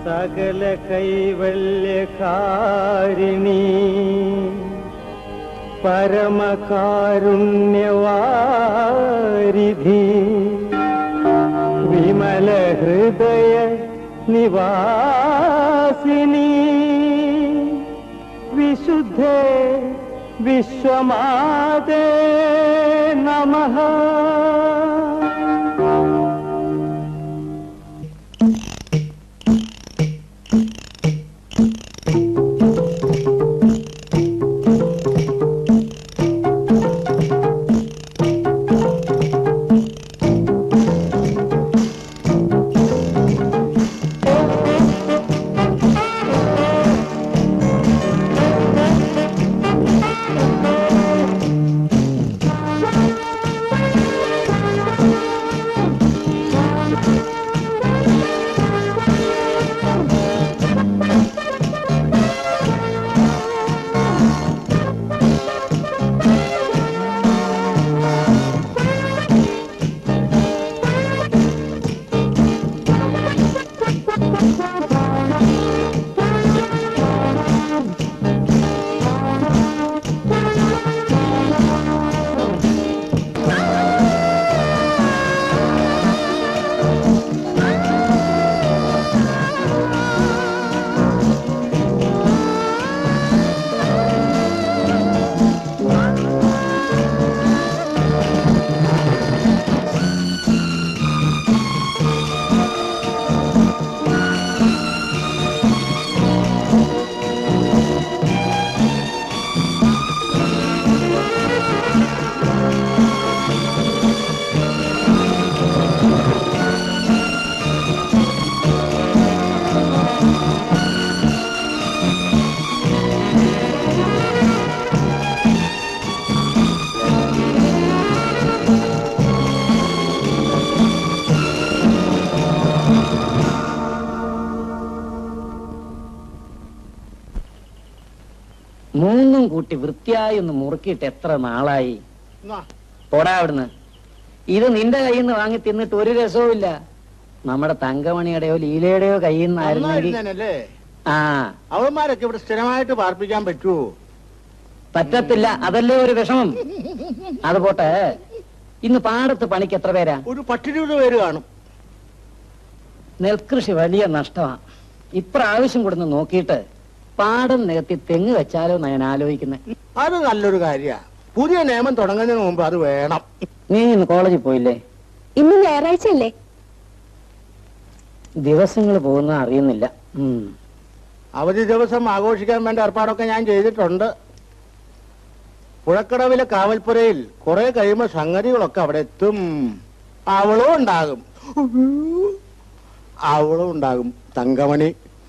സകല കൈവല്യകാരിണി പരമകാരുണ്യവാരിധി വിമല ഹൃദയ നിവാസിനി വിശുദ്ധേ വിശ്വമാതേ നമഃ. മൂന്നും കൂട്ടി വൃത്തിയായി ഒന്ന് മുറുക്കിയിട്ട് എത്ര നാളായി. പോടാ അവിടുന്ന്. ഇത് നിന്റെ കയ്യിൽ നിന്ന് വാങ്ങി തിന്നിട്ട് ഒരു രസവുമില്ല. നമ്മുടെ തങ്കമണിയുടെയോ ലീലയുടെയോ കയ്യിൽ നിന്നായിരുന്നെങ്കിൽ അവന്മാരൊക്കെ ഇവിടെ സ്ഥിരമായിട്ട് പാർപ്പിക്കാൻ പറ്റുമോ? പറ്റത്തില്ല, അതല്ലേ ഒരു വിഷമം. അത് പോട്ടെ, ഇന്ന് പാടത്ത് പണിക്ക് എത്ര പേരാ? ഒരു 10-20 പേര് കാണും. നെൽകൃഷി വലിയ നഷ്ടമാണ്. ഇപ്രാവശ്യം കൊടുന്ന് നോക്കിയിട്ട് പാടം നികത്തി തെങ്ങ് വെച്ചാലോ ഞാൻ ആലോചിക്കുന്നത്. അത് നല്ലൊരു കാര്യ. പുതിയ നിയമം തുടങ്ങുന്നതിന് മുമ്പ് അത് വേണം. നീ ഇന്ന് കോളേജിൽ പോയില്ലേ? ഇന്ന് ഞായറാഴ്ചയല്ലേ? ദിവസങ്ങൾ പോകുന്ന അറിയുന്നില്ല. അവധി ദിവസം ആഘോഷിക്കാൻ വേണ്ട ഏർപ്പാടൊക്കെ ഞാൻ ചെയ്തിട്ടുണ്ട്. പുഴക്കടവിലെ കാവൽപ്പുരയിൽ കുറെ കഴിയുമ്പോ സംഗതികളൊക്കെ അവിടെ എത്തും. അവളും ഉണ്ടാകും തങ്കമണി.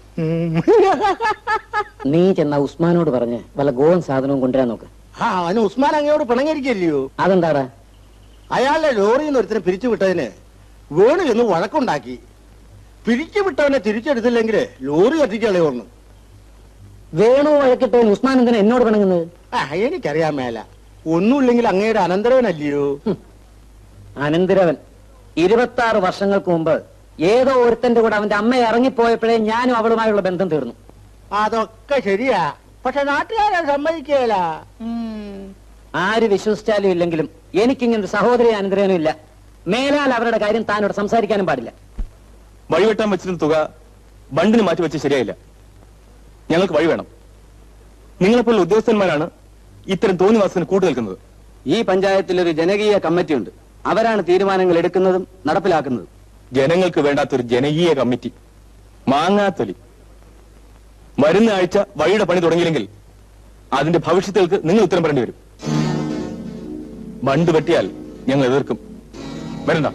നീ ചെന്ന ഉസ്മാനോട് പറഞ്ഞ് വല്ല ഗോവൻ സാധനവും കൊണ്ടുവരാൻ നോക്ക്. അവന് ഉസ്മാൻ അങ്ങയോട് പിണങ്ങിയിരിക്കല്ലയോ? അതെന്താടാ? അയാളുടെ ലോറിയിൽ നിന്ന് ഒരുത്തിനെ പിരിച്ചു വിട്ടതിന് വേണു എന്ന് വഴക്കുണ്ടാക്കി. പിരിച്ചു വിട്ടവനെ തിരിച്ചെടുത്തില്ലെങ്കിൽ ലോറി കത്തിക്കളയോന്ന്. വേണു വഴക്കിട്ടവൻ ഉസ്മാൻ എന്തിനാ എന്നോട് പിണങ്ങുന്നത്? എനിക്കറിയാൻ മേല. ഒന്നുമില്ലെങ്കിൽ അങ്ങയുടെ അനന്തരവനല്ലയോ? അനന്തരവൻ 26 വർഷങ്ങൾക്ക് മുമ്പ് ഏതോ ഒരുത്തന്റെ കൂടെ അവന്റെ അമ്മ ഇറങ്ങിപ്പോയപ്പോഴേ ഞാനും അവളുമായുള്ള ബന്ധം തീർന്നു. അതൊക്കെ ശരിയാ, പക്ഷെ നാട്ടുകാരെ സമ്മതിക്കുകയില്ല. ആര് വിശ്വസിച്ചാലും ഇല്ലെങ്കിലും എനിക്കിങ്ങനെ സഹോദരി അനന്തരവനും ഇല്ല. മേലാൽ അവരുടെ കാര്യം താനോട് സംസാരിക്കാനും പാടില്ല. വഴിവെട്ടാൻ വെച്ചിരുന്ന തുക ബണ്ടിന് മാറ്റി വെച്ച് ശരിയായില്ല. ഞങ്ങൾക്ക് വഴി വേണം. നിങ്ങളെപ്പോലുള്ള ഉദ്യോഗസ്ഥന്മാരാണ് ഇത്തരം തോന്നിവാസത്തിന് കൂട്ടു നിൽക്കുന്നത്. ഈ പഞ്ചായത്തിൽ ഒരു ജനകീയ കമ്മിറ്റിയുണ്ട്. അവരാണ് തീരുമാനങ്ങൾ എടുക്കുന്നതും നടപ്പിലാക്കുന്നതും. ജനങ്ങൾക്ക് വേണ്ടാത്തൊരു ജനകീയ കമ്മിറ്റി, മാങ്ങാത്തൊലി. വരുന്ന ആഴ്ച വഴിയുടെ പണി തുടങ്ങിയില്ലെങ്കിൽ അതിന്റെ ഭവിഷ്യത്തുകൾക്ക് നിങ്ങൾ ഉത്തരം പറയേണ്ടി വരും. ബണ്ട് വെട്ടിയാൽ ഞങ്ങൾ എതിർക്കും. വരണ്ട.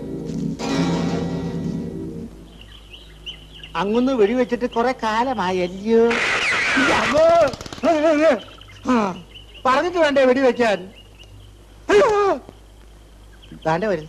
അങ്ങൊന്ന് വെടിവെച്ചിട്ട് കുറെ കാലമായല്ലോ. പറഞ്ഞിട്ട് വേണ്ടേ വെടിവെക്കാൻ? താണ്ട വരുന്നു.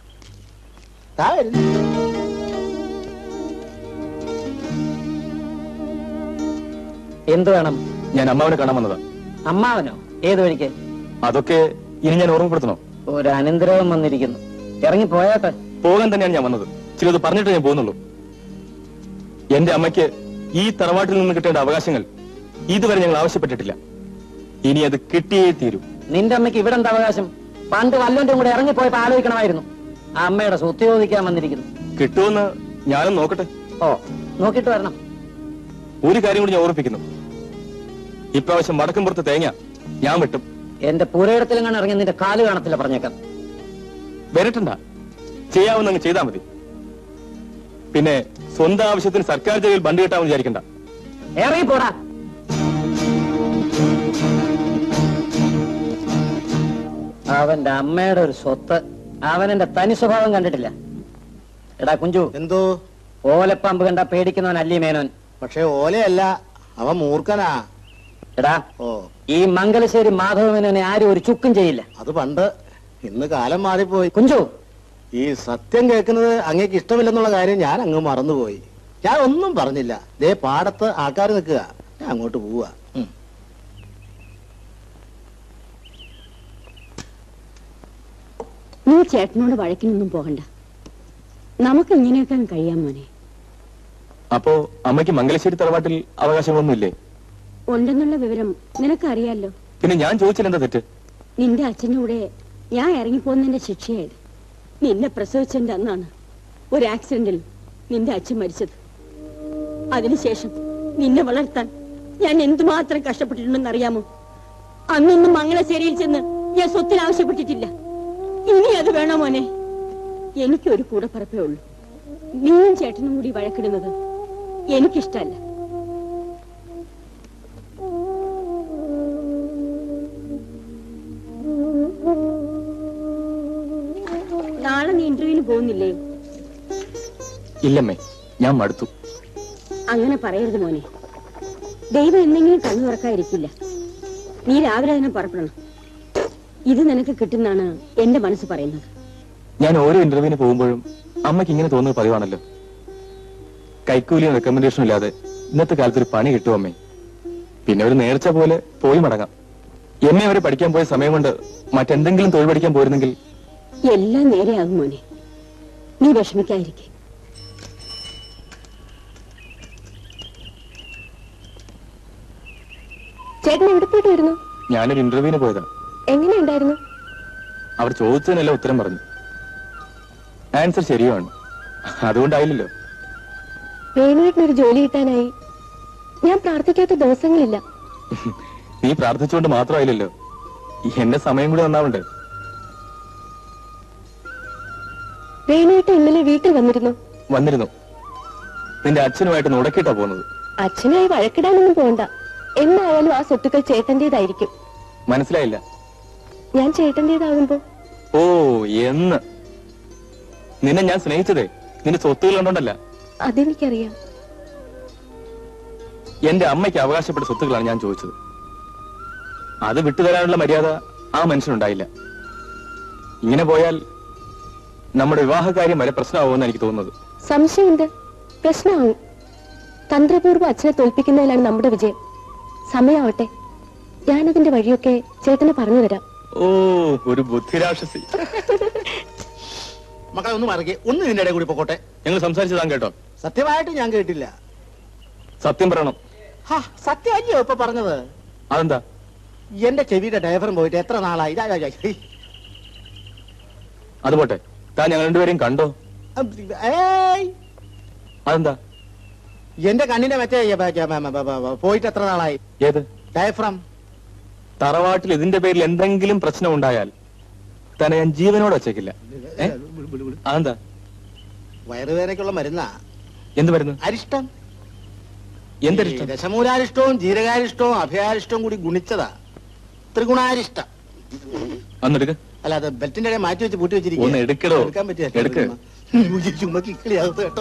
എന്ത് വേണം? ഞാൻ അമ്മാവനെ കാണാൻ വന്നതാ. അമ്മാവനോ? ഏത് വഴിക്ക്? അതൊക്കെ ഇനി ഞാൻ ഓർമ്മപ്പെടുത്തണോ? ഒരു അനന്തരവൻ വന്നിരിക്കുന്നു. ഇറങ്ങി പോയാട്ടെ. പോകാൻ തന്നെയാണ് ഞാൻ വന്നത്. ചിലത് പറഞ്ഞിട്ട് ഞാൻ പോകുന്നുള്ളൂ. എന്റെ അമ്മയ്ക്ക് ഈ തറവാട്ടിൽ നിന്ന് കിട്ടേണ്ട അവകാശങ്ങൾ ഇതുവരെ ഞങ്ങൾ ആവശ്യപ്പെട്ടിട്ടില്ല. ഇനി അത് കിട്ടിയേ തീരൂ. നിന്റെ അമ്മയ്ക്ക് ഇവിടെ എന്താ അവകാശം? പണ്ട് വല്ലവന്റെ കൂടെ ഇറങ്ങിപ്പോയപ്പോ ആലോചിക്കണമായിരുന്നു. ആ അമ്മയുടെ സ്വത്ത് ചോദിക്കാൻ വന്നിരിക്കുന്നു. കിട്ടുമെന്ന് ഞാനും നോക്കട്ടെ. ഓ, നോക്കിട്ട് വരണം. ഒരു കാര്യം കൂടി ഞാൻ ഓർമ്മിപ്പിക്കുന്നു. ഇപ്രാവശ്യം വടക്കുംപുറത്ത് തേങ്ങ ഞാൻ വെട്ടും. എന്റെ പുരയിടത്തിലെങ്ങാണ് ഇറങ്ങി നിന്റെ കാല് കാണത്തില്ല, പറഞ്ഞേക്കാം. വരട്ടണ്ട, ചെയ്യാവുന്നങ്ങ് ചെയ്താൽ മതി. പിന്നെ സ്വന്തം ആവശ്യത്തിന് സർക്കാർ ജോലിയിൽ ബണ്ട് കിട്ടാമെന്ന് വിചാരിക്കണ്ട. ഇറങ്ങിപ്പോടാ. അവന്റെ അമ്മയുടെ ഒരു സ്വത്ത് അവൻ എന്റെ തനി സ്വഭാവം കണ്ടിട്ടില്ല. എടാ കുഞ്ചു, എന്തോ? ഓലപ്പാമ്പ് കണ്ട പേടിക്കുന്നവൻ അല്ലി മേനോൻ. പക്ഷെ ഓലയല്ല, അവൻ മൂർഖനാ. എടാ, ഓ, ഈ മംഗലശ്ശേരി മാധവമേനോനെ ആരും ഒരു ചുക്കും ചെയ്യില്ല. അത് പണ്ട്. ഇന്ന് കാലം മാറിപ്പോയി. കുഞ്ചു, ഈ സത്യം കേൾക്കുന്നത് അങ്ങേക്ക് ഇഷ്ടമില്ലെന്നുള്ള കാര്യം ഞാൻ അങ്ങ് മറന്നുപോയി. ഞാൻ ഒന്നും പറഞ്ഞില്ല. ദേ പാടത്ത് ആൾക്കാർ നിൽക്കുക, ഞാൻ അങ്ങോട്ട് പോവാ. നീ ചേട്ടനോട് വഴക്കിനൊന്നും പോകണ്ട. നമുക്ക് ഇങ്ങനെയൊക്കെ കഴിയാൻ മോനെ. അപ്പോ അമ്മയ്ക്ക് മംഗലശ്ശേരി തറവാട്ടിൽ അവകാശങ്ങളൊന്നുമില്ലേ? ഉണ്ടെന്നുള്ള വിവരം നിനക്കറിയാലോ. പിന്നെ ഞാൻ ചോദിച്ചില്ലെന്താ തെറ്റ്? നിന്റെ അച്ഛൻ്റെ കൂടെ ഞാൻ ഇറങ്ങിപ്പോന്നതിന്റെ ശിക്ഷയായത്. നിന്നെ പ്രസവിച്ചതിന്റെ അന്നാണ് ഒരു ആക്സിഡന്റിൽ നിന്റെ അച്ഛൻ മരിച്ചത്. അതിനുശേഷം നിന്നെ വളർത്താൻ ഞാൻ എന്തുമാത്രം കഷ്ടപ്പെട്ടിട്ടുണ്ടെന്ന് അറിയാമോ? അന്നൊന്നും മംഗലശ്ശേരിയിൽ ചെന്ന് ഞാൻ സ്വത്തിന് ആവശ്യപ്പെട്ടിട്ടില്ല. ഇനി അത് വേണോ മോനെ? എനിക്കൊരു കൂടെ പറപ്പേ ഉള്ളൂ. നീയും ചേട്ടനും കൂടി വഴക്കിടുന്നത് എനിക്കിഷ്ടല്ല. നാളെ നീ ഇന്റർവ്യൂവിന് പോകുന്നില്ലേ? ഇല്ലമ്മേ, ഞാൻ മടുത്തു. അങ്ങനെ പറയരുത് മോനെ. ദൈവം എന്തെങ്കിലും കണ്ണു തുറക്കാതിരിക്കില്ല. നീ രാവിലെ തന്നെ പുറപ്പെടണം. ഇത് നിനക്ക് കിട്ടുന്നാണ് എന്റെ മനസ്സ് പറയുന്നത്. ഞാൻ ഓരോ ഇന്റർവ്യൂവിന് പോകുമ്പോഴും അമ്മയ്ക്ക് ഇങ്ങനെ തോന്നുന്നത് പതിവാണല്ലോ. കൈക്കൂലിയും റെക്കമെൻഡേഷനും ഇല്ലാതെ ഇന്നത്തെ കാലത്ത് ഒരു പണി കിട്ടും അമ്മേ. പിന്നെ ഒരു നേർച്ച പോലെ പോയി മടങ്ങാം. എന്നെ അവരെ പഠിക്കാൻ പോയ സമയം കൊണ്ട് മറ്റെന്തെങ്കിലും തൊഴിൽ പഠിക്കാൻ പോയിരുന്നെങ്കിൽ എല്ലാം നേരെയാകും മോനെ. നീ വിഷമിക്കാതിരിക്കെ. ചേട്ടൻ എവിടെ പോയിട്ട് വരുന്നു? ഞാനൊരു ഇന്റർവ്യൂവിന് പോയതാ. എങ്ങനെയുണ്ടായിരുന്നു? അവർ ചോദിച്ചതിനെല്ലാം ഉത്തരം പറഞ്ഞു. ആൻസർ ശരിയുമാണ്. അതുകൊണ്ടായില്ലല്ലോ. വേണുവേട്ടനൊരു ജോലി കിട്ടാനായി ഞാൻ പ്രാർത്ഥിക്കാത്ത ദിവസങ്ങളില്ല. നീ പ്രാർത്ഥിച്ചുകൊണ്ട് മാത്രമായില്ലല്ലോ, എന്റെ സമയം കൂടി നന്നാവണ്ടേ? വേണുവേട്ടൻ ഇന്നലെ വീട്ടിൽ വന്നിരുന്നു. വന്നിരുന്നു. നിന്റെ അച്ഛനുമായിട്ട് നുടക്കിട്ടാ പോകുന്നത്. അച്ഛനായി വഴക്കിടാനൊന്നും പോകണ്ട. എന്നായാലും ആ സ്വത്തുക്കൾ ചേട്ടന്റേതായിരിക്കും. മനസ്സിലായില്ല. ഞാൻ ചേട്ടന്റേതാകുമ്പോ? ഓ, എന്ന് നിന്നെ ഞാൻ സ്നേഹിച്ചതേ നിന്റെ സ്വത്തുകൾ കണ്ടോണ്ടല്ല. അതെനിക്കറിയാം. എന്റെ അമ്മയ്ക്ക് അവകാശപ്പെട്ട സ്വത്തുക്കളാണ് ഞാൻ ചോദിച്ചത്. അത് വിട്ടുതരാനുള്ള മര്യാദ ആ മനുഷ്യനുണ്ടായില്ല. ഇങ്ങനെ പോയാൽ നമ്മുടെ വിവാഹകാര്യം വരെ പ്രശ്നമാവുമെന്ന് എനിക്ക് തോന്നുന്നത്. സംശയമുണ്ട്, പ്രശ്നമാവും. തന്ത്രപൂർവ്വം അച്ഛനെ തോൽപ്പിക്കുന്നതിലാണ് നമ്മുടെ വിജയം. സമയാവട്ടെ, ഞാനതിന്റെ വഴിയൊക്കെ ചേട്ടന് പറഞ്ഞു തരാം. ഓ, ഒരു ബുദ്ധിരാക്ഷസി. മക്കളെ ഒന്ന് മറക്കെ, ഒന്ന് ഇതിന്റെ ഇടയിൽ കൂടി പോട്ടെ. ഞങ്ങൾ സംസാരിച്ചതാൻ കേട്ടോ? സത്യമായിട്ട് ഞാൻ കേട്ടില്ല. സത്യം പറയണം. സത്യമല്ലയോ ഇപ്പൊ പറഞ്ഞത്? അതെന്താ? എന്റെ ചെവിയുടെ ഡയഫറും പോയിട്ട് എത്ര നാളായി. അത് പോട്ടെ, താൻ ഞങ്ങൾ രണ്ടുപേരെയും കണ്ടോ? അതെന്താ? എന്റെ കണ്ണിന്റെ മറ്റേ പോയിട്ട് എത്ര നാളായി? ഏത് ഡയഫ്രം? തറവാട്ടിൽ ഇതിന്റെ പേരിൽ എന്തെങ്കിലും പ്രശ്നം ഉണ്ടായാൽ തന്നെ ഞാൻ ജീവനോട് വച്ചേക്കില്ല. അതെന്താ? വയറുവേദനയ്ക്കുള്ള മരുന്നാ. എന്ത് മരുന്ന്? അരിഷ്ടം. എന്തരിഷ്ടം? ദശമൂലാരിഷ്ടവും ജീരകാരിഷ്ടവും അഭയാരിഷ്ടവും കൂടി ഗുണിച്ചതാ. ത്രിഗുണാരിഷ്ടം. അന്നെടുക്ക. അല്ല, അത് ബെൽറ്റിന്റെ ഇടയിൽ മാറ്റി വെച്ച് പൂട്ടി വെച്ചിരിക്കും. ഒന്ന് എടുക്കടോ. എടുക്കാൻ പറ്റിയ ചുമ്മാ കിക്കളിയാകത്ത് കേട്ടോ.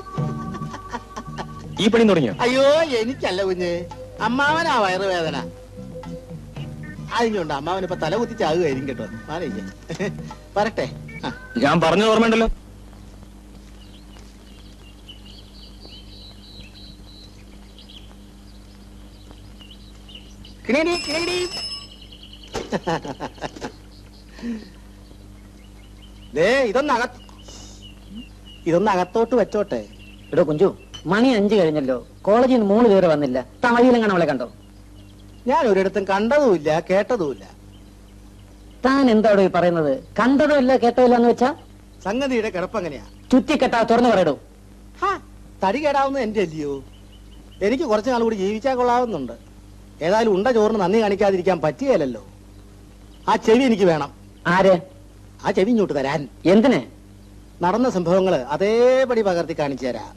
ഈ പണി തുടങ്ങിയോ? അയ്യോ, എനിക്കല്ല കുഞ്ഞ്, അമ്മാവനാ വയറുവേദന. അതിനുണ്ട് അമ്മാവനിപ്പോ തല കുത്തി ചാകുകയായിരിക്കും കേട്ടോ. മാനേജ് പറട്ടെ. ഞാൻ പറഞ്ഞത് ഓർമ്മയുണ്ടല്ലോ. ഇതൊന്ന് അകത്തോട്ട് വെച്ചോട്ടെ. എടോ കുഞ്ചു, മണി 5 കഴിഞ്ഞല്ലോ. കോളേജിൽ നിന്ന് 3 പേര് വന്നില്ല. താൻ വഴിയിലെങ്ങനെ അവളെ കണ്ടോ? ഞാൻ ഒരിടത്തും കണ്ടതുമില്ല കേട്ടതുമില്ല. താൻ എന്താടോ ഈ പറയുന്നത്? കണ്ടതോ ഇല്ല കേട്ടോ ഇല്ല എന്ന് വെച്ചാ സംഗതിയുടെ കിടപ്പങ്ങനെയാ? ചുറ്റിക്കെട്ടാ തുറന്നു പറയടോ. തടി കേടാവുന്ന എന്റെ അല്ലയോ. എനിക്ക് കുറച്ചു നാൾ കൂടി ജീവിച്ചാൽ കൊള്ളാവുന്നുണ്ട്. ഏതായാലും ഉണ്ട ചോറിന് നന്ദി കാണിക്കാതിരിക്കാൻ പറ്റിയല്ലോ. ആ ചെവി എനിക്ക് വേണം. ആര്? ആ ചെവി ഇങ്ങോട്ട് തരാൻ. എന്തിന്? നടന്ന സംഭവങ്ങള് അതേപടി പകർത്തി കാണിച്ചു തരാം.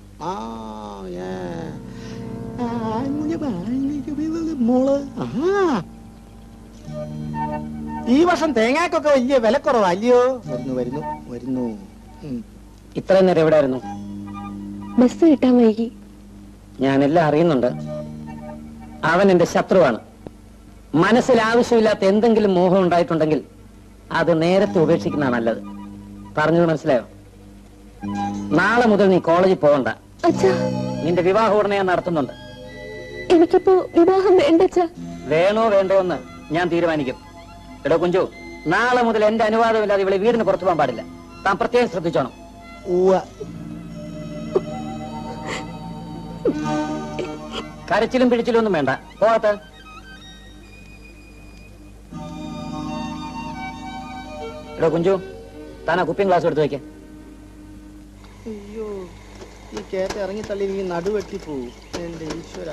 മോള് ഈ വർഷം തേങ്ങാക്കൊക്കെ വലിയ വിലക്കുറവാ അല്ലയോ? വരുന്നു വരുന്നു വരുന്നു. ഇത്രയും നേരം എവിടെ ആയിരുന്നു? ബസ് കിട്ടാൻ വൈകി. ഞാനെല്ലാം അറിയുന്നുണ്ട്. അവൻ എന്റെ ശത്രുവാണ്. മനസ്സിൽ ആവശ്യമില്ലാത്ത എന്തെങ്കിലും മോഹം ഉണ്ടായിട്ടുണ്ടെങ്കിൽ അത് നേരത്തെ ഉപേക്ഷിക്കുന്ന നല്ലത്. പറഞ്ഞത് മനസ്സിലായോ? നാളെ മുതൽ നീ കോളേജിൽ പോകണ്ട. നിന്റെ വിവാഹം ഉടനെ ഞാൻ നടത്തുന്നുണ്ട്. എനിക്കിപ്പോ വിവാഹം വേണ്ട. വേണോ വേണ്ടോ എന്ന് ഞാൻ തീരുമാനിക്കും. എടോ കുഞ്ചു, നാളെ മുതൽ എന്റെ അനുവാദമില്ലാതെ ഇവളെ വീടിന് പുറത്തു പോകാൻ പാടില്ല. താൻ പ്രത്യേകം ശ്രദ്ധിച്ചോണം. കരച്ചിലും പിടിച്ചിലും ഒന്നും വേണ്ട. പോകത്ത എടോ കുഞ്ചു, താൻ ആ കുപ്പിയും ഗ്ലാസ് എടുത്ത് വയ്ക്ക. അയ്യോ, ഈ കേറ്റ ഇറങ്ങി തള്ളി എനിക്ക് നടുവെട്ടിപ്പോവും. എന്റെ ഈശ്വര.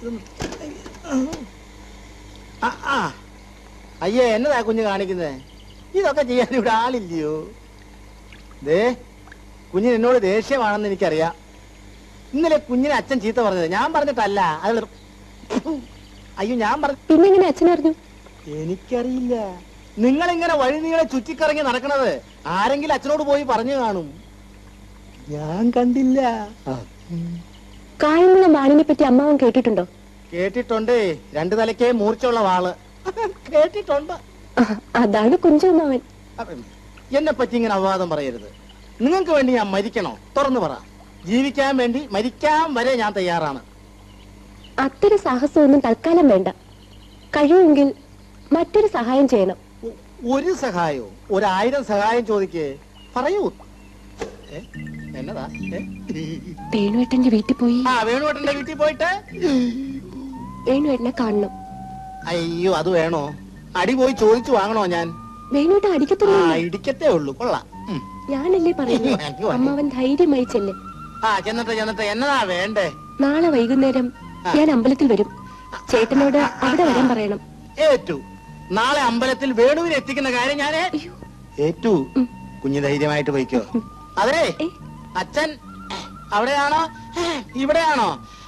അയ്യേ, എന്നതാ കുഞ്ഞ് കാണിക്കുന്നേ? ഇതൊക്കെ ചെയ്യാൻ ഇവിടെ ആളില്ലയോ? ദേ, കുഞ്ഞിന് എന്നോട് ദേഷ്യമാണെന്ന് എനിക്കറിയാം. ഇന്നലെ കുഞ്ഞിനെ അച്ഛൻ ചീത്ത പറഞ്ഞത് ഞാൻ പറഞ്ഞിട്ടല്ല. അത് അയ്യോ, ഞാൻ പറഞ്ഞു. പിന്നെ അച്ഛനറിഞ്ഞു? എനിക്കറിയില്ല. നിങ്ങളിങ്ങനെ വഴി നീളെ ചുറ്റിക്കറങ്ങി നടക്കണത് ആരെങ്കിലും അച്ഛനോട് പോയി പറഞ്ഞു കാണും. ഞാൻ കണ്ടില്ല. കായംകുളം വാണിനെ പറ്റി അമ്മാവൻ കേട്ടിട്ടുണ്ടോ? കേട്ടിട്ടുണ്ടേ. 2 തലക്കേ മൂർച്ചയുള്ള വാള്. കേട്ടിട്ടുണ്ട്. അതാണ് കുഞ്ചുമാവൻ. എന്നെ പറ്റി ഇങ്ങനെ അപവാദം പറയരുത്. നിങ്ങൾക്ക് വേണ്ടി ഞാൻ മരിക്കണോ? തുറന്നു പറ. ജീവിക്കാൻ വേണ്ടി മരിക്കാൻ വരെ ഞാൻ തയ്യാറാണ്. അത്തരം സാഹസമൊന്നും തൽക്കാലം വേണ്ട. കഴിയുമെങ്കിൽ മറ്റൊരു സഹായം ചെയ്യണം. ഒരു സഹായോ? 1000 സഹായം ചോദിക്കേ. പറയൂ. എന്നതാ? വേണുവേട്ടന്റെ വീട്ടിൽ പോയി. വേണുവേട്ടന്റെ വീട്ടിൽ പോയിട്ട് വേണുവേട്ടനെ കാണണം. അയ്യോ, അത് വേണോ? അടി പോയി ചോദിച്ചു വാങ്ങണോ ഞാൻ? വേണുവേട്ടൻ അടിക്കത്തില്ല. ഇടിക്കത്തേ ഉള്ളൂ. കൊള്ളാം. ഞാനല്ലേ പറയുന്നു. അമ്മാവൻ ധൈര്യമായി ചെല്ല്. ചെന്നിട്ട് എന്നതാ വേണ്ടേ? നാളെ വൈകുന്നേരം ഞാൻ അമ്പലത്തിൽ വരും. ചേട്ടനോട് അവിടെ വരാൻ പറയണം. ഏറ്റു. നാളെ അമ്പലത്തിൽ വേണുവിനെ എത്തിക്കുന്ന കാര്യം ഞാൻ ഏറ്റു. കുഞ്ഞു ധൈര്യമായിട്ട് പോയിക്കോ. അതെ, അച്ഛൻ അവിടെയാണോ ഇവിടെയാണോ?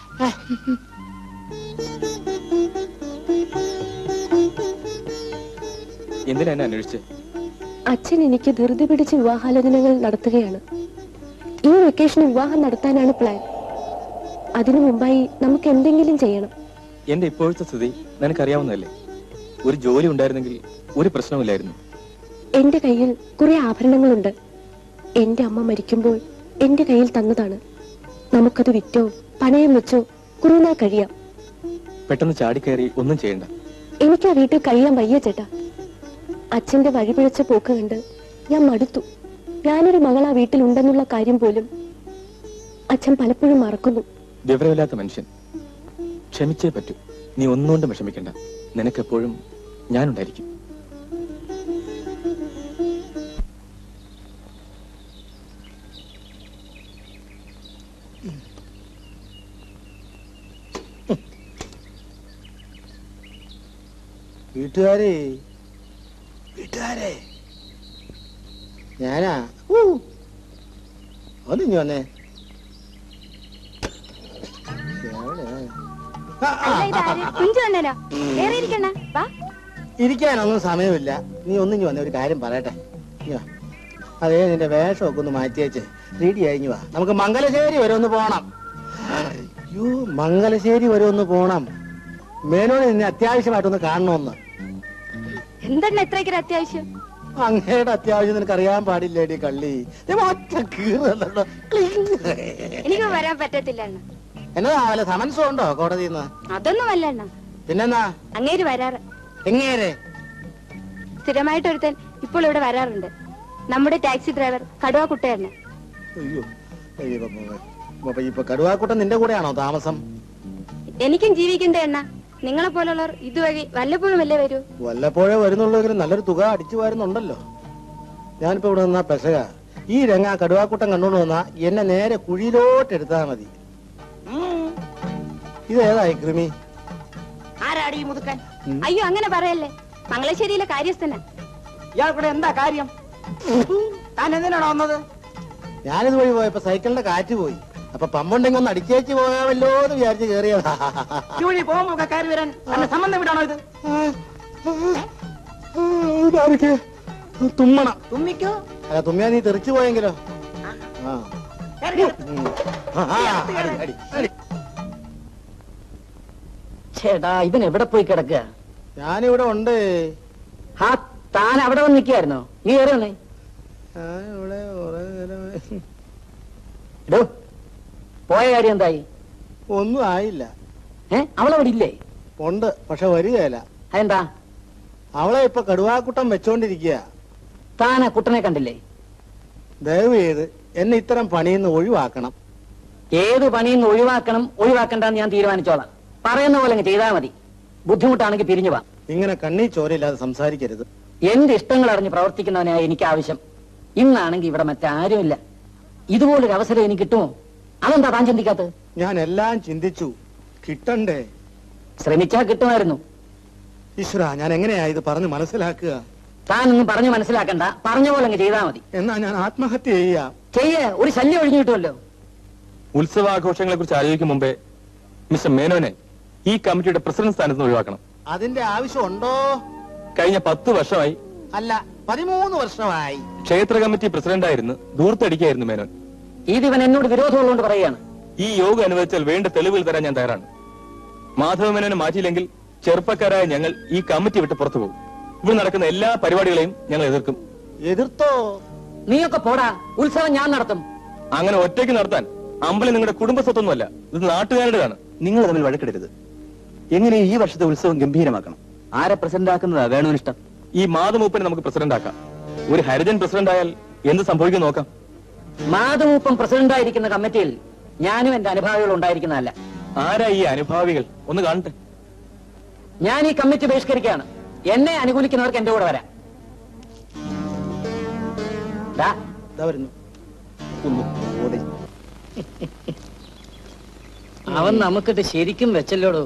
എന്തിനാ എന്നെ അന്വേഷിച്ചേ? അച്ഛൻ എനിക്ക് ധൃതി പിടിച്ച് വിവാഹാലോചനകൾ നടത്തുകയാണ്. ഈ വെക്കേഷന് വിവാഹം നടത്താനാണ് പ്ലാൻ. അതിനു മുമ്പായി നമുക്ക് എന്തെങ്കിലും ചെയ്യണം. എന്റെ ഇപ്പോഴത്തെ സ്ഥിതി നിനക്കറിയാവുന്നതല്ലേ. ഒരു ജോലി ഉണ്ടായിരുന്നെങ്കിൽ ഒരു പ്രശ്നമില്ലായിരുന്നു. എന്റെ കയ്യിൽ കുറെ ആഭരണങ്ങളുണ്ട്. എന്റെ അമ്മ മരിക്കുമ്പോൾ എന്റെ കയ്യിൽ തന്നതാണ്. നമുക്കത് വിറ്റോ പണയം വെച്ചോ കുറെ നാൾ കഴിയാം. പെട്ടെന്ന് ചാടിക്കയറി ഒന്നും ചെയ്യണ്ട. എനിക്ക് ആ വീട്ടിൽ കഴിയാൻ വയ്യ ചേട്ടാ. അച്ഛന്റെ വഴിപിഴച്ച പോക്ക് കണ്ട് ഞാൻ മടുത്തു. ഞാനൊരു മകൾ ആ വീട്ടിലുണ്ടെന്നുള്ള കാര്യം പോലും അച്ഛൻ പലപ്പോഴും മറക്കുന്നു. വിവരമില്ലാത്ത മനുഷ്യൻ. ക്ഷമിച്ചേ പറ്റൂ. നീ ഒന്നുകൊണ്ടും വിഷമിക്കണ്ട. നിനക്കെപ്പോഴും ഞാനുണ്ടായിരിക്കും. വീട്ടുകാരെ ഞാനാ. ഒന്നിഞ്ഞു വന്നേ. ഇരിക്കാനൊന്നും സമയമില്ല. നീ ഒന്നിഞ്ഞു വന്നേ. ഒരു കാര്യം പറയട്ടെ. അതേ, നിന്റെ വേഷമൊക്കെ ഒന്ന് മാറ്റിയേച്ച് റെഡി കഴിഞ്ഞു വാ. നമുക്ക് മംഗലശ്ശേരി വരെ ഒന്ന് പോണം. അയ്യോ, മംഗലശ്ശേരി വരെ ഒന്ന് പോണം. മേനോനെ നിന്നെ അത്യാവശ്യമായിട്ടൊന്ന് കാണണമെന്ന്. എന്താണ് എത്രയ്ക്കൊരു അത്യാവശ്യം? അങ്ങയുടെ അത്യാവശ്യം നിനക്ക് അറിയാൻ പാടില്ലേടി കള്ളി. എനിക്ക് വരാൻ പറ്റത്തില്ല. എന്നതാ വല്ല സമൻസും ഉണ്ടോ കോടതിന്ന്? അതൊന്നും അല്ല. പിന്നെന്നാ അങ്ങേര് വരാറ്? എങ്ങേരെ? സ്ഥിരമായിട്ട് ഒരുത്തൻ ഇപ്പോൾ ഇവിടെ വരാറുണ്ട്. നമ്മുടെ ടാക്സി ഡ്രൈവർ കടുവ കുട്ടേരന്. അയ്യോ, ഇപ്പൊ കടുവാക്കുട്ടൻ നിന്റെ കൂടെയാണോ താമസം? എനിക്കും ജീവിക്കണ്ടേ അണ്ണ. നിങ്ങളെ പോലുള്ളവർ ഇതുവഴി വല്ലപ്പോഴും അല്ലേ വരൂ? വല്ലപ്പോഴേ വരുന്നുള്ളെങ്കിലും നല്ലൊരു തുക അടിച്ചു വരുന്നുണ്ടല്ലോ. ഞാനിപ്പോ ഇവിടെ നിന്നാ പെശക. ഈ രംഗ കടുവാക്കുട്ടൻ കണ്ടോണ്ട് വന്നാ എന്നെ നേരെ കുഴിയിലോട്ട് എടുത്താ മതി. ഇതേതായി കൃമി? ആരാടി മുതുക്കാൻ? അയ്യോ അങ്ങനെ പറയല്ലേ, മംഗളശ്ശേരിയിലെ കാര്യസ്ഥന. ഇയാൾക്കൂടെ എന്താ കാര്യം? താൻ എന്തിനാണോ വന്നത്? ഞാനിത് വഴി പോയപ്പോ സൈക്കിളിന്റെ കാറ്റ് പോയി. അപ്പൊ പമ്പുണ്ടെങ്കിൽ ഒന്ന് അടിച്ചേച്ച് പോകാമല്ലോ എന്ന് വിചാരിച്ച് കേറിയതാ. പോകുമ്പോ കയറി വരാൻ സംബന്ധം വിടാണോ ഇത്? തുമ്മണ. തുമ്മിക്കോ? അല്ല, തുമ്മിയാ നീ തെറിച്ചു പോയെങ്കിലോ? ചേട്ടാ, ഇവൻ എവിടെ പോയി കിടക്കുക? ഞാനിവിടെ ഉണ്ട്. താൻ അവിടെ വന്ന് നിൽക്കായിരുന്നോ? നീ കയറി വന്നേ. ഇടോ, പോയ കാര്യം എന്തായി? ഒന്നും ആയില്ല. അവളവിടെ ഇല്ലേ? ഉണ്ട്, പക്ഷെ വരികയല്ല. അതെന്താ? അവളെ ഇപ്പൊ കടുവാക്കുട്ടം വെച്ചോണ്ടിരിക്കുക. താൻ ആ കുട്ടനെ കണ്ടില്ലേ? ദയവ് ചെയ്ത് എന്നെ ഇത്തരം പണിയിന്ന് ഒഴിവാക്കണം. ഏത് പണിയിന്ന് ഒഴിവാക്കണം ഒഴിവാക്കണ്ടെന്ന് ഞാൻ തീരുമാനിച്ചോളാം. പറയുന്ന പോലെ ചെയ്താൽ മതി. ബുദ്ധിമുട്ടാണെങ്കിൽ പിരിഞ്ഞു വാ. ഇങ്ങനെ കണ്ണീ ചോരയില്ലാതെ സംസാരിക്കരുത്. എന്റെ ഇഷ്ടങ്ങൾ അറിഞ്ഞ് പ്രവർത്തിക്കുന്നവനായ എനിക്ക് ആവശ്യം. ഇന്നാണെങ്കിൽ ഇവിടെ മറ്റാരുമില്ല. ഇതുപോലൊരു അവസരം എനിക്ക് കിട്ടുമോ? അതെന്താ താൻ ചിന്തിക്കാത്തത്? ഞാൻ എല്ലാം ചിന്തിച്ചു, കിട്ടണ്ടേ? ശ്രമിച്ചാൽ കിട്ടുമായിരുന്നു. ഈശ്വര, ഞാൻ എങ്ങനെയാ ഇത് പറഞ്ഞു മനസ്സിലാക്കുക? താനൊന്നും പറഞ്ഞു മനസ്സിലാക്കണ്ട, പറഞ്ഞ പോലെ ചെയ്താൽ മതി. എന്നാ ഞാൻ ആത്മഹത്യ ചെയ്യാം. ഒരു ശല്യം ഒഴിഞ്ഞു കിട്ടുമല്ലോ. ഉത്സവാഘോഷങ്ങളെ കുറിച്ച് ആലോചിക്കും മുമ്പേ മിസ്റ്റർ മേനോനെ ഈ കമ്മിറ്റിയുടെ പ്രസിഡന്റ് സ്ഥാനത്ത് നിന്ന് ഒഴിവാക്കണം. അതിന്റെ ആവശ്യമുണ്ടോ? കഴിഞ്ഞ 10 വർഷമായി, അല്ല 13 വർഷമായി ക്ഷേത്ര കമ്മിറ്റി പ്രസിഡന്റായിരുന്നു. ദൂർത്തടിക്കായിരുന്നു മേനോൻ. ഇതിവൻ എന്നോട് വിരോധമുള്ളതുകൊണ്ട് പറയുകയാണ്. ഈ യോഗം അനുവദിച്ചാൽ വേണ്ട തെളിവുകൾ തരാൻ ഞാൻ തയ്യാറാണ്. മാധവ മേനോനെ മാറ്റിയില്ലെങ്കിൽ ചെറുപ്പക്കാരായ ഞങ്ങൾ ഈ കമ്മിറ്റി വിട്ട് പുറത്തു പോകും. ഇവിടെ നടക്കുന്ന എല്ലാ പരിപാടികളെയും ഞങ്ങൾ എതിർക്കും. എതിർത്തോ? നീയൊക്കെ പോടാ, ഉത്സവം ഞാൻ നടത്തും. അങ്ങനെ ഒറ്റയ്ക്ക് നടത്താൻ അമ്പലം നിങ്ങളുടെ കുടുംബ സ്വത്തൊന്നുമല്ല, ഇത് നാട്ടുകാരുടേതാണ്. നിങ്ങൾ തമ്മിൽ വഴക്കിടരുത്. എങ്ങനെ ഈ വർഷത്തെ ഉത്സവം ഗംഭീരമാക്കണം? ആരെ പ്രസിഡന്റ് ആക്കുന്നതാ വേണുവിനിഷ്ടം? ഈ മാധമൂപ്പനെ നമുക്ക് പ്രസിഡന്റ് ആക്കാം. ഒരു ഹരിജൻ പ്രസിഡന്റ് ആയാൽ എന്ത് സംഭവിക്കും നോക്കാം. മാധമൂപ്പം പ്രസിഡന്റായിരിക്കുന്ന കമ്മിറ്റിയിൽ ഞാനും എന്റെ അനുഭാവികൾ ഉണ്ടായിരിക്കുന്നതല്ല. ആരാ ഈ അനുഭാവികൾ? ഒന്ന് കാണട്ടെ. ഞാൻ ഈ കമ്മിറ്റി ബഹിഷ്കരിക്കുകയാണ്. എന്നെ അനുകൂലിക്കുന്നവർക്ക് എന്റെ കൂടെ വരാം. അവൻ നമുക്കിട്ട് ശരിക്കും വെച്ചല്ലോടോ.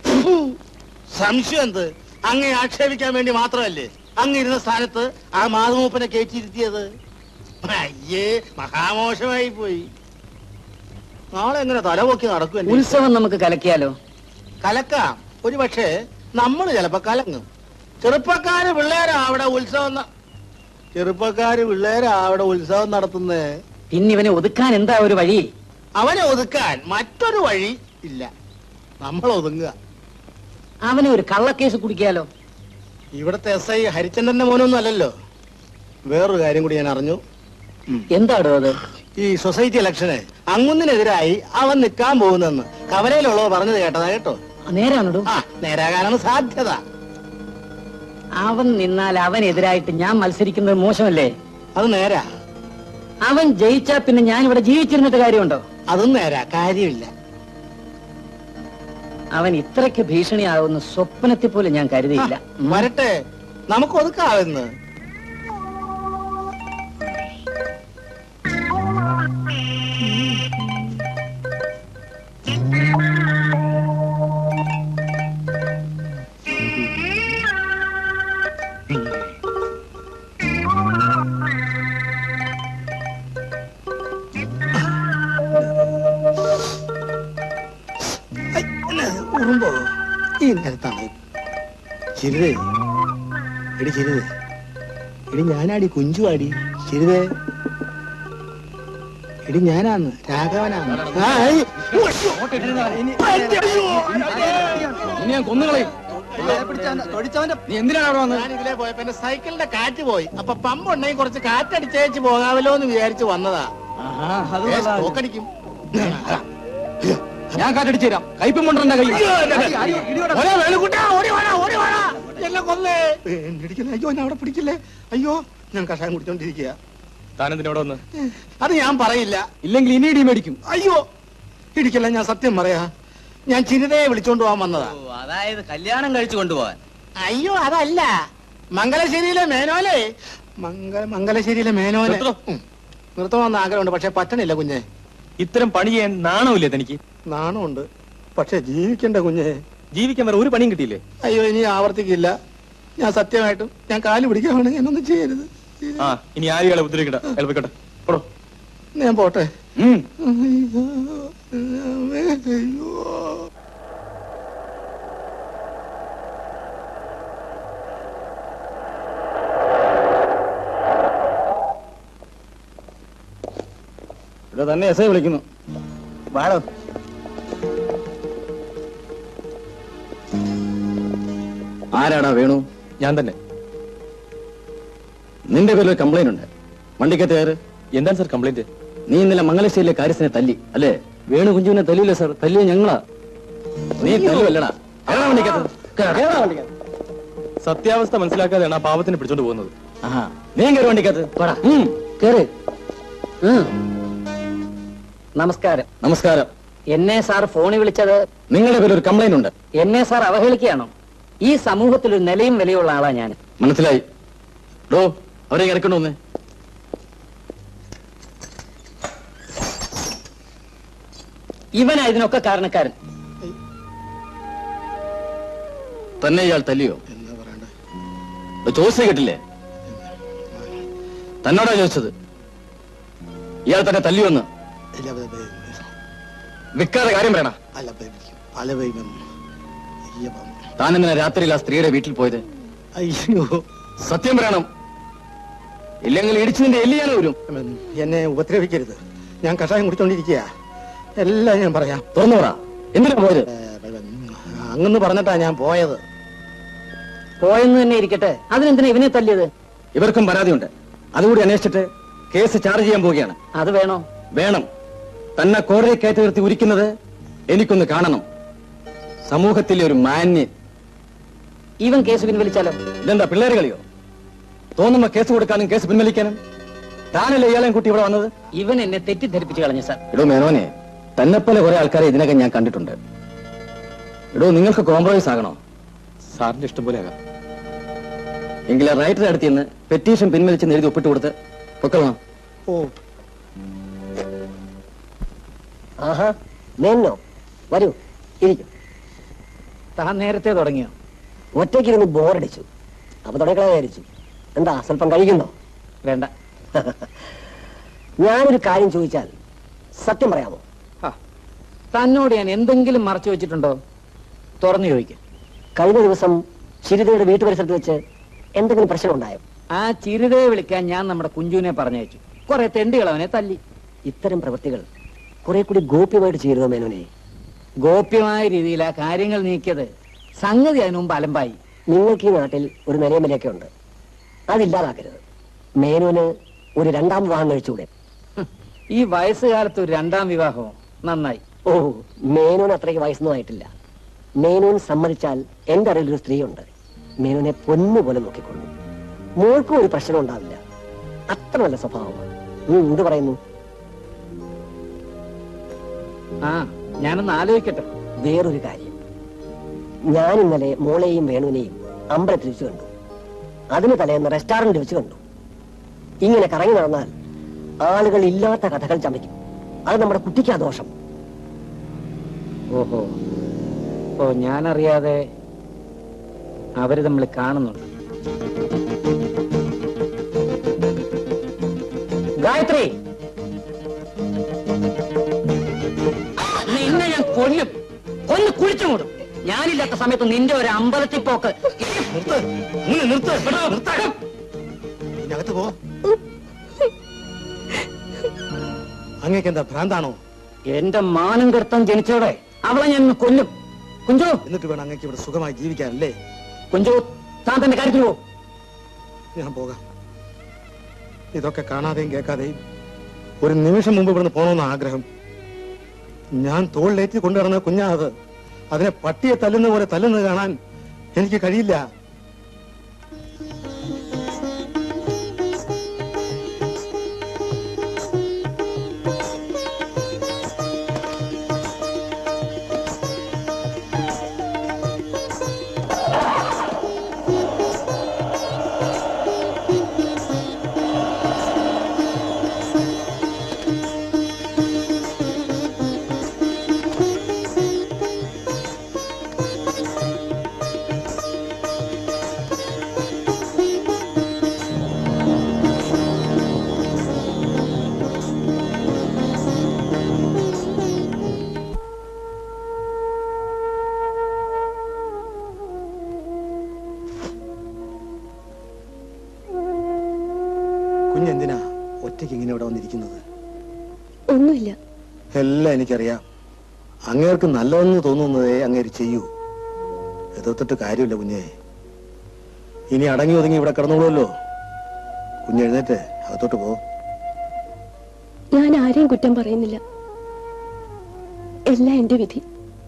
സംശയം എന്ത്? അങ്ങേ ആക്ഷേപിക്കാൻ വേണ്ടി മാത്രമല്ലേ അങ്ങ് ഇരുന്ന സ്ഥാനത്ത് ആ മാധവൂപ്പനെ കയറ്റിയിരുത്തിയത്? അയ്യേ, മഹാമോശമായി പോയി. നാളെ എങ്ങനെ തലപൊക്കി നടക്കും? ഉത്സവം നമുക്ക് കലക്കിയാലോ? കലക്കാം, ഒരു പക്ഷേ നമ്മൾ ചിലപ്പോ കലങ്ങും. ചെറുപ്പക്കാര് പിള്ളേരാ അവിടെ ഉത്സവം നടത്തുന്നേ. പിന്നെ ഇവനെ ഒതുക്കാൻ എന്താ ഒരു വഴി? അവനെ ഒതുക്കാൻ മറ്റൊരു വഴി ഇല്ല, നമ്മൾ ഒതുങ്ങുക. അവനെ ഒരു കള്ളക്കേസ് കുടിക്കാലോ? ഇവിടത്തെ SI ഹരിചന്ദ്രന്റെ മോനൊന്നും അല്ലല്ലോ. വേറൊരു കാര്യം കൂടി ഞാൻ അറിഞ്ഞു. എന്താടോ അത്? ഈ സൊസൈറ്റി ഇലക്ഷന് അങ്ങുന്നിനെതിരായി അവൻ നിൽക്കാൻ പോകുന്നെന്ന് കവലയിലുള്ളവർ പറഞ്ഞത് കേട്ടതാ. കേട്ടോ? നേരാണോ? നേരാകാനാണ് സാധ്യത. അവൻ നിന്നാൽ അവനെതിരായിട്ട് ഞാൻ മത്സരിക്കുന്നത് മോശമല്ലേ? അത് നേരാ. അവൻ ജയിച്ചാ പിന്നെ ഞാൻ ഇവിടെ ജീവിച്ചിരുന്നിട്ട് കാര്യമുണ്ടോ? അതും നേരാ, കാര്യമില്ല. അവൻ ഇത്രയ്ക്ക് ഭീഷണിയാവുന്ന സ്വപ്നത്തിൽ പോലും ഞാൻ കരുതിയില്ല. വരട്ടെ, നമുക്ക് ഒതുക്കാവുന്ന. ഈ നേരത്താണ് ചിരുതേ, എടി ചിരുതേ, എടി ഞാനാടി കുഞ്ചുവാടി. ചിരുതേ, എടി ഞാനാന്ന്, രാഘവനാന്ന്. ഞാനിതിലെ പോയപ്പോ എന്റെ സൈക്കിളിന്റെ കാറ്റ് പോയി. അപ്പൊ പമ്പ് ഉണ്ടെങ്കിൽ കുറച്ച് കാറ്റടിച്ചേച്ച് പോകാമല്ലോ എന്ന് വിചാരിച്ച് വന്നതാ. തോക്കടിക്കും. ഞാൻ കാറ്റടിച്ചു തരാം. കൈപ്പും കൊണ്ടുവരണ്ട കൈ. എന്നെ കൊന്നേ. അയ്യോ, എന്നെ അവിടെ പിടിക്കില്ലേ. അയ്യോ, ഞാൻ കഷായം കുടിച്ചോണ്ടിരിക്കുക. താനെന്തിനോട് വന്ന്? അത് ഞാൻ പറയില്ല. ഇല്ലെങ്കിൽ ഇനി ഇടി മേടിക്കും. അയ്യോ, ഇടിക്കല്ല, ഞാൻ സത്യം പറയാ. ഞാൻ ചിരിതയെ വിളിച്ചോണ്ട് പോകാൻ വന്നതാ. അതായത് കല്യാണം കഴിച്ചു കൊണ്ടുപോകാൻ? അയ്യോ, അതല്ല. മംഗലശ്ശേരിയിലെ മേനോനെ മംഗലശ്ശേരിയിലെ മേനോനെ നിർത്തണമെന്ന് ആഗ്രഹമുണ്ട്. പക്ഷെ പറ്റണില്ല കുഞ്ഞെ. ഇത്തരം പണി ചെയ്യാൻ നാണമില്ലേ തനിക്ക്? നാണമുണ്ട്, പക്ഷെ ജീവിക്കണ്ട കുഞ്ഞെ. ജീവിക്കാൻ വേറെ ഒരു പണിയും കിട്ടിയില്ലേ? അയ്യോ, ഇനി ആവർത്തിക്കില്ല. ഞാൻ സത്യമായിട്ടും ഞാൻ കാല് പിടിക്കുകയാണെങ്കിൽ എന്നൊന്നും ചെയ്യരുത്. ആ, ഇനി ആരുകളെ ഉദ്രവിക്കട്ടെ, എളുപ്പിക്കട്ടെ. ഞാൻ പോട്ടെ. ഇവിടെ തന്നെ എസ് ഐ വിളിക്കുന്നു. വാടോ. ആരാടാ വേണു? ഞാൻ തന്നെ. നിന്റെ പേരിൽ കംപ്ലൈന്റ് ഉണ്ട്. വണ്ടിക്കകത്ത് കയറ്. എന്താണ് സാർ കംപ്ലൈന്റ്? നീ ഇന്നലെ മംഗലശ്ശേരിയിലെ കാര്യസ്ഥനെ തല്ലി അല്ലേ? വേണു കുഞ്ചുവിനെ തല്ലിയില്ല സാർ, തല്ലിയ ഞങ്ങളാ. നീ തല്ലുവല്ലടാ. സത്യാവസ്ഥ മനസ്സിലാക്കാതെയാണ് ആ പാവത്തിനെ പിടിച്ചോണ്ട് പോകുന്നത്. നീ കയറി വണ്ടിക്കകത്ത്. കേറ്. നമസ്കാരം. നമസ്കാരം. എന്നെ സാർ ഫോണിൽ വിളിച്ചത്? നിങ്ങളുടെ പേരിൽ ഒരു കംപ്ലൈന്റ് ഉണ്ട്. എന്നെ സാർ അവഹേളിക്കുകയാണോ? ഈ സമൂഹത്തിൽ ഒരു നിലയും വിലയുള്ള ആളാ ഞാൻ. മനസ്സിലായി. ഡോ, അവരെ ഇറക്കണോന്ന്. ഇവനാ ഇതിനൊക്കെ കാരണക്കാരൻ. തന്നെ ഇയാൾ തല്ലിയോ? എന്താ പറയണ്ടേ? ചോദിച്ചു കേട്ടില്ലേ? തന്നോടാ ചോദിച്ചത്. ഇയാൾ തന്നെ തല്ലിയോന്ന്. വിൽക്കാതെ കാര്യം പറയണ. താൻ എന്തിനാ രാത്രിയിൽ ആ സ്ത്രീയുടെ വീട്ടിൽ പോയത്? അയ്യോ, സത്യം പറയണം, ഇല്ലെങ്കിൽ ഇടിച്ചതിന്റെ എല്ലിയാനോ വരും. എന്നെ ഉപദ്രവിക്കരുത്. ഞാൻ കഷായം കുടിച്ചോണ്ടിരിക്കുക. എല്ലാം ഞാൻ പറയാം. തുറന്നു പറ, എന്തിനാ പോയത്? അങ്ങന്ന് പറഞ്ഞിട്ടാ ഞാൻ പോയത്. പോയെന്ന് തന്നെ ഇരിക്കട്ടെ, അതിനെന്തിനാ ഇവനെ തല്ലിയത്? ഇവർക്കും പരാതിയുണ്ട്. അതുകൂടി അന്വേഷിച്ചിട്ട് കേസ് ചാർജ് ചെയ്യാൻ പോവുകയാണ്. അത് വേണോ? വേണം. തന്നെ കോടതി കയറ്റി നിർത്തി ഉരിക്കുന്നത് എനിക്കൊന്ന് കാണണം. സമൂഹത്തിലെ ഒരു മാന്യൻ. ഇവൻ കേസ് പിൻവലിച്ചാലോ? ഇതെന്താ പിള്ളേര് കളിയോ? തോന്നുമ്പോ കേസ് കൊടുക്കാനും കേസ് പിൻവലിക്കാനും. താനല്ലേ ഇയാളെയും കുട്ടി ഇവിടെ വന്നത്? ഇവൻ എന്നെ തെറ്റിദ്ധരിപ്പിച്ചു കളഞ്ഞു സാർ. എടോ മേനോനെ, തന്നെപ്പോലെ കുറെ ആൾക്കാരെ ഇതിനകം ഞാൻ കണ്ടിട്ടുണ്ട്. എടോ, നിങ്ങൾക്ക് കോംപ്രമൈസ് ആകണോ? സാറിന്റെ ഇഷ്ടം പോലെ ആകാം. എങ്കിലെ റൈറ്ററെ അടുത്ത് നിന്ന് പെറ്റീഷൻ പിൻവലിച്ചെന്ന് എഴുതി ഒപ്പിട്ട് കൊടുത്ത് പൊക്കളാം. ഓ, ആഹാ, മേനോ വരൂ, ഇരിക്കും. താൻ നേരത്തെ തുടങ്ങിയോ? ഒറ്റയ്ക്കിരുന്ന് ബോറടിച്ചു. അപ്പൊ തുടക്കളെ വിചാരിച്ചു. എന്താ സ്വല്പം കഴിക്കുന്നോ? വേണ്ട. ഞാനൊരു കാര്യം ചോദിച്ചാൽ സത്യം പറയാമോ? തന്നോട് ഞാൻ എന്തെങ്കിലും മറച്ചു വെച്ചിട്ടുണ്ടോ? തുറന്നു ചോദിക്കും. കഴിഞ്ഞ ദിവസം ചിരിതയുടെ വീട്ടുപരിസരത്ത് വെച്ച് എന്തെങ്കിലും പ്രശ്നം ഉണ്ടായോ? ആ ചിരിതയെ വിളിക്കാൻ ഞാൻ നമ്മുടെ കുഞ്ചുവിനെ പറഞ്ഞയച്ചു. കുറെ തെണ്ടികൾ അവനെ തല്ലി. ഇത്തരം പ്രവൃത്തികൾ കുറെ കൂടി ഗോപ്യമായിട്ട് ചെയ്യരുതോ മേനോനെ? ഗോപ്യമായ രീതിയിലാ കാര്യങ്ങൾ നീക്കിയത്. സംഗതി അതിനു മുമ്പ് അലമ്പായി. നിങ്ങൾക്ക് ഈ നാട്ടിൽ ഒരു നിലയമലയൊക്കെ ഉണ്ട്, അതില്ലാതാക്കരുത്. മേനോന് ഒരു രണ്ടാം വിവാഹം കഴിച്ചുകൂടെ? ഈ വയസ്സുകാലത്ത് ഒരു രണ്ടാം വിവാഹമോ? നന്നായി. ഓ, മേനോൻ അത്രയ്ക്ക് വയസ്സൊന്നും ആയിട്ടില്ല. മേനോൻ സമ്മതിച്ചാൽ എന്റെ അറിവിൽ ഒരു സ്ത്രീയുണ്ട്. മേനോനെ പൊന്നുപോലെ നോക്കിക്കൊള്ളു. മോൾക്കും ഒരു പ്രശ്നം ഉണ്ടാവില്ല. അത്ര നല്ല സ്വഭാവമാണ്. എന്ത് പറയുന്നു? ആ, ഞാനൊന്ന് ആലോചിക്കട്ടെ. വേറൊരു കാര്യം, ഞാൻ ഇന്നലെ മോളെയും വേണുവിനെയും അമ്പലത്തിൽ വെച്ച് കണ്ടു. അതിന് തലേന്ന് റെസ്റ്റോറന്റ് വെച്ച് കണ്ടു. ഇങ്ങനെ കറങ്ങി നടന്നാൽ ആളുകൾ ഇല്ലാത്ത കഥകൾ ചമയ്ക്കും. അത് നമ്മുടെ കുട്ടിക്കാ ദോഷം. ഓഹോ, ഓ, ഞാനറിയാതെ അവര് തമ്മിൽ കാണുന്നുണ്ട്. ഗായത്രി, നിന്നെ ഞാൻ കൊല്ലും, കൊന്ന് കുഴിച്ചു മൂടും. ഞാനില്ലാത്ത സമയത്ത് നിന്റെ ഒരു അമ്പലത്തിൽ പോക്ക്. പോ. അങ്ങേക്കെന്താ ഭ്രാന്താണോ? എന്റെ മാനം കെടുത്താൻ ജനിച്ചോടെ അവളെ ഞാൻ കൊല്ലും. കുഞ്ചു, എന്നിട്ട് വേണം അങ്ങേക്ക് ഇവിടെ സുഖമായി ജീവിക്കാനല്ലേ? കുഞ്ചു, താൻ തന്റെ കാര്യത്തിൽ പോ. ഞാൻ പോകാം. ഇതൊക്കെ കാണാതെയും കേൾക്കാതെയും ഒരു നിമിഷം മുമ്പ് ഇവിടുന്ന് പോകണമെന്ന് ആഗ്രഹം. ഞാൻ തോളിലേറ്റി കൊണ്ടുവരുന്ന കുഞ്ഞാ അത്. അതിനെ പട്ടിയെ തല്ലുന്ന പോലെ തല്ലുന്നത് കാണാൻ എനിക്ക് കഴിയില്ല. കുഞ്ഞെന്തിനാ ഒറ്റയ്ക്ക് ഇങ്ങനെ ഇവിടെ വന്നിരിക്കുന്നത്? ഒന്നുമില്ല. എല്ലാം എനിക്കറിയാം. അങ്ങേർക്ക് നല്ലതെന്ന് തോന്നുന്നതേ അങ്ങേര് ചെയ്യൂ. എതിർത്തിട്ട് കാര്യമില്ല കുഞ്ഞെ. ഇനി അടങ്ങി ഒതുങ്ങി ഇവിടെ കിടന്നോളൂല്ലോ. കുഞ്ഞെഴുന്നേറ്റ് അകത്തോട്ട് പോ. ഞാൻ ആരെയും കുറ്റം പറയുന്നില്ല. എല്ലാം എന്റെ വിധി.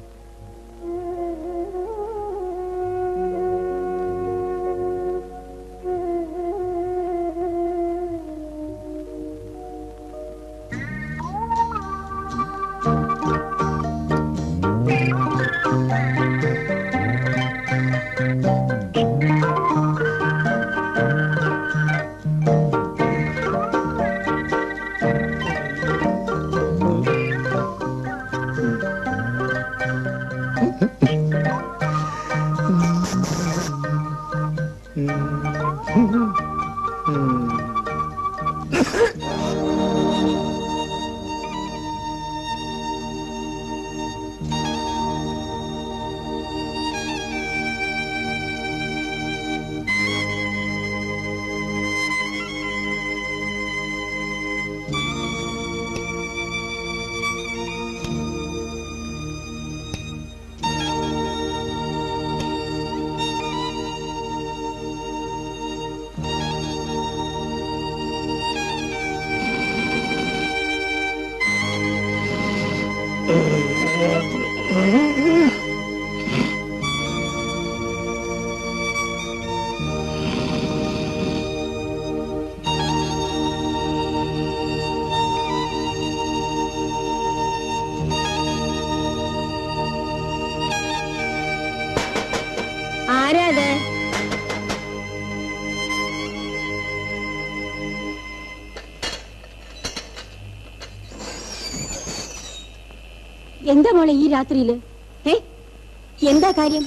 എന്താ മോളെ ഈ രാത്രിയില്? എന്താ കാര്യം?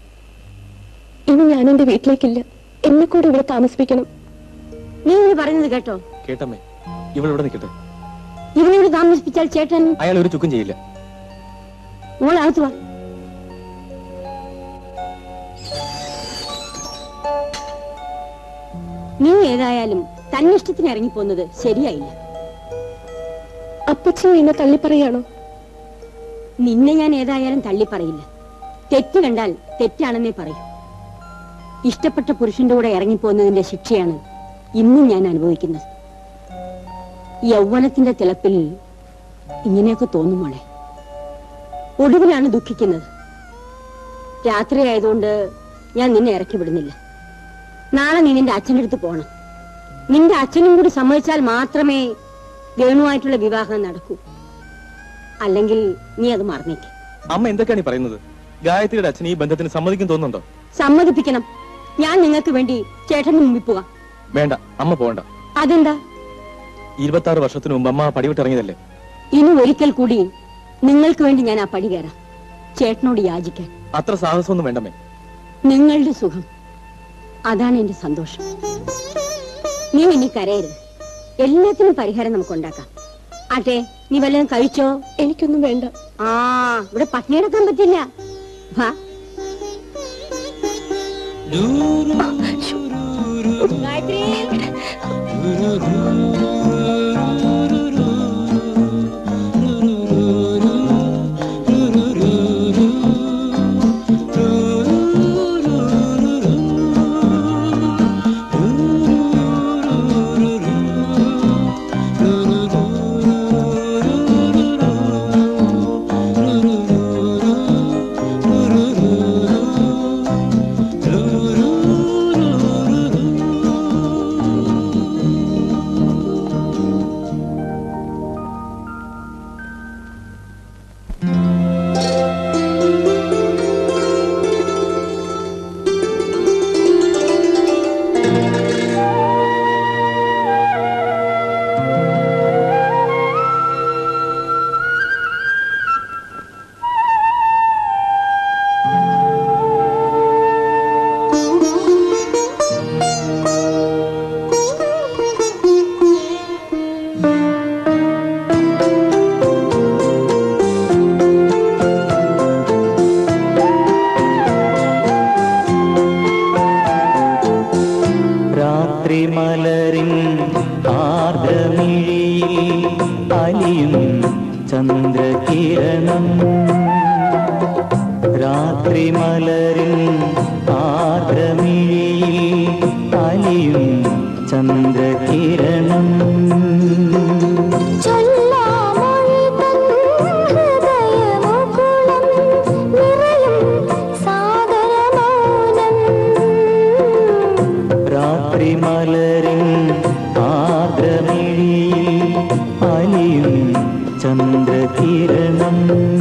ഇനി ഞാൻ എന്റെ വീട്ടിലേക്കില്ല. എന്നെ കൂടെ ഇവിടെ താമസിപ്പിക്കണം. നീ ഇത് പറയുന്നത് കേട്ടോ? കേട്ടമ്മേ, ഇവളിവിടെ നിൽക്കട്ടെ. ഇവനിവിടെ താമസിപ്പിച്ചാൽ ചേട്ടൻ അയാൾ ഒരു ചുക്കും ചെയ്യില്ല. മോളകത്ത് വാ. നീ ഏതായാലും തന്നിഷ്ടത്തിന് ഇറങ്ങിപ്പോന്നത് ശരിയായില്ല. അപ്പച്ചൻ എന്നെ തള്ളിപ്പറയാണോ? നിന്നെ ഞാൻ ഏതായാലും തള്ളിപ്പറയില്ല. തെറ്റ് കണ്ടാൽ തെറ്റാണെന്നേ പറയൂ. ഇഷ്ടപ്പെട്ട പുരുഷന്റെ കൂടെ ഇറങ്ങിപ്പോകുന്നതിന്റെ ശിക്ഷയാണ് ഇന്നും ഞാൻ അനുഭവിക്കുന്നത്. യൗവനത്തിന്റെ തിളപ്പിൽ ഇങ്ങനെയൊക്കെ തോന്നും മോളെ. ഒടുവിലാണ് ദുഃഖിക്കുന്നത്. രാത്രി ആയതുകൊണ്ട് ഞാൻ നിന്നെ ഇറക്കി വിടുന്നില്ല. നാളെ നീ നിന്റെ അച്ഛൻ്റെ അടുത്ത് പോണം. നിന്റെ അച്ഛനും കൂടി സമ്മതിച്ചാൽ മാത്രമേ വേണുവായിട്ടുള്ള വിവാഹം നടക്കൂ. അല്ലെങ്കിൽ നീ അത് മറന്നേക്ക്. അമ്മ എന്തൊക്കെയാണ് പറയുന്നത്? ഗായത്രിയുടെ അച്ഛൻ ഈ ബന്ധത്തിന് സമ്മതിക്കും തോന്നുന്നുണ്ടോ? സമ്മതിപ്പിക്കണം. ഞാൻ നിങ്ങൾക്ക് വേണ്ടി ചേട്ടന് മുമ്പിൽ പോവാം. വേണ്ട, അമ്മ പോകണ്ട. അതെന്താ? 26 വർഷത്തിന് മുമ്പ് അമ്മ പടിവിട്ടിറങ്ങിയതല്ലേ. ഇനി ഒരിക്കൽ കൂടി നിങ്ങൾക്ക് വേണ്ടി ഞാൻ ആ പടി കയറാം. ചേട്ടനോട് യാചിക്കാൻ. അത്ര സാഹസമൊന്നും വേണ്ടമേ. നിങ്ങളുടെ സുഖം, അതാണ് എന്റെ സന്തോഷം. നീ ഇനി കരയരുത്. എല്ലാത്തിനും പരിഹാരം നമുക്ക് ഉണ്ടാക്കാം. ആട്ടെ, നീ വല്ലതും കഴിച്ചോ? എനിക്കൊന്നും വേണ്ട. ഇവിടെ പട്ടിണി എടുക്കാൻ പറ്റില്ല. വാ. ഗായത്രി, രാത്രിമലരിൻ ആർദ്രമിഴിയിൽ അലിയും ചന്ദ്രകിരണം രാത്രിമലരിൻ ആർദ്രമിഴിയിൽ അലിയും ചന്ദ്രകിരണം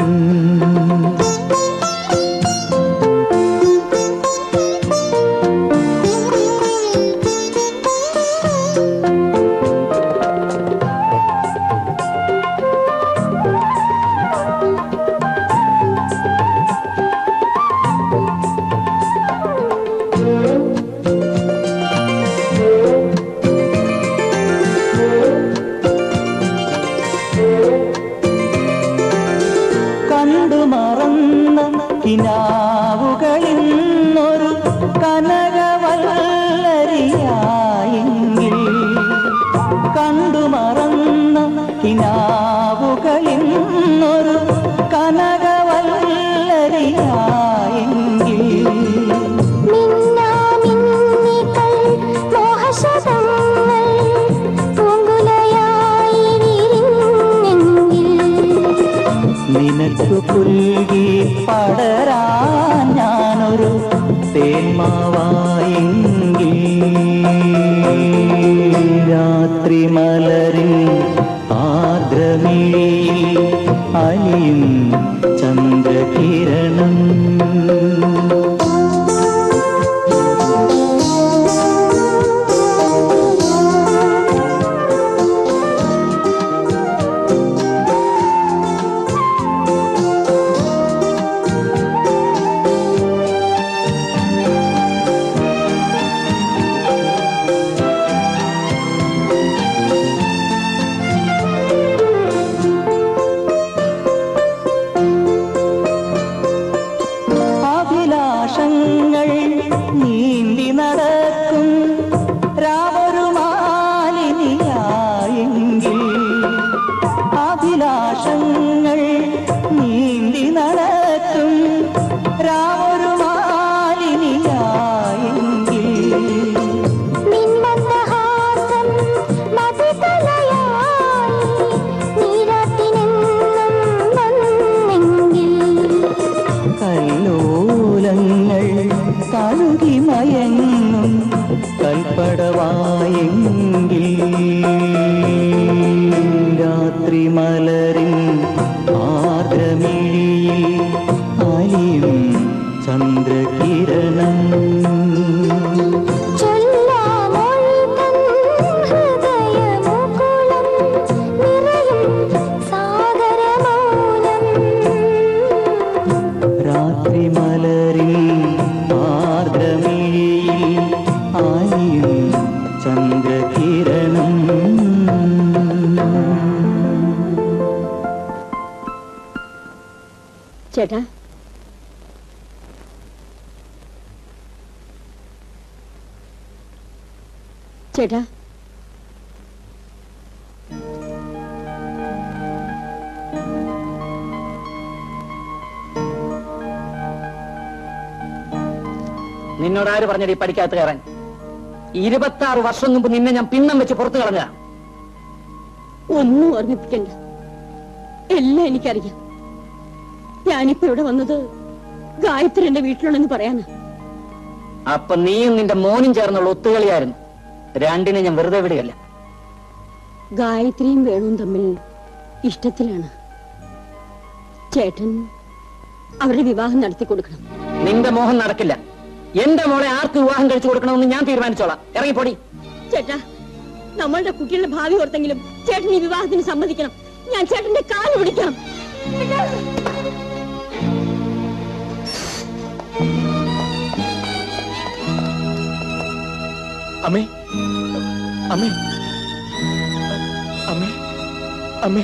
കിനാവുകളിന്നൊരു കനകവല്ലരിയായെങ്കിൽ കണ്ടുമറന്ന കിനാവുകളിന്നൊരു കനകവല്ലരിയായെങ്കിൽ നിനക്കു പുൽകി പടരാൻ ഞാനൊരു തേന്മാവായെങ്കിൽ രാത്രിമലരിൻ ആർദ്രമിഴിയിൽ അലിയും ചന്ദ്രകിരണം കൽപ്പടവായെങ്കിൽ രാത്രിമലരിൻ ആർദ്രമിഴിയിൽ അലിയും ചന്ദ്രകിരണം രാത്രിമലരിൻ ആർദ്രമിഴിയിൽ അലിയും ചന്ദ്രകിരണം ചേട്ടാ ചേട്ടാ നിന്നോടാര് പറഞ്ഞടി പഠിക്കാത്ത കയറാൻ? 26 വർഷം മുമ്പ് നിന്നെ ഞാൻ പിണ്ണം വെച്ച് പുറത്തു കളഞ്ഞ. ഒന്നും ഓർമ്മിപ്പിക്കണ്ട, എല്ലാം എനിക്കറിയാം. ഞാനിപ്പോ ഇവിടെ വന്നത് ഗായത്രി എന്റെ വീട്ടിലുണ്ടെന്ന് പറയാനാ. അപ്പൊ നീയും നിന്റെ മോനും ചേർന്നുള്ള ഒത്തുകളിയായിരുന്നു. രണ്ടിനെ ഞാൻ വെറുതെ വിടുകയല്ല. ഗായത്രിയും വേണുവും തമ്മിൽ ഇഷ്ടത്തിലാണ്. ചേട്ടൻ അവരുടെ വിവാഹം നടത്തി കൊടുക്കണം. നിന്റെ മോഹം നടക്കില്ല. എന്റെ മോളെ ആർക്ക് വിവാഹം കഴിച്ചു കൊടുക്കണമെന്ന് ഞാൻ തീരുമാനിച്ചോളാം. ഇറങ്ങിപ്പോടി. ചേട്ടാ, നമ്മളുടെ കുട്ടികളുടെ ഭാവി ഓർത്തെങ്കിലും ചേട്ടൻ ഈ വിവാഹത്തിന് സമ്മതിക്കണം. ഞാൻ ചേട്ടന്റെ കാല് പിടിക്കാം. അമ്മേ, അമ്മേ, അമ്മേ, അമ്മേ.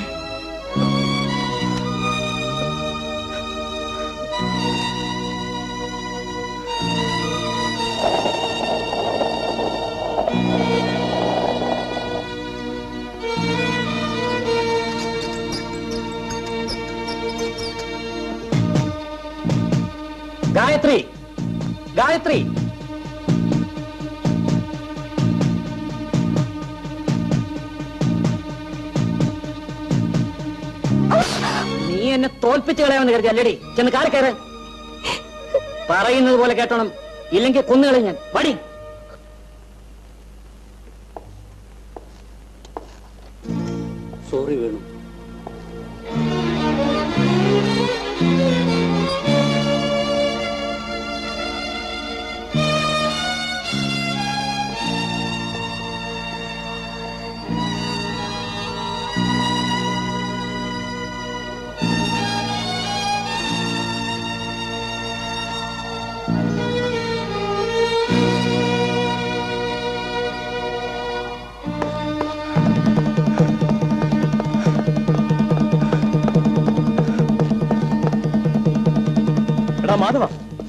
ഗായത്രി, ഗായത്രി, നീ എന്നെ തോൽപ്പിച്ച് കളയാമെന്ന് കരുതി അല്ലേടി? ചെന്ന് കാറി കയറ്. പറയുന്നത് പോലെ കേട്ടോണം, ഇല്ലെങ്കിൽ കൊന്നുകളെ ഞാൻ. വടി. സോറി വേണു. മാധവ,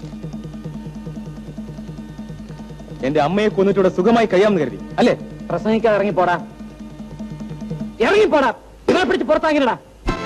എന്റെ അമ്മയെ കൊന്നിട്ടൂടെ സുഖമായി കഴിയാമെന്ന് കരുതി അല്ലേ? പ്രസംഗിക്കാതെ ഇറങ്ങിപ്പോടാ, ഇറങ്ങിപ്പോടാ. നിങ്ങളെ പിടിച്ച് പുറത്താക്കിനടാ.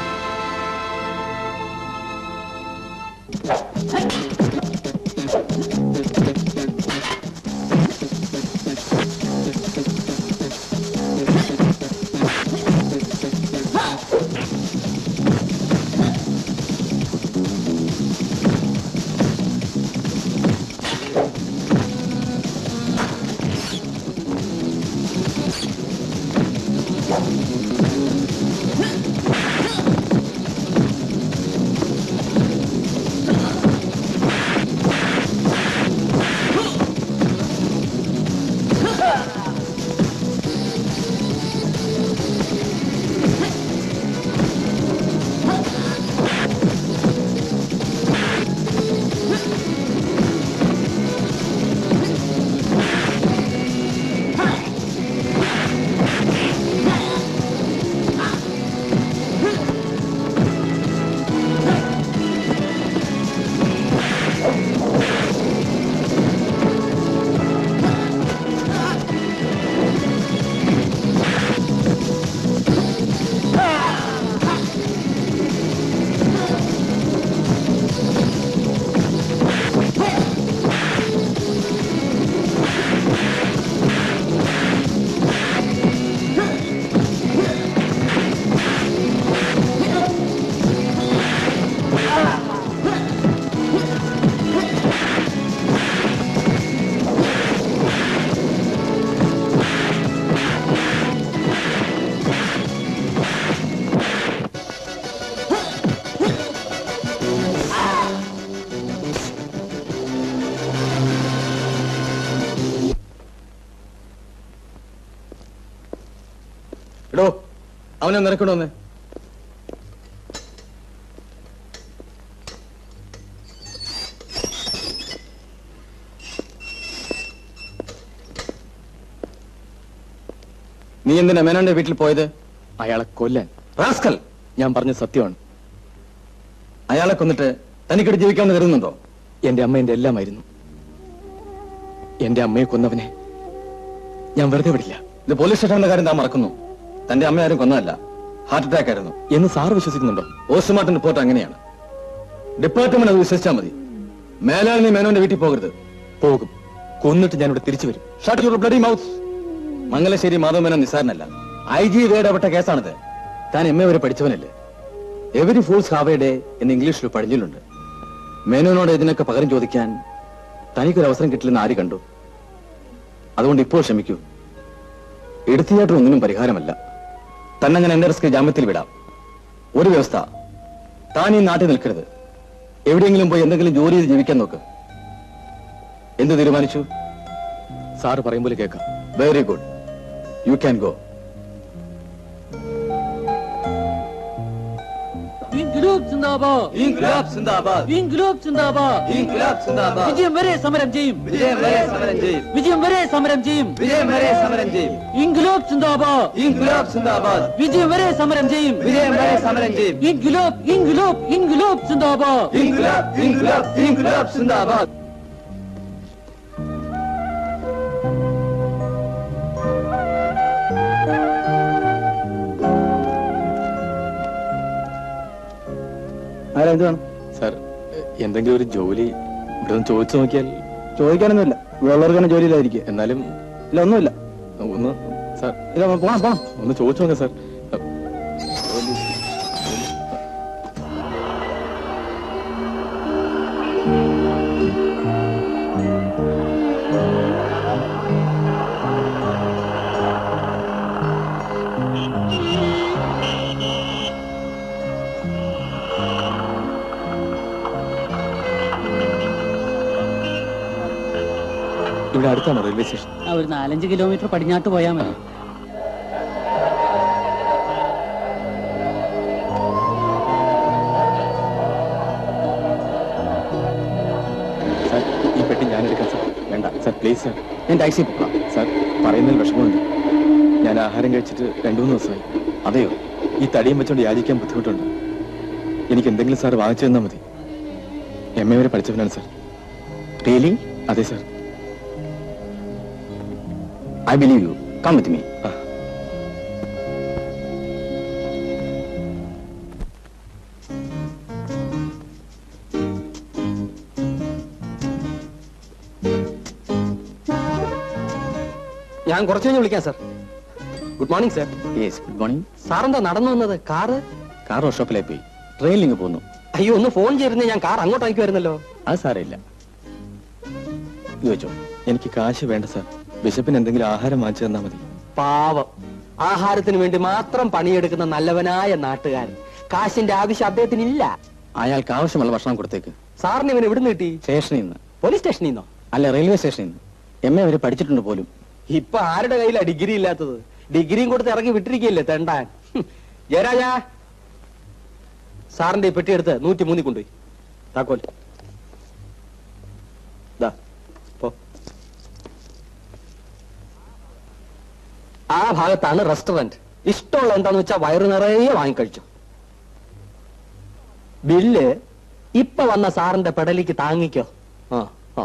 എടോ, അവനെ നിരക്കണോന്ന്. നീ എന്തിനാ മേനോന്റെ വീട്ടിൽ പോയത്? അയാളെ കൊല്ലാൻ. റാസ്കൽ, ഞാൻ പറഞ്ഞ സത്യമാണ്. അയാളെ കൊന്നിട്ട് തനിക്കിട്ട് ജീവിക്കാമെന്ന് കരുതുന്നുണ്ടോ? എന്റെ അമ്മ എന്റെ എല്ലാമായിരുന്നു. എന്റെ അമ്മയെ കൊന്നവനെ ഞാൻ വെറുതെ വിടില്ല. ഇത് പോലീസ് സ്റ്റേഷന്റെ കാര്യം താൻ മറക്കുന്നു. തന്റെ അമ്മ ആരും കൊന്നതല്ല, ഹാർട്ട് അറ്റാക്ക് ആയിരുന്നു എന്ന് സാറ് വിശ്വസിക്കുന്നുണ്ടോ? പോസ്റ്റ്മോർട്ടം റിപ്പോർട്ട് അങ്ങനെയാണ്. ഡിപ്പാർട്ട്മെന്റ് അത് വിശ്വസിച്ചാൽ മതി. മേലാൽ നീ മേനോന്റെ വീട്ടിൽ പോകരുത്. പോകും. കൊന്നിട്ട് ഞാനിവിടെ തിരിച്ചു വരും. Shut your bloody mouth. Mangalassery Madhava Menon നിസ്സാരനല്ല. IG ഇടപെട്ട കേസാണിത്. താൻ MA വരെ പഠിച്ചവനല്ലേ? Every fools have a day എന്ന് ഇംഗ്ലീഷിൽ പഠിച്ചിട്ടുണ്ട്. മേനോനോട് ഇതിനൊക്കെ പകരം ചോദിക്കാൻ തനിക്കൊരു അവസരം കിട്ടില്ലെന്ന് ആര് കണ്ടു? അതുകൊണ്ട് ഇപ്പോൾ ക്ഷമിക്കൂ. എടുത്തിയായിട്ട് ഒന്നിനും പരിഹാരമല്ല. തന്നെ എന്റെ റിസ്ക് ജാമ്യത്തിൽ വിടാം. ഒരു വ്യവസ്ഥ, താൻ ഈ നാട്ടിൽ നിൽക്കരുത്. എവിടെയെങ്കിലും പോയി എന്തെങ്കിലും ജോലി ചെയ്ത് ജീവിക്കാൻ നോക്ക്. എന്ത് തീരുമാനിച്ചു? സാറ് പറയും പോലെ കേൾക്കാം. Very good, you can go. ഇൻക്ലാബ് സിന്ദാബാദ്, ഇൻക്ലാബ് സിന്ദാബാദ്, ഇൻക്ലാബ് സിന്ദാബാദ്, ഇൻക്ലാബ് സിന്ദാബാദ്. വിജയം വരെ സമരം ചെയ്യും, വിജയം വരെ സമരം ചെയ്യും, വിജയം വരെ സമരം ചെയ്യും, വിജയം വരെ സമരം ചെയ്യും. ഇൻക്ലാബ് സിന്ദാബാദ്, ഇൻക്ലാബ് സിന്ദാബാദ്. വിജയം വരെ സമരം ചെയ്യും, വിജയം വരെ സമരം ചെയ്യും. ഇൻക്ലാബ്, ഇൻക്ലാബ്, ഇൻക്ലാബ് സിന്ദാബാദ്, ഇൻക്ലാബ്, ഇൻക്ലാബ്, ഇൻക്ലാബ് സിന്ദാബാദ്. ആരെന്താണ് സാർ, എന്തെങ്കിലും ഒരു ജോലി. ഇവിടെ ഒന്ന് ചോദിച്ചു നോക്കിയാൽ. ചോദിക്കാനൊന്നുമില്ല, വെള്ളവർക്കാണ് ജോലിയിലായിരിക്കും. എന്നാലും ഇല്ല, ഒന്നുമില്ല. ഒന്ന് സാർ ഇല്ല, പോണം. ഒന്ന് ചോദിച്ചു നോക്കാം സാർ. ഇവിടെ അടുത്താണോ റെയിൽവേ സ്റ്റേഷൻ? ഒരു 4-5 കിലോമീറ്റർ പടിഞ്ഞാട്ട് പോയാൽ മതി. സാർ ഈ പെട്ടി ഞാൻ എടുക്കാം സാർ. വേണ്ട സാർ, പ്ലീസ് സാർ. ഞാൻ ടാക്സി പോകാം സാർ. പറയുന്നതിൽ വിഷമമുണ്ട്. ഞാൻ ആഹാരം കഴിച്ചിട്ട് 2-3 ദിവസമായി. അതെയോ? ഈ തടിയും വെച്ചോണ്ട് യാചിക്കാൻ ബുദ്ധിമുട്ടുണ്ട്. എനിക്ക് എന്തെങ്കിലും സാർ വാങ്ങിച്ചു തന്നാൽ മതി. MA വരെ പഠിച്ചവനാണ് സാർ. റിയലി? അതെ sir. I believe you. Come with me. ഞാൻ കുറച്ചു കഴിഞ്ഞ് വിളിക്കാം sir. Good morning sir. Yes, good morning. സാറെന്താ നടന്നു വന്നത്? കാർ വർക്ക്ഷോപ്പിലായി പോയി. ട്രെയിനിലിങ് പോന്നു. അയ്യോ, ഒന്ന് ഫോൺ ചെയ്തിരുന്നേ, ഞാൻ കാർ അങ്ങോട്ട് അയക്കുമായിരുന്നല്ലോ. അത് സാരമില്ല, ചോദിച്ചോ. എനിക്ക് കാശ് വേണ്ട സാർ. ബിഷപ്പിന് എന്തെങ്കിലും ആഹാരം വാങ്ങിച്ചു തന്നാൽ മതി. പാവം, ആഹാരത്തിന് വേണ്ടി മാത്രം പണിയെടുക്കുന്ന നല്ലവനായ നാട്ടുകാരൻ. കാശിന്റെ ആവശ്യം അദ്ദേഹത്തിനില്ല. അയാൾക്ക് ആവശ്യമുള്ള ഭക്ഷണം കൊടുത്തേക്ക്. സാറിന് ഇവൻ എവിടുന്ന് കിട്ടി? സ്റ്റേഷനിൽ നിന്ന്. പോലീസ് സ്റ്റേഷനിൽ നിന്നോ? അല്ല, റെയിൽവേ സ്റ്റേഷനിൽ നിന്ന്. MA വരെ പഠിച്ചിട്ടുണ്ട് പോലും. ഇപ്പൊ ആരുടെ കയ്യിലാ ഡിഗ്രി ഇല്ലാത്തത്? ഡിഗ്രിയും കൊടുത്ത് ഇറങ്ങി വിട്ടിരിക്കല്ലേ തെണ്ടാൻ. ജയരാജ, സാറിന്റെ ഈ പെട്ടിയെടുത്ത് 103 കൊണ്ടുപോയി. താക്കോൽ ദാ, പോ. ആ ഭാഗത്താണ് റെസ്റ്റോറന്റ്. ഇഷ്ടമുള്ള എന്താന്ന് വെച്ചാ വയറു നിറയെ വാങ്ങിക്കഴിച്ചു. ബില്ല് ഇപ്പൊ വന്ന സാറിന്റെ പെടലിക്ക് താങ്ങിക്കോ. ആ ആ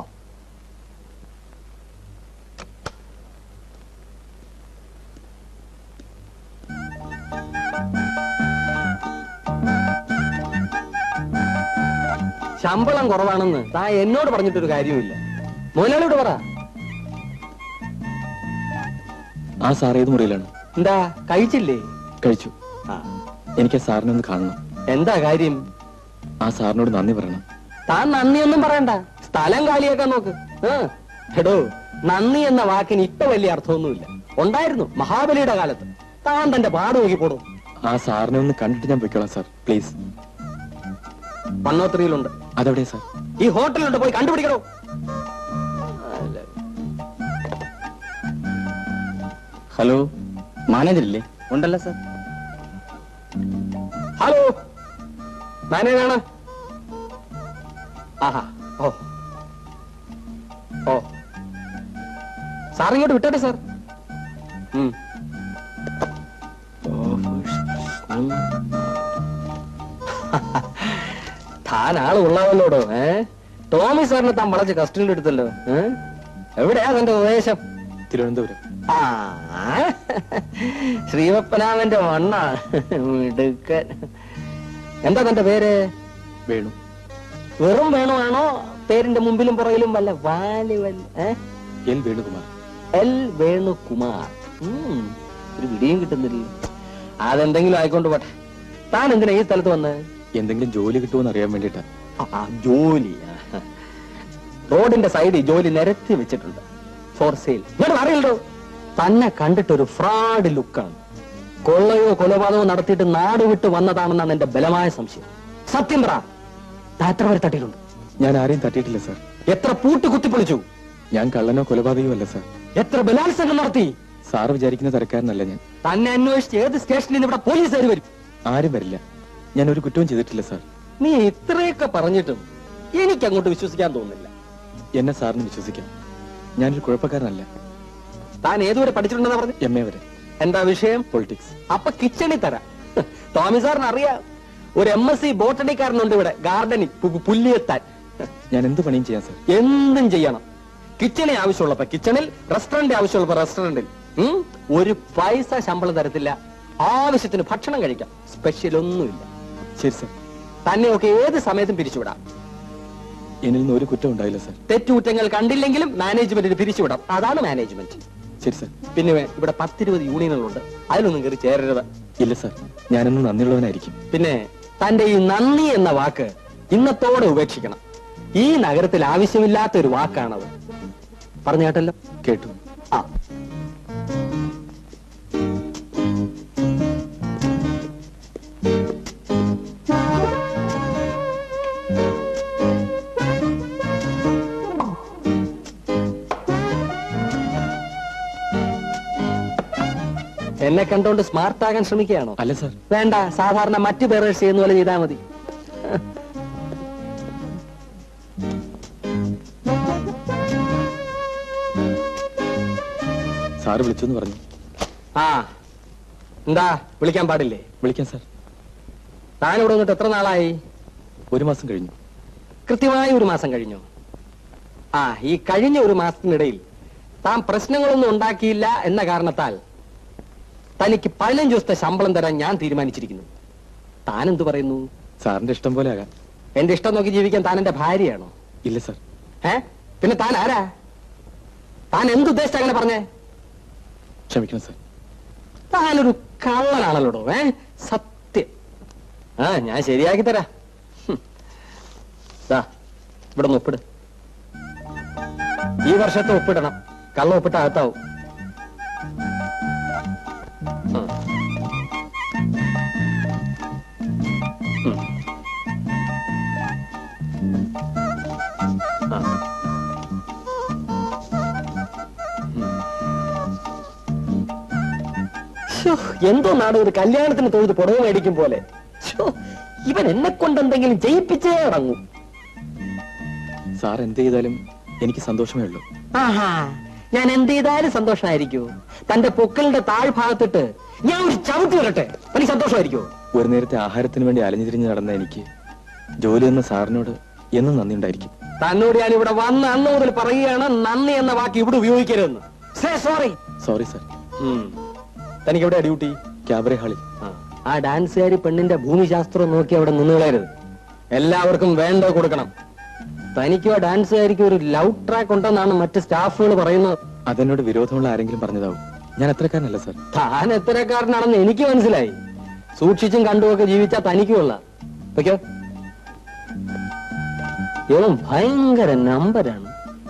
ശമ്പളം കുറവാണെന്ന് താൻ എന്നോട് പറഞ്ഞിട്ടൊരു കാര്യമില്ല. മുതലാളിയോട് പറ. ആ സാർ ഏത് മുറിയിലാണ്? എന്താ കഴിച്ചില്ലേ? കഴിച്ചു. ആ, എനിക്ക് ആ സാറിനെ ഒന്ന് കാണണം. എന്താ കാര്യം? ആ സാറിനോട് നന്ദി പറയണം. താൻ നന്ദിയൊന്നും പറയണ്ട, സ്ഥലം കാലിയാക്കാൻ നോക്ക്. എടോ, നന്ദി എന്ന വാക്കിന് ഇപ്പൊ വലിയ അർത്ഥമൊന്നുമില്ല. ഉണ്ടായിരുന്നു മഹാബലിയുടെ കാലത്ത്. താൻ തന്റെ പാട് നോക്കി പോടും. ആ സാറിനെ ഒന്ന് കണ്ടിട്ട് ഞാൻ പൊയ്ക്കോളാം സാർ, പ്ലീസ്. 103 അതെവിടെയാ സാർ? ഈ ഹോട്ടലുണ്ട്, പോയി കണ്ടുപിടിക്കണോ. ഹലോ, മാനേജർ ഇല്ലേ? ഉണ്ടല്ലോ സാർ. ഹലോ, മാനേജാണ്. ആഹാ, ഓ ഓ സാർ ഇങ്ങോട്ട് വിട്ടോട്ടെ സാർ. താൻ ആള് ഉള്ളവല്ലോടോ. ടോമി സാറിനെ താൻ വളച്ച് കസ്റ്റഡിയിൽ എടുത്തല്ലോ. എവിടെയാ തന്റെ ഉപദേശം? തിരുവനന്തപുരം. ആ, ശ്രീവപ്പനാമന്റെ മണ്ണ മിടുക്കൻ. എന്താ തന്റെ പേര്? വേണു. വെറും വേണുവാണോ? പേരിന്റെ മുമ്പിലും പുറകിലും വല്ല വാലി എൽ വേണുകുമാർ. എൽ വേണുകുമാർ. ഒരു വിടിയും കിട്ടുന്നില്ല. അതെന്തെങ്കിലും ആയിക്കൊണ്ട് പോട്ടെ. താൻ എന്തിനാ ഈ സ്ഥലത്ത് വന്ന്? എന്തെങ്കിലും ജോലി കിട്ടുമെന്ന് അറിയാൻ വേണ്ടിട്ടാ. ജോലി? റോഡിന്റെ സൈഡിൽ ജോലി നിരത്തി വെച്ചിട്ടുണ്ട്, ഫോർ സെയിൽ. ഇങ്ങോട്ട് അറിയില്ലോ. തന്നെ കണ്ടിട്ടൊരു ഫ്രോഡ് ലുക്കാണ്. കൊള്ളയോ കൊലപാതകമോ നടത്തിയിട്ട് നാട് വിട്ട് വന്നതാണെന്നാണ് എന്റെ ബലമായ സംശയം. സത്യം പറ, എത്ര പേര് തട്ടിയിട്ടുണ്ട്? ഞാൻ ആരെയും തട്ടിയിട്ടില്ല സാർ. എത്ര പൂട്ട് കുത്തിപ്പൊളിച്ചു? ഞാൻ കള്ളനോ കൊലപാതകയോ അല്ല സാർ. എത്ര ബലാത്സംഗം നടത്തി? സാർ വിചാരിക്കുന്ന തരക്കാരനല്ല ഞാൻ. തന്നെ അന്വേഷിച്ച് ഏത് സ്റ്റേഷനിൽ നിന്ന് ഇവിടെ പോലീസുകാർ വരും? ആരും വരില്ല. ഞാൻ ഒരു കുറ്റവും ചെയ്തിട്ടില്ല സാർ. നീ ഇത്രയൊക്കെ പറഞ്ഞിട്ടും എനിക്ക് അങ്ങോട്ട് വിശ്വസിക്കാൻ തോന്നുന്നില്ല. എന്നെ സാറിന് വിശ്വസിക്കാം. ഞാനൊരു കുഴപ്പക്കാരനല്ല. താൻ ഏതുവരെ പഠിച്ചിട്ടുണ്ടെന്ന് പറഞ്ഞു? MA വരെ. എന്താ വിഷയം? പൊളിറ്റിക്സ്. അപ്പൊ കിച്ചണിൽ തരാം. ടോമി സാറിന് അറിയാം, ഒരു MSc ബോട്ടണിക്കാരനുണ്ട് ഇവിടെ ഗാർഡനിൽ പുല്ലിയെത്താൻ. ഞാൻ എന്ത് പണിയും ചെയ്യാം സാർ. എന്തും ചെയ്യണം. കിച്ചണിൽ ആവശ്യമുള്ളപ്പോ കിച്ചണിൽ, റെസ്റ്റോറന്റ് ആവശ്യമുള്ളപ്പോ റെസ്റ്റോറന്റിൽ. ഒരു പൈസ ശമ്പളം തരത്തില്ല. ആവശ്യത്തിന് ഭക്ഷണം കഴിക്കാം. സ്പെഷ്യൽ ഒന്നുമില്ല. ശരി സാർ. തന്നെ ഒക്കെ ഏത് സമയത്തും പിരിച്ചുവിടാം. എന്നിൽ നിന്ന് ഒരു കുറ്റം ഉണ്ടായില്ല സാർ. തെറ്റുകുറ്റങ്ങൾ കണ്ടില്ലെങ്കിലും മാനേജ്മെന്റിന് പിരിച്ചുവിടാം. അതാണ് മാനേജ്മെന്റ്. ശരി സാർ. പിന്നെ ഇവിടെ 10-20 യൂണിയനുകളുണ്ട്, അതിലൊന്നും കയറി ചേരരുത്. ഇല്ല സാർ, ഞാനെന്നും നന്ദിയുള്ളവനായിരിക്കും. പിന്നെ തന്റെ ഈ നന്ദി എന്ന വാക്ക് ഇന്നത്തോടെ ഉപേക്ഷിക്കണം. ഈ നഗരത്തിൽ ആവശ്യമില്ലാത്ത ഒരു വാക്കാണത്. പറഞ്ഞു കേട്ടല്ലോ? കേട്ടു. ആ, എന്നെ കണ്ടോണ്ട് സ്മാർട്ട് ആകാൻ ശ്രമിക്കുകയാണോ? അല്ല സാർ. വേണ്ട, സാധാരണ മറ്റു ബേറേഴ്സ് ചെയ്യുന്ന പോലെ ചെയ്താൽ മതി. സാറ് വിളിച്ചു പറഞ്ഞു. ആ, എന്താ വിളിക്കാൻ പാടില്ലേ? വിളിക്കാം സാർ. താൻ ഇവിടെ വന്നിട്ട് എത്ര നാളായി? 1 മാസം കഴിഞ്ഞു. കൃത്യമായി 1 മാസം കഴിഞ്ഞു. ആ, ഈ കഴിഞ്ഞ 1 മാസത്തിനിടയിൽ താൻ പ്രശ്നങ്ങളൊന്നും ഉണ്ടാക്കിയില്ല എന്ന കാരണത്താൽ തനിക്ക് 15 ദിവസത്തെ ശമ്പളം തരാൻ ഞാൻ തീരുമാനിച്ചിരിക്കുന്നു. താൻ എന്തു പറയുന്നു? സാറിന്റെ ഇഷ്ടം പോലെ ആകാം. എന്റെ ഇഷ്ടം നോക്കി ജീവിക്കാൻ താൻ എന്റെ ഭാര്യയാണോ? ഇല്ല സാർ. പിന്നെ താൻ ആരാ? താൻ എന്തുദ്ദേശിച്ച അങ്ങനെ പറഞ്ഞേ? ക്ഷമിക്കണം സാർ. താനൊരു കള്ളനാണല്ലോ. സത്യം. ആ, ഞാൻ ശരിയാക്കി തരാം. ഇവിടെ നിന്ന് ഒപ്പിട്. ഈ വർഷത്തെ ഒപ്പിടണം. കള്ളം ഒപ്പിട്ട അകത്താവും. എന്തോ നാട് ഒരു കല്യാണത്തിന് തൊഴുത് പുറകെ മേടിക്കും പോലെ. ഇവൻ എന്നെ കൊണ്ട് എന്തെങ്കിലും ജയിപ്പിച്ചേ ഇറങ്ങും. സാർ എന്ത് ചെയ്താലും എനിക്ക് സന്തോഷമേ ഉള്ളൂ. ആഹാ, ഞാൻ എന്ത് ചെയ്താലും സന്തോഷമായിരിക്കൂ. തന്റെ പൊക്കലിന്റെ താഴ്ഭാഗത്തിട്ട് ഞാൻ ഒരു ചവിട്ടി വരട്ടെ, എനിക്ക് സന്തോഷമായിരിക്കോ? ഒരു നേരത്തെ ആഹാരത്തിന് വേണ്ടി അലഞ്ഞു തിരിഞ്ഞ് നടന്ന എനിക്ക് ജോലി എന്ന സാറിനോട് എന്നും നന്ദി ഉണ്ടായിരിക്കും. തന്നോട് ഞാൻ ഇവിടെ വന്ന അന്ന് മുതൽ പറയുകയാണ്, നന്ദി എന്ന വാക്ക് ഇവിടെ ഉപയോഗിക്കരുതെന്ന്. സോറി. Sorry sir. തനിക്ക് എവിടെയാ ഡ്യൂട്ടി? ക്യാബറെ ഹാളിൽ. ആ ഡാൻസുകാരി പെണ്ണിന്റെ ഭൂമിശാസ്ത്രം നോക്കി അവിടെ നിന്നുകളയരുത്. എല്ലാവർക്കും വേണ്ട കൊടുക്കണം. തനിക്കും ആ ഡാൻസുകാരിക്കും ഒരു ലവ് ട്രാക്ക് ഉണ്ടെന്നാണ് മറ്റ് സ്റ്റാഫുകൾ പറയുന്നത്. അതെന്നോട് വിരോധമുള്ള ആരെങ്കിലും പറഞ്ഞതാവും. ഞാൻ എത്രക്കാരനല്ല സാർ. താൻ എത്രക്കാരനാണെന്ന് എനിക്ക് മനസ്സിലായി. സൂക്ഷിച്ചും കണ്ടുമൊക്കെ ജീവിച്ചാ തനിക്കുമുള്ള. ഓക്കെ, ഇവൻ ഭയങ്കര നമ്പരാണ്.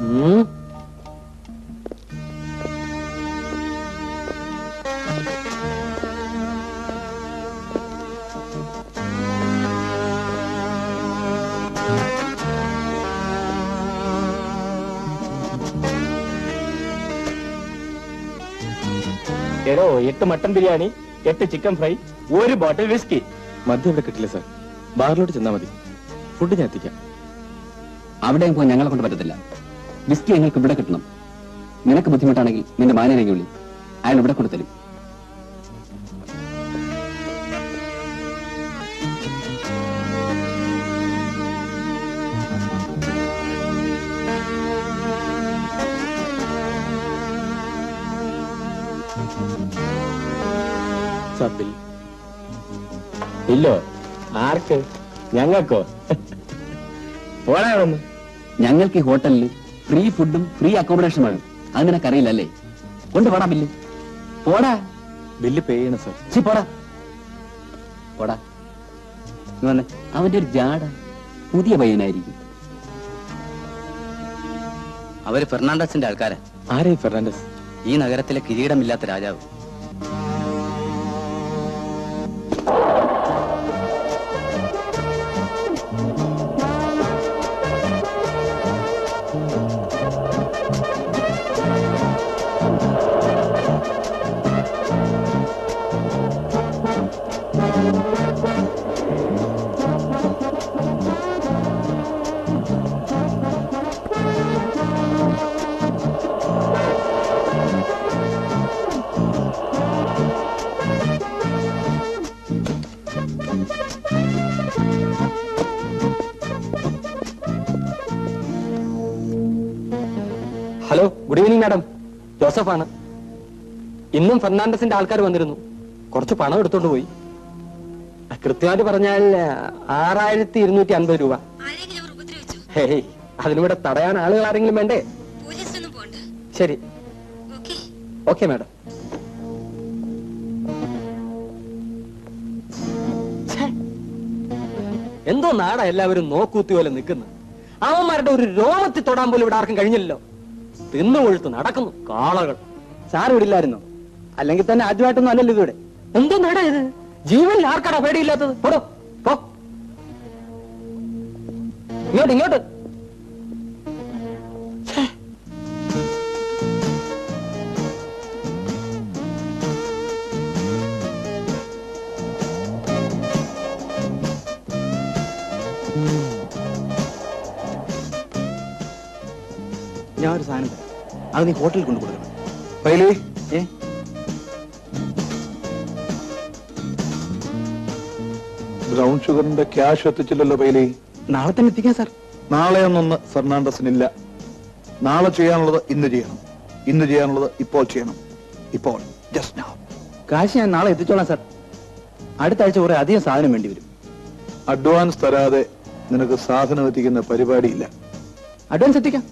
എടോ 8 mutton biryani, 8 chicken fry, 1 bottle whisky. മദ്യം ഇവിടെ കിട്ടില്ല സാർ. ബാറിലോട്ട് ചെന്നാൽ മതി. ഫുഡ് ഞാൻ എത്തിക്കാം. അവിടെയും പോയി ഞങ്ങളെ കൊണ്ട് പറ്റത്തില്ല. വിസ്കി ഞങ്ങൾക്ക് ഇവിടെ കിട്ടണം. നിനക്ക് ബുദ്ധിമുട്ടാണെങ്കിൽ നിന്റെ മാനേജരെ വിളി, അയാൾ ഇവിടെ കൊടുത്തരും. ഇല്ലോ? ആർക്ക്? ഞങ്ങൾക്കോ? പോടാ. ഞങ്ങൾക്ക് ഈ ഹോട്ടലിൽ ഫ്രീ ഫുഡും ഫ്രീ അക്കോമഡേഷനുമാണ്. അത് നിനക്കറിയില്ല അല്ലേ? കൊണ്ടുപോടാ ബില്ല്. പോടാ. ബില്ല് പേ ചെയ്യണം സാർ. പോടാ പോടാ. വന്നേ. അവന്റെ ഒരു ജാട പുതിയ പയ്യനായിരിക്കും. അവര് ഫെർണാണ്ടസിന്റെ ആൾക്കാരാ. ആരായി ഫെർണാണ്ടസ്? ഈ നഗരത്തിലെ കിരീടമില്ലാത്ത രാജാവ്. Hello, good evening madam. ജോസഫാണ്. ഇന്നും ഫെർണാണ്ടസിന്റെ ആൾക്കാർ വന്നിരുന്നു. കുറച്ച് പണം എടുത്തോണ്ട് പോയി. കൃത്യമായിട്ട് പറഞ്ഞാൽ 6250 രൂപ. അതിലൂടെ തടയാൻ ആളുകൾ ആരെങ്കിലും വേണ്ടേ? ശരി, ഓക്കെ മാഡം. എന്തോ നാടാ എല്ലാവരും നോക്കൂത്തി പോലെ നിൽക്കുന്നു. അവന്മാരുടെ ഒരു രോമത്തിൽ തൊടാൻ പോലും ഇവിടെ ആർക്കും കഴിഞ്ഞില്ലല്ലോ. തിന്നു കൊഴുത്ത് നടക്കുന്നു കാളകൾ. സാർ വിടില്ലായിരുന്നോ? അല്ലെങ്കിൽ തന്നെ ആദ്യമായിട്ടൊന്നും അല്ലല്ലോ ഇതിവിടെ. എന്തോ നാടാ ഇത്? ജീവനിൽ ആർക്കാടാ പേടിയില്ലാത്തത്? പോടോ പോ, ഇങ്ങോട്ട് ഇങ്ങോട്ട്. ഞാൻ ഒരു സാധനം തരാം, അത് നീ ഹോട്ടലിൽ കൊണ്ടു കൊടുക്കണം. പൈലി, ബ്രൗൺ ഷുഗറിന്റെ ക്യാഷ് എത്തിച്ചില്ലല്ലോ പൈലി? നാളെ തന്നെ എത്തിക്കാം സാർ. നാളെയൊന്നൊന്ന് ഫെർണാണ്ടസിനില്ല. നാളെ ചെയ്യാനുള്ളത് ഇന്ന് ചെയ്യണം, ഇന്ന് ചെയ്യാനുള്ളത് ഇപ്പോൾ ചെയ്യണം. ഇപ്പോൾ, ജസ്റ്റ് നൗ. കാശ് ഞാൻ നാളെ എത്തിച്ചോളാം സാർ. അടുത്ത ആഴ്ച കുറെ അധികം സാധനം വേണ്ടി വരും. അഡ്വാൻസ് തരാതെ നിനക്ക് സാധനം എത്തിക്കുന്ന പരിപാടിയില്ല. അഡ്വാൻസ് എത്തിക്കാം.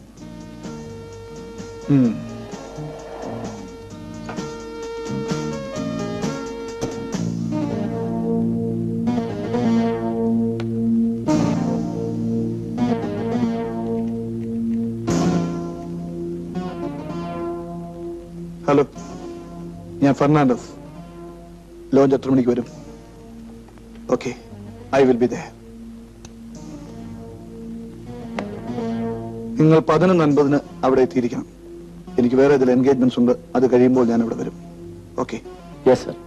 ഹലോ, ഞാൻ ഫെർണാണ്ടസ്. ലോഞ്ച് എത്ര മണിക്ക് വരും? Okay, I will be there. നിങ്ങൾ 11:50 അവിടെ എത്തിയിരിക്കണം. എനിക്ക് വേറെ ഇതിൽ എൻഗേജ്മെന്റ്സ് ഉണ്ട്. അത് കഴിയുമ്പോൾ ഞാൻ ഇവിടെ വരും. Okay? Yes sir.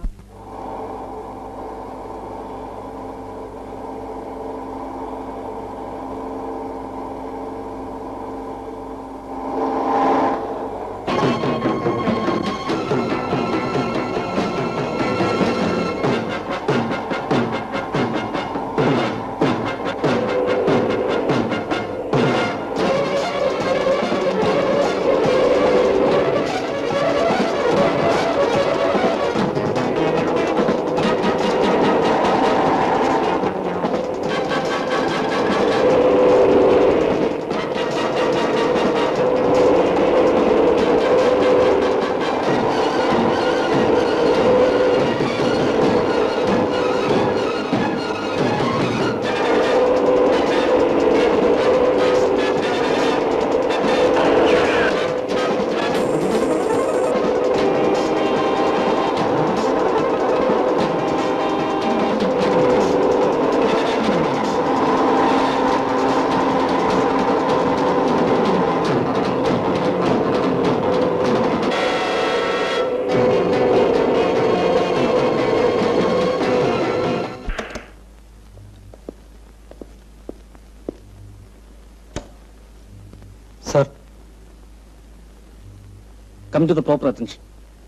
Sir, come to the proper attention.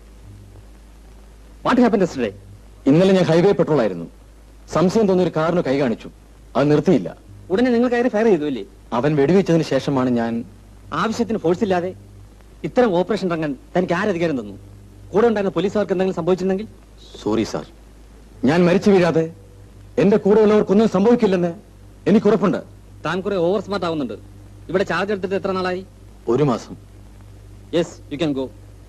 What happened yesterday? ഇന്നലെ ഞാൻ ഹൈവേ പെട്രോൾ ആയിരുന്നു. സംശയം തോന്നിയ ഒരു കാറിന് കൈ കാണിച്ചു. അത് നിർത്തിയില്ല. ഉടനെ നിങ്ങൾ കയറി ഫയർ ചെയ്തു അല്ലേ? അവൻ വെടിവെച്ചതിന് ശേഷമാണ് ഞാൻ. ആവശ്യത്തിന് ഫോഴ്സ് ഇല്ലാതെ ഇത്തരം ഓപ്പറേഷൻ ഇറങ്ങാൻ തനിക്ക് ആരധികാരം തന്നു? കൂടെ ഉണ്ടായിരുന്ന പോലീസുകാർക്ക് എന്തെങ്കിലും സംഭവിച്ചിട്ടുണ്ടെങ്കിൽ? സോറി സാർ, ഞാൻ മരിച്ചു വീഴാതെ എന്റെ കൂടെയുള്ളവർക്കൊന്നും സംഭവിക്കില്ലെന്ന് എനിക്ക് ഉറപ്പുണ്ട്. താൻ കുറെ ഓവർ സ്മാർട്ട് ആവുന്നുണ്ട്. ഇവിടെ ചാർജ് എടുത്തിട്ട് എത്ര നാളായി? 1 മാസം. Yes, you can go.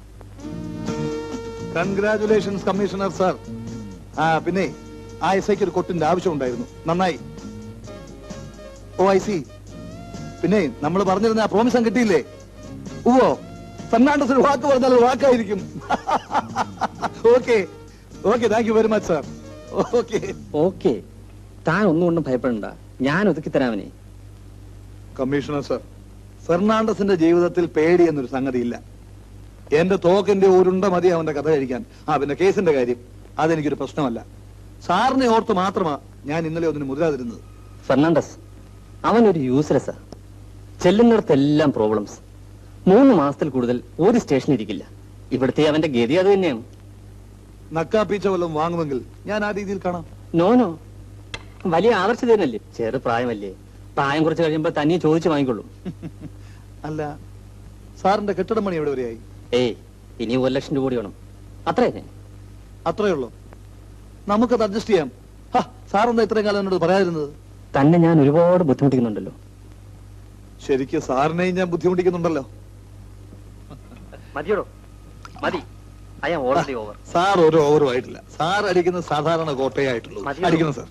Congratulations commissioner sir. പിന്നെ ആ എസ്ഐക്ക് ഒരു കൊട്ടിന്റെ ആവശ്യം ഉണ്ടായിരുന്നു. നന്നായി. ഓ ഐ സി. പിന്നെ നമ്മൾ പറഞ്ഞിരുന്ന ആ പ്രോമിസം കിട്ടിയില്ലേ? ഓ, ഫെർണാണ്ടസ് ഒരു വാക്ക് പറഞ്ഞാൽ ഒരു വാക്കായിരിക്കും. Okay okay, thank you very much sir. Okay okay, താൻ ഒന്നുകൊണ്ടും ഭയപ്പെടണ്ട, ഞാൻ ഒതുക്കി തരാമനെ. കമ്മീഷണർ സാർ, ഫെർണാണ്ടസിന്റെ ജീവിതത്തിൽ പേടി എന്നൊരു സംഗതിയില്ല. എന്റെ തോക്കിന്റെ ഒരുണ്ട മതി അവന്റെ കഥ കഴിക്കാൻ. പിന്നെ കേസിന്റെ കാര്യം അതെനിക്കൊരു പ്രശ്നമല്ല. സാറിനെ ഓർത്ത് മാത്രമാ ഞാൻ ഇന്നലെ ഒന്നിന് മുതിരാതിരുന്നത്. ഫെർണാണ്ടസ് അവനൊരു യൂസ്ലെസ്സാ. ചെല്ലുന്നിടത്തെല്ലാം പ്രോബ്ലംസ്. 3 മാസത്തിൽ കൂടുതൽ ഒരു സ്റ്റേഷൻ ഇരിക്കില്ല. ഇവിടുത്തെ അവന്റെ ഗതി അത് തന്നെയാണ്. നക്കാപ്പീച്ച വല്ലതും വാങ്ങുമെങ്കിൽ ഞാൻ ആ രീതിയിൽ കാണാം. നോ നോ, വലിയ ആദർശതന്നല്ലേ. ചെറു പ്രായമല്ലേ, പ്രായം കുറച്ച് കഴിയുമ്പോൾ തന്നെ ചോദിച്ചു വാങ്ങിക്കൊള്ളൂ. അല്ല, സാറിന്റെ കെട്ടിടം പണി എവിടെ വരെയായി? ഏയ്, ഇനി 1 ലക്ഷം രൂപ കൂടി വേണം. അത്രേ ഉള്ളൂ. നമുക്കത് അഡ്ജസ്റ്റ് ചെയ്യാം. സാറെന്താ ഇത്രയും കാലം എന്നോട് പറയാതിരുന്നത്? തന്നെ ഞാൻ ഒരുപാട് ബുദ്ധിമുട്ടിക്കുന്നുണ്ടല്ലോ. ശരിക്കും സാറിനെയും ഞാൻ ബുദ്ധിമുട്ടിക്കുന്നുണ്ടല്ലോ. മതിയോടോ, മതി. I am already over. Sir ഒരു ഓവറും ആയിട്ടില്ല. സാർ അടിക്കുന്ന സാധാരണ കോട്ടയെ ആയിട്ടുള്ളൂ. അടിക്കണം സാർ.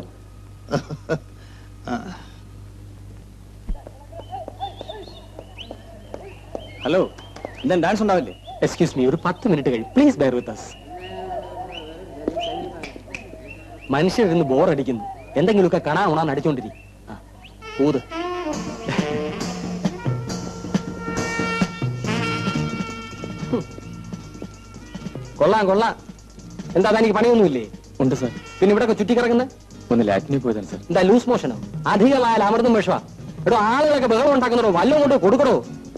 ഹലോ, എന്താ ഡാൻസ് ഉണ്ടാവില്ലേ? എക്സ്ക്യൂസ് മീ, ഒരു 10 മിനിറ്റ് കഴിയും. Please bear with us. മനുഷ്യരിന്ന് ബോറടിക്കുന്നു. എന്തെങ്കിലുമൊക്കെ കാണാൻ ഉണാന്ന് അടിച്ചോണ്ടിരിക്കും. ഊത്. കൊള്ളാം കൊള്ളാം. എന്താ എനിക്ക് പണിയൊന്നുമില്ലേ? ഉണ്ട് സാർ. പിന്നെ ഇവിടെ ചുറ്റിക്കിറങ്ങുന്നത്? ഒന്ന് ലാറ്റിനിൽ പോയതാണ് സാർ. എന്താ ലൂസ് മോഷനോ? അധികമായാൽ അമൃതം വിഷമാ. എടോ, ആളുകളൊക്കെ ബഹളം ഉണ്ടാക്കുന്നോ? വല്ലതും കൊണ്ട് കൊടുക്കണോ?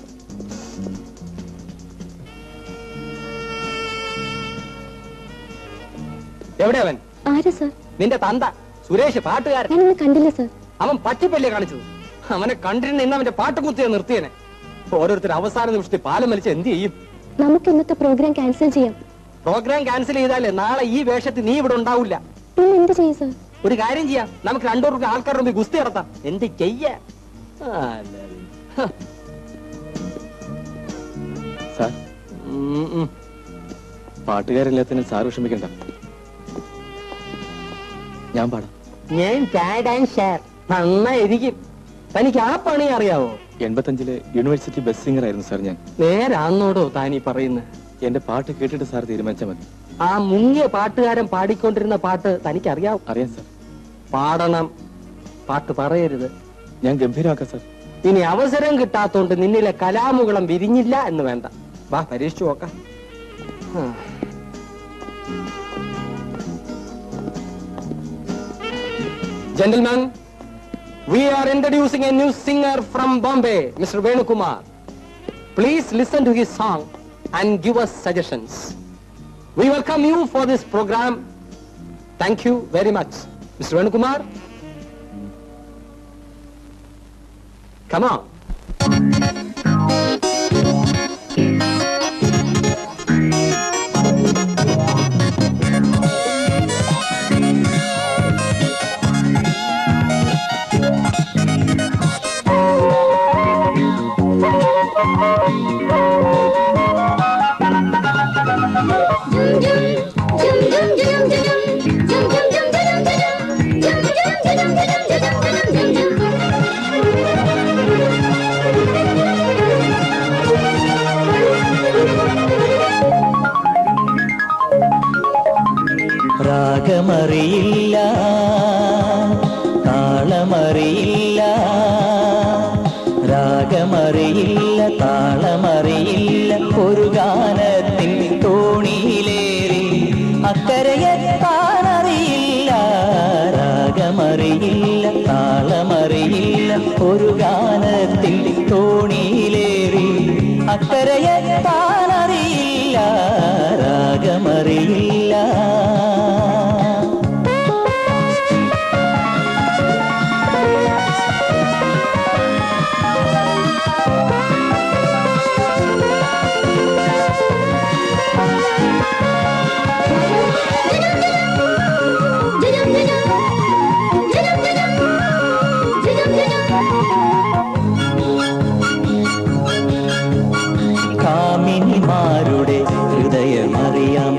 എവിടെ അവൻ? നിന്റെ തന്ത സുരേഷ്, പാട്ടുകാരൻ. കണ്ടില്ല സർ. അവൻ പറ്റിപ്പല്ലേ കാണിച്ചത്? അവനെ കണ്ടിരുന്ന ഇന്ന് അവന്റെ പാട്ട് കുത്തിയെ നിർത്തിയനെ. ഓരോരുത്തർ അവസാന നിമിഷത്തിൽ പാലം വലിച്ച് എന്ത് ചെയ്യും? നമുക്ക് ഇന്നത്തെ പ്രോഗ്രാം ക്യാൻസൽ ചെയ്യാം. പ്രോഗ്രാം ക്യാൻസൽ ചെയ്താലേ നാളെ ഈ വേഷത്തിൽ നീ ഇവിടെ ഉണ്ടാവില്ല. എന്ത് ചെയ്യും സർ? ഒരു കാര്യം ചെയ്യാം, നമുക്ക് 2 ആൾക്കാരുടെ മുമ്പിൽ ഗുസ്തി നടത്താം. എന്ത് ചെയ്യാ? സാർ, പാട്ടുകാരെല്ലാത്തിനും സാർ വിഷമിക്കണ്ട. ഞാൻ പാടാം. ഞാൻ പാടാൻ സാർ നന്നായിരിക്കും. തനിക്ക് ആ പണി അറിയാവോ? 85-ലെ യൂണിവേഴ്സിറ്റി ബസ് സിംഗർ ആയിരുന്നു സാർ ഞാൻ. നേരാന്നോടോ താനീ പറയുന്നത്? എന്റെ പാട്ട് കേട്ടിട്ട് സാർ തീരുമാനിച്ചാൽ മതി. ആ മുങ്ങിയ പാട്ടുകാരൻ പാടിക്കൊണ്ടിരുന്ന പാട്ട് തനിക്കറിയാവോ? അറിയാം സാർ. പാടണം. പാട്ട് പറയരുത്. ഞാൻ ഗംഭീരമാക്കാം സാർ. ഇനി അവസരം കിട്ടാത്തോണ്ട് നിന്നിലെ കലാമുകളം വിരിഞ്ഞില്ല എന്ന് വേണ്ട. വാ, പരീക്ഷിച്ചു നോക്കാം. Gentlemen, we are introducing a new singer from Bombay, Mr. Vijayakumar. Please listen to his song and give us suggestions. We welcome you for this program. Thank you very much. Mr. Vijayakumar, come on. രാഗമറിയില്ല, താളമറിയില്ല, രാഗമറിയില്ല, താളമറിയില്ല, ഒരു ഗാനത്തിൻ തോണിയിലേറി അക്കരയെത്താനറിയില്ല. രാഗമറിയില്ല, താളമറിയില്ല, ഒരു ഗാനത്തിൻ തോണിയിലേറി അക്കരയെത്താനറിയില്ല. രാഗമറിയില്ല. കാമിനിമാരുടെ ഹൃദയമറിയാം,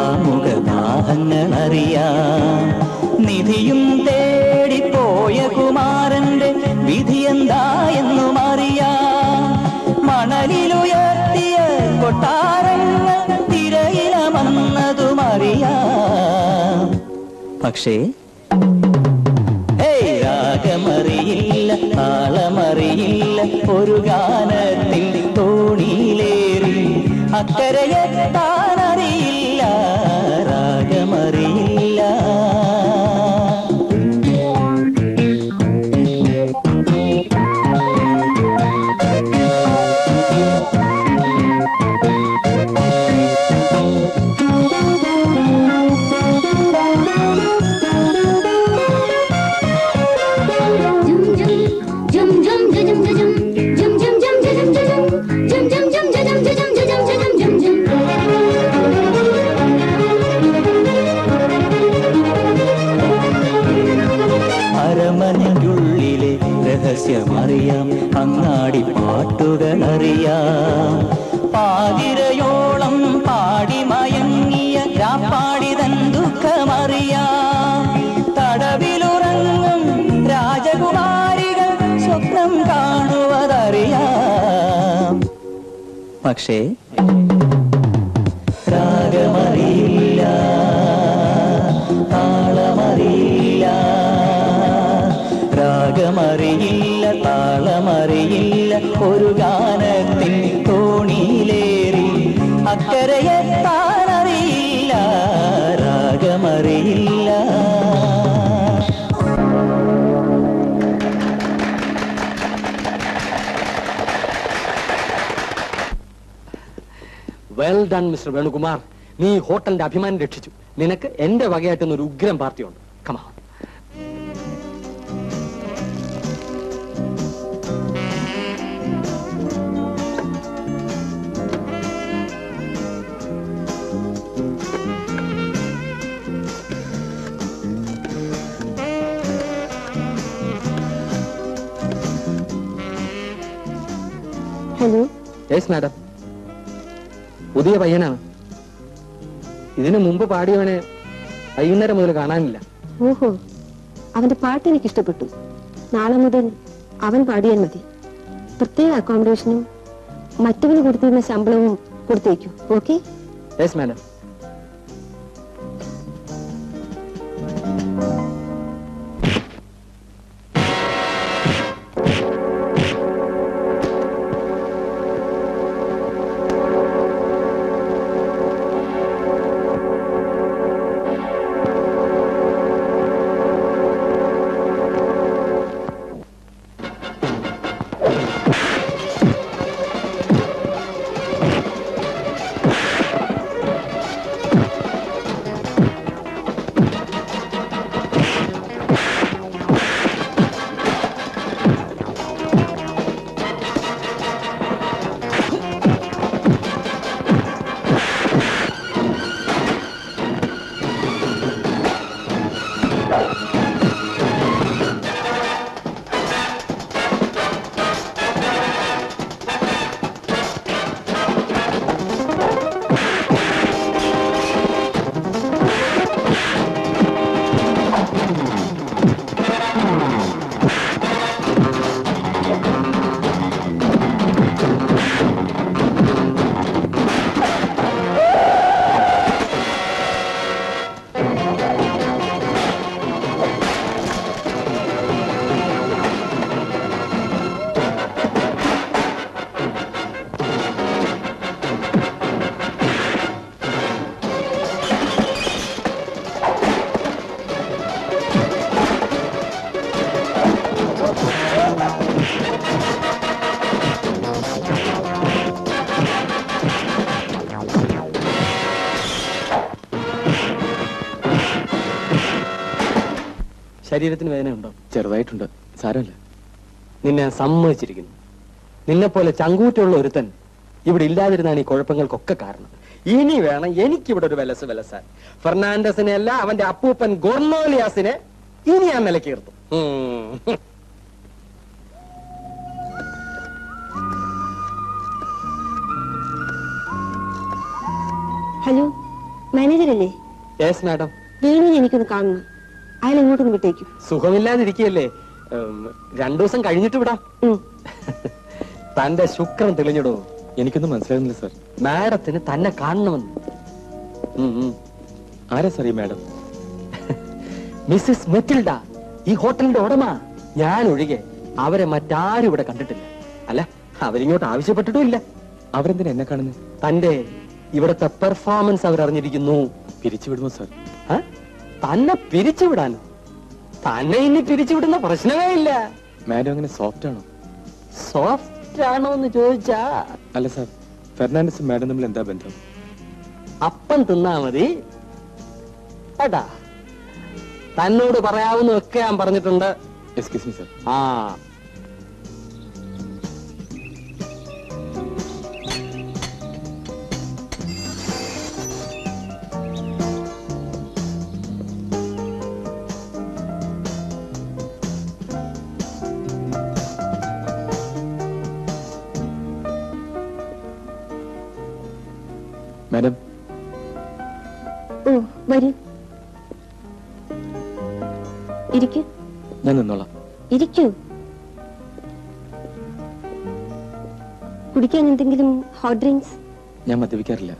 കാമുകദാഹങ്ങളറിയാം, നിധിയും തേടിപ്പോയ കുമാരന്റെ വിധിയെന്തായെന്നും അറിയാം. മണലിലുയർത്തിയ കൊട്ടാരങ്ങൾ തിരയിലമന്നതും അറിയാം. പക്ഷേ രാഗമറിയില്ല, താളമറിയില്ല, ഒരു ഗാനത്തിൽ തോണിയിലേറി അക്കരയെത്താനറിയില്ല. രാഗമറിയില്ല. അങ്ങാടി പാട്ടുകളറിയാം. പാതിരയോളം പാടി മയങ്ങിയ രാപ്പാടിതൻ ദുഃഖമറിയാം. തടവിലുറങ്ങും രാജകുമാരികൾ സ്വപ്നം കാണുവതറിയാം. പക്ഷേ രാഗമറിയില്ല, താളമറിയില്ല. രാഗമറിയില്ല, താളമറിയില്ല. ഒരു ഗാനത്തിൻ തോണിയിലേറി അക്കരയെത്താനറിയില്ല. രാഗമറിയില്ല. Well done mister Venukumar. നീ ഹോട്ടലിന്റെ അഭിമാനം രക്ഷിച്ചു. നിനക്ക് എന്റെ വകയായിട്ടുന്ന ഒരു ഉഗ്രം പാർട്ടിയുണ്ട്. കമാ. ഹലോ. Yes madam. പുതിയ പയ്യനാണ്. ഇതിനു മുമ്പ് പാടിയവനെ വൈകുന്നേരം മുതൽ കാണാനില്ല. ഓഹോ, അവന്റെ പാട്ട് എനിക്ക് ഇഷ്ടപ്പെട്ടു. നാളെ മുതൽ അവൻ പാടിയാൽ മതി. പ്രത്യേക അക്കോമഡേഷനും മറ്റവന് കൊടുത്തിരുന്ന ശമ്പളവും കൊടുത്തേക്കൂ. ഓക്കെ? Yes madam. ശരീരത്തിന് വേദനയുണ്ടോ? ചെറുതായിട്ടുണ്ട്, സാരമില്ല. നിന്നെ സമ്മതിച്ചിരിക്കുന്നു. നിന്നെ പോലെ ചങ്കൂറ്റുള്ള ഒരുത്തൻ ഇവിടെ ഇല്ലാതിരുന്നാണ് ഈ കുഴപ്പങ്ങൾക്കൊക്കെ കാരണം. ഇനി വേണം എനിക്കിവിടെ ഒരു വിലസാൻ. ഫെർണാണ്ടസിനെ അല്ല, അവന്റെ അപ്പൂപ്പൻ ഗോർണോലിയാസിനെ ഇനി ഞാൻ നിലക്കീർത്തു. ഹലോ, മാനേജർ അല്ലേ? Yes madam. വേണുവിനെ എനിക്കൊന്ന് കാണണം. അയാൾ ഇങ്ങോട്ടൊന്ന് വിട്ടേക്കും. സുഖമില്ലാതിരിക്കുകയല്ലേ? 2 ദിവസം കഴിഞ്ഞിട്ട് വിടാം. തന്റെ ശുക്രൻ തെളിഞ്ഞിടോ. എനിക്കൊന്നും മനസ്സിലാകുന്നില്ല സാർ. മാഡത്തിന് തന്നെ കാണണമെന്ന്. ആരാ സാർ ഈ മാഡം? മിസ്സിസ് മെറ്റിൽഡ, ഈ ഹോട്ടലിന്റെ ഉടമ. ഞാൻ ഒഴികെ അവരെ മറ്റാരും ഇവിടെ കണ്ടിട്ടില്ല. അല്ല, അവരിങ്ങോട്ട് ആവശ്യപ്പെട്ടിട്ടും ഇല്ല. അവരെന്തിനാ എന്നെ കാണുന്നത്? തന്റെ ഇവിടുത്തെ പെർഫോമൻസ് അവരറിഞ്ഞിരിക്കുന്നു. പിരിച്ചുവിടുമോ സാർ? തന്നെ പിരിച്ചുവിടാനോ? തന്നെ ഇനി പിരിച്ചുവിടുന്ന പ്രശ്നമേ ഇല്ല. മാഡം അങ്ങനെ സോഫ്റ്റ് ആണോ? സോഫ്റ്റ് ആണോ എന്ന് ചോദിച്ചാ അല്ല സാർ, ഫെർണാണ്ടസും മാഡം തമ്മിൽ എന്താ ബന്ധം? അപ്പം തിന്നാ മതി ഏട്ടാ. തന്നോട് പറയാവുന്നതൊക്കെ ഞാൻ പറഞ്ഞിട്ടുണ്ട്. Excuse me sir. ആ, മാഡം. ഓ വരൂ, ഇരിക്കൂ. ഞാൻ നിന്നോളാം. ഇരിക്കൂ. കുടിക്കാൻ എന്തെങ്കിലും ഹോട്ട് ഡ്രിങ്ക്സ്? ഞാൻ മദ്യപിക്കാറില്ല.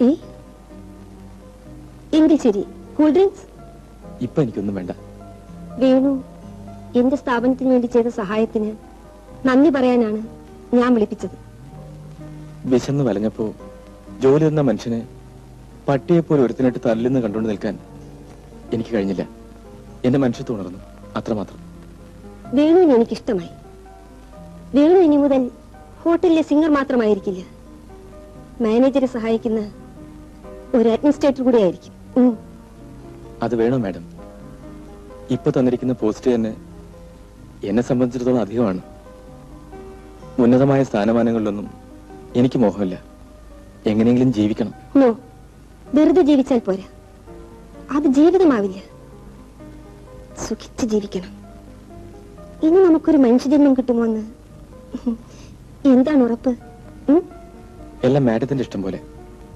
എങ്കിൽ ശരി, കൂൾ ഡ്രിങ്ക്സ്? ഇപ്പൊ എനിക്കൊന്നും വേണ്ട. വേണു എന്റെ സ്ഥാപനത്തിന് വേണ്ടി ചെയ്ത സഹായത്തിന് നന്ദി പറയാനാണ് ഞാൻ വിളിപ്പിച്ചത്. വിശന്ന് വലഞ്ഞപ്പോ ജോലി എന്ന മനുഷ്യനെ പട്ടിയെപ്പോലെ ഒരുത്തിനായിട്ട് തല്ലുന്ന് കണ്ടുകൊണ്ട് നിൽക്കാൻ എനിക്ക് കഴിഞ്ഞില്ല. എന്റെ മനുഷ്യത്വം ഉണർന്നു, അത്രമാത്രം. വേണുവിന് എനിക്കിഷ്ടമായി. വേണു ഇനി മുതൽ ഹോട്ടലിലെ സിംഗർ മാത്രമായിരിക്കില്ല, മാനേജറെ സഹായിക്കുന്ന ഒരു അഡ്മിനിസ്ട്രേറ്റർ കൂടെ ആയിരിക്കും. അത് വേണോ മാഡം? ഇപ്പൊ തന്നിരിക്കുന്ന പോസ്റ്റ് തന്നെ എന്നെ സംബന്ധിച്ചിടത്തോളം അധികമാണ്. ഉന്നതമായ സ്ഥാനമാനങ്ങളിലൊന്നും എനിക്ക് മോഹമില്ല. എങ്ങനെയെങ്കിലും ജീവിക്കണം. നോ, വെറുതെ ജീവിച്ചാൽ പോരാ, അത് ജീവിതമാവില്ല. സുഖിച്ച് ജീവിക്കണം. ഇനി നമുക്കൊരു മനുഷ്യജന്മം കിട്ടുമോ എന്ന് എന്താണ് ഉറപ്പ്? എല്ലാം മാഡത്തിന്റെ ഇഷ്ടം പോലെ.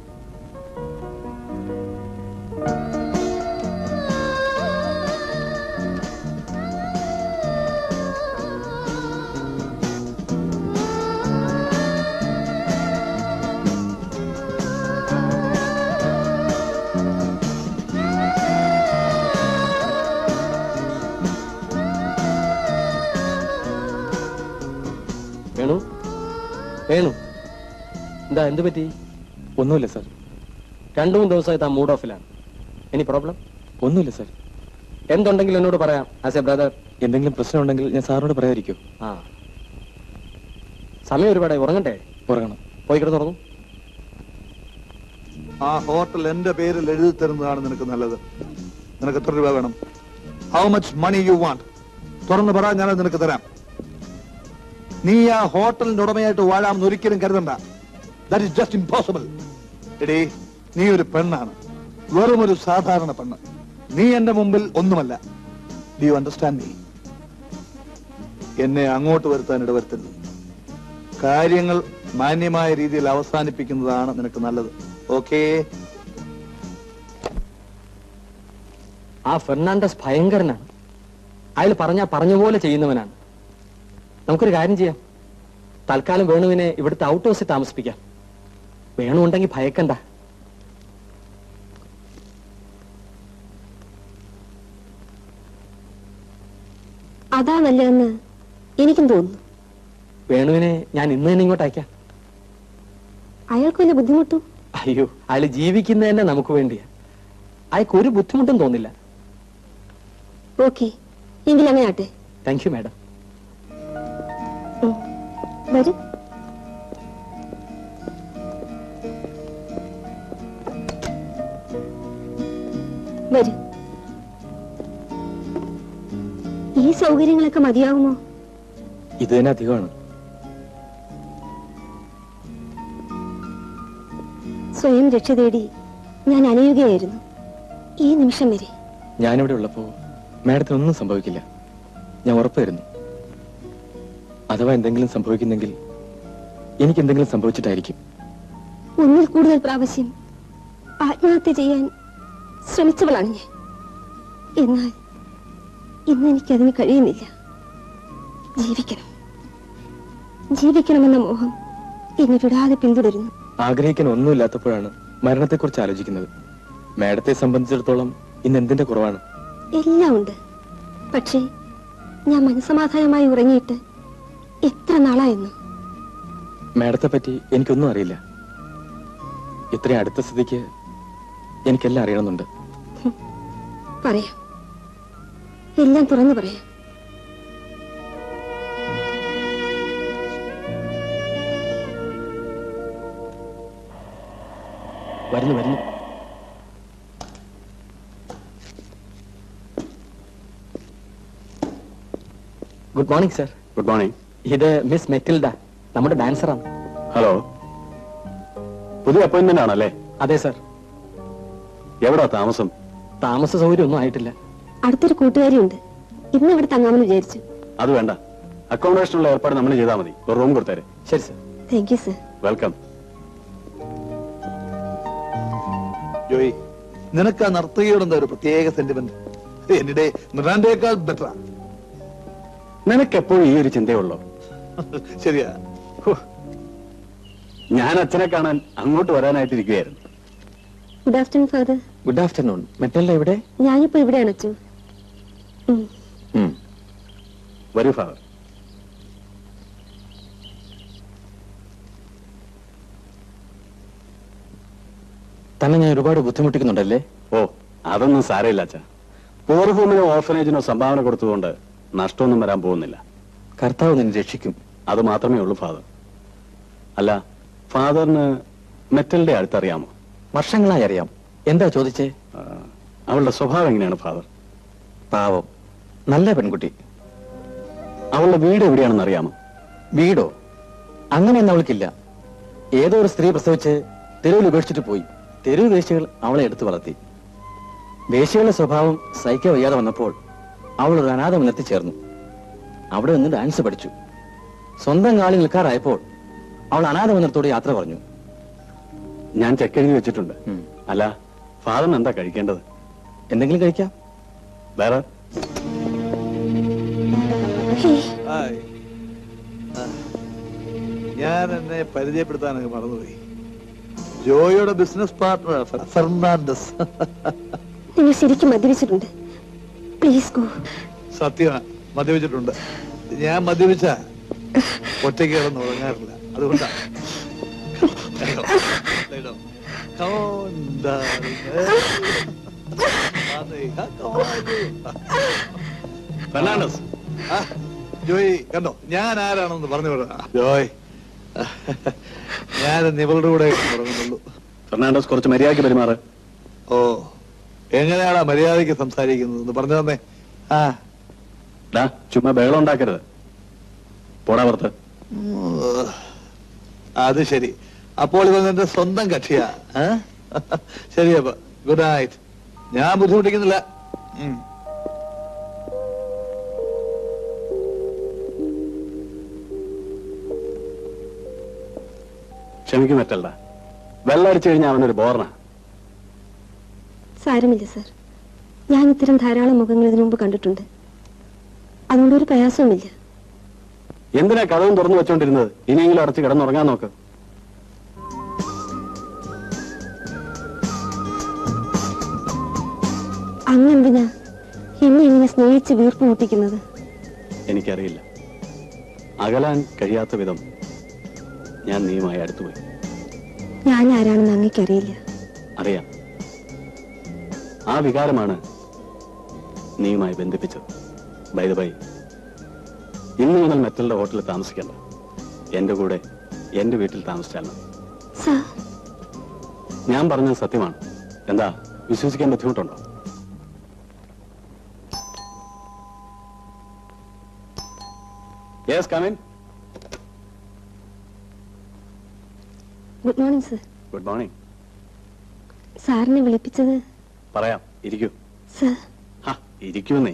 വേണു, വേണു, എന്താ, എന്ത് പറ്റി? ഒന്നുമില്ല സാർ. 2-3 ദിവസമായിട്ട് ആ മൂഡ് ഓഫിലാണ്. Any problem? ഒന്നുമില്ല സാർ. എന്തുണ്ടെങ്കിലും എന്നോട് പറയാം, ആസ് എ ബ്രദർ. എന്തെങ്കിലും പ്രശ്നം ഉണ്ടെങ്കിൽ ഞാൻ സാറിനോട് പറയാതിരിക്കോ? ആ, സമയം ഒരുപാടായി, ഉറങ്ങട്ടെ? ഉറങ്ങണം. പോയി കിടന്ന് ഉറങ്ങും. ആ ഹോട്ടൽ എന്റെ പേരിൽ എഴുതി തരുന്നതാണ് നിനക്ക് നല്ലത്. നിനക്ക് എത്ര രൂപ വേണം? How much money you want? തുറന്ന് പറ, ഞാനത് നിനക്ക് തരാം. നീ ആ ഹോട്ടലിന്റെ ഉടമയായിട്ട് വാഴാമെന്ന് ഒരിക്കലും കരുതണ്ട. That is just impossible. എടീ, നീ ഒരു പെണ്ണാണ്, വെറും ഒരു സാധാരണ പെണ്ണ്. നീ എന്റെ മുമ്പിൽ ഒന്നുമല്ല. Do you understand me? എന്നെ അങ്ങോട്ട് വരുത്താൻ ഇടവരുത്തരുത്. കാര്യങ്ങൾ മാന്യമായ രീതിയിൽ അവസാനിപ്പിക്കുന്നതാണ് നിനക്ക് നല്ലത്. ഓക്കേ? ആ ഫെർണാണ്ടസ് ഭയങ്കരനാണ്. അയാൾ പറഞ്ഞ പോലെ ചെയ്യുന്നവനാണ്. നമുക്കൊരു കാര്യം ചെയ്യാം, തൽക്കാലം വേണുവിനെ ഇവിടുത്തെ ഔട്ട് ഹൗസിൽ താമസിപ്പിക്കാം. വേണു ഉണ്ടെങ്കിൽ ഭയക്കണ്ട. അതാ നല്ലതെന്ന് എനിക്കും തോന്നുന്നു. വേണുവിനെ ഞാൻ ഇന്ന് തന്നെ ഇങ്ങോട്ട് അയക്കാം. അയാൾക്ക് വല്ല ബുദ്ധിമുട്ടും? അയ്യോ, അയാൾ ജീവിക്കുന്നത് തന്നെ നമുക്ക് വേണ്ടിയാ. അയാൾക്ക് ഒരു ബുദ്ധിമുട്ടും തോന്നില്ല. ഓക്കെ, എങ്കിൽ അങ്ങനെ ആട്ടെ. Thank you madam. വരൂ. വരൂ. ഈ സൗകര്യങ്ങളൊക്കെ മതിയാകുമോ? ഇത് തന്നെ അധികമാണ്. സ്വയം രക്ഷ തേടി ഞാൻ അലയുകയായിരുന്നു ഈ നിമിഷം വരെ. ഞാനിവിടെ ഉള്ളപ്പോ മാഡത്തിനൊന്നും സംഭവിക്കില്ല, ഞാൻ ഉറപ്പായിരുന്നു. അഥവാ എന്തെങ്കിലും സംഭവിക്കുന്നെങ്കിൽ എനിക്ക് എന്തെങ്കിലും സംഭവിച്ചിട്ടായിരിക്കും. ഒന്നിൽ കൂടുതൽ പ്രാവശ്യം ആത്മഹത്യ ചെയ്യാൻ ശ്രമിച്ചവളാണ് ഞാൻ. എന്നാൽ ഇന്ന് എനിക്കതിന് കഴിയുന്നില്ല. ജീവിക്കണമെന്ന മോഹം എന്നെ വിടാതെ പിന്തുടരുന്നു. ആഗ്രഹിക്കാൻ ഒന്നുമില്ലാത്തപ്പോഴാണ് മരണത്തെക്കുറിച്ച് ആലോചിക്കുന്നത്. മാഡത്തെ സംബന്ധിച്ചിടത്തോളം ഇന്ന് എന്തിന്റെ കുറവാണ്? എല്ലാം ഉണ്ട്. പക്ഷേ ഞാൻ മനസ്സമാധാനമായി ഉറങ്ങിയിട്ട് എത്ര നാളായിരുന്നു. മാഡത്തെ പറ്റി എനിക്കൊന്നും അറിയില്ല. ഇത്രയും അടുത്ത സ്ഥിതിക്ക് എനിക്കെല്ലാം അറിയണമെന്നുണ്ട്. പറയാം, എല്ലാം തുറന്നു പറയാം. വരുന്നു. Good morning sir. Good morning. ഇത് മിസ് മെറ്റിൽഡ, നമ്മുടെ ഡാൻസറാണ്. ഹലോ, പുതിയ അപ്പോയിന്റ്മെന്റ് ആണല്ലേ? അതെ സർ. എവിടാ താമസം? താമസ സൗകര്യം ഒന്നും ആയിട്ടില്ല. അടുത്തൊരു കൂട്ടുകാരി ഉണ്ട്, ഇന്ന് ഇവിടെ തങ്ങാമെന്ന് വിചാരിച്ചു. അത് വേണ്ട, അക്കോമഡേഷനുള്ള ഏർപ്പാട് നമ്മൾ ചെയ്താൽ മതി. ഒരു റൂം കൊടുത്തേരെ. ശരി sir. Thank you sir. Welcome. Joy, നിനക്ക് ആ നർത്തകിയോടെന്താ ഒരു പ്രത്യേക സെന്റിമെന്റ്? എന്നിടെ മിറാണ്ടയേക്കാൾ ബെറ്ററാ. നിനക്കെപ്പോഴും ഈ ഒരു ചിന്തയുള്ളോ? ശരിയാ. ഞാൻ അച്ഛനെ കാണാൻ അങ്ങോട്ട് വരാനായിട്ടിരിക്കുകയായിരുന്നു. Good afternoon father. Good afternoon. മെറ്റലിന്റെ എവിടെ? ഞാനിപ്പോ ഇവിടെയാണ് അച്ഛൻ. വരൂ ഫാദർ. തന്നെ ഞാൻ ഒരുപാട് ബുദ്ധിമുട്ടിക്കുന്നുണ്ടല്ലേ? ഓ, അതൊന്നും സാരമില്ല അച്ഛാ. പോർ ഹോമിനോ ഓർഫനേജിനോ സംഭാവന കൊടുത്തുകൊണ്ട് നഷ്ടമൊന്നും വരാൻ പോകുന്നില്ല. കർത്താവ് നിന്നെ രക്ഷിക്കും. അത് മാത്രമേ ഉള്ളൂ ഫാദർ. അല്ല, ഫാദറിന് മെറ്റലിന്റെ അടുത്തറിയാമോ? വർഷങ്ങളായി അറിയാം. എന്താ ചോദിച്ചേ? അവളുടെ സ്വഭാവം എങ്ങനെയാണ് ഫാദർ? പാവം, നല്ല പെൺകുട്ടി. അവളുടെ വീട് എവിടെയാണെന്ന് അറിയാമോ? വീടോ? അങ്ങനെയൊന്നും അവൾക്കില്ല. ഏതോ ഒരു സ്ത്രീ പ്രസവിച്ച് തെരുവിൽ ഉപേക്ഷിച്ചിട്ട് പോയി. തെരുവ് വേശ്യകൾ അവളെ എടുത്തു വളർത്തി. വേശ്യകളുടെ സ്വഭാവം സഹിക്കാൻ വയ്യാതെ വന്നപ്പോൾ അവൾ ഒരു അനാഥ മന്ദിരത്തിൽ ചേർന്നു. അവിടെ നിന്ന് ഡാൻസ് പഠിച്ചു. സ്വന്തം കാലിൽ നിൽക്കാറായപ്പോൾ അവൾ അനാഥ മന്ദിരത്തോട് യാത്ര പറഞ്ഞു. ഞാൻ ചെക്കെഴുതി വെച്ചിട്ടുണ്ട്. അല്ല, ഫാദറിന് എന്താ കഴിക്കേണ്ടത്? എന്തെങ്കിലും കഴിക്കാം. വേറെ? ഞാൻ എന്നെ പരിചയപ്പെടുത്താനൊക്കെ മറന്നുപോയി. ജോയിയുടെ ബിസിനസ് പാർട്ണർ ഫെർണാണ്ടസ്. നിങ്ങൾ ശരിക്കും മദ്യപിച്ചിട്ടുണ്ട്. Please go. സത്യമാണ്, മദ്യപിച്ചിട്ടുണ്ട്. ഞാൻ മദ്യപിച്ച ഒറ്റയ്ക്ക് കിടന്ന് ഉറങ്ങാറില്ല. അതുകൊണ്ടാ. ഫെർണാണ്ടസ്. ജോയ് കണ്ടോ, ഞാൻ ആരാണെന്ന് പറഞ്ഞു വിടാ. ജോയ്, ഞാൻ നിവളുടെ കൂടെ ഉറങ്ങുന്നുള്ളൂ. ഫെർണാണ്ടസ്, കുറച്ച് മര്യാദയ്ക്ക് പെരുമാറ്. ഓ, എങ്ങനെയാണാ മര്യാദയ്ക്ക് സംസാരിക്കുന്നത് പറഞ്ഞു തന്നെ. ചുമ്മാ ബഹളം ഉണ്ടാക്കരുത്. പോടാ പുറത്ത്. അത് ശരി. അപ്പോൾ ഇവൻ എന്റെ സ്വന്തം കക്ഷിയാ. ശരി, അപ്പൊ ഗുഡ് നൈറ്റ്. ഞാൻ ബുദ്ധിമുട്ടിക്കുന്നില്ല. ക്ഷമിക്കും മറ്റല്ല, വെള്ളം അടിച്ചു കഴിഞ്ഞാൽ അവനൊരു ബോർണ. സാരമില്ല സർ, ഞാൻ ഇത്തരം ധാരാളം മുഖങ്ങൾ ഇതിനു മുമ്പ് കണ്ടിട്ടുണ്ട്. അതുകൊണ്ടൊരു പ്രയാസവുമില്ല. എന്തിനാ കഥവും തുറന്നു വെച്ചോണ്ടിരുന്നത്? ഇനിയെങ്കിലും അടച്ച് കിടന്നുറങ്ങാൻ നോക്ക്. അങ്ങെന്തിനാ എന്നെ ഇങ്ങനെ സ്നേഹിച്ച് വീർപ്പ് മുട്ടിക്കുന്നത്? എനിക്കറിയില്ല. അകലാൻ കഴിയാത്ത വിധം ഞാൻ നീയുമായി അടുത്തുപോയി. ഞാൻ ആരാണെന്ന് അങ്ങേക്കറിയില്ല. അറിയാം. ആ വികാരമാണ് നീയുമായി ബന്ധിപ്പിച്ചത്. ബൈ ദ ബൈ, ഇന്ന് മുതൽ മെറ്റലിന്റെ ഹോട്ടലിൽ താമസിക്കണ്ട. എന്റെ കൂടെ എന്റെ വീട്ടിൽ താമസിച്ചാൽ മതി. ഞാൻ പറഞ്ഞത് സത്യമാണ്. എന്താ, വിശ്വസിക്കാൻ ബുദ്ധിമുട്ടുണ്ടോ? Yes, come in. Good morning sir. Good morning. സാറിനെ വിളിപ്പിച്ചത്? പറയാം, ഇരിക്കൂ. സർ. ഇരിക്കൂന്നേ.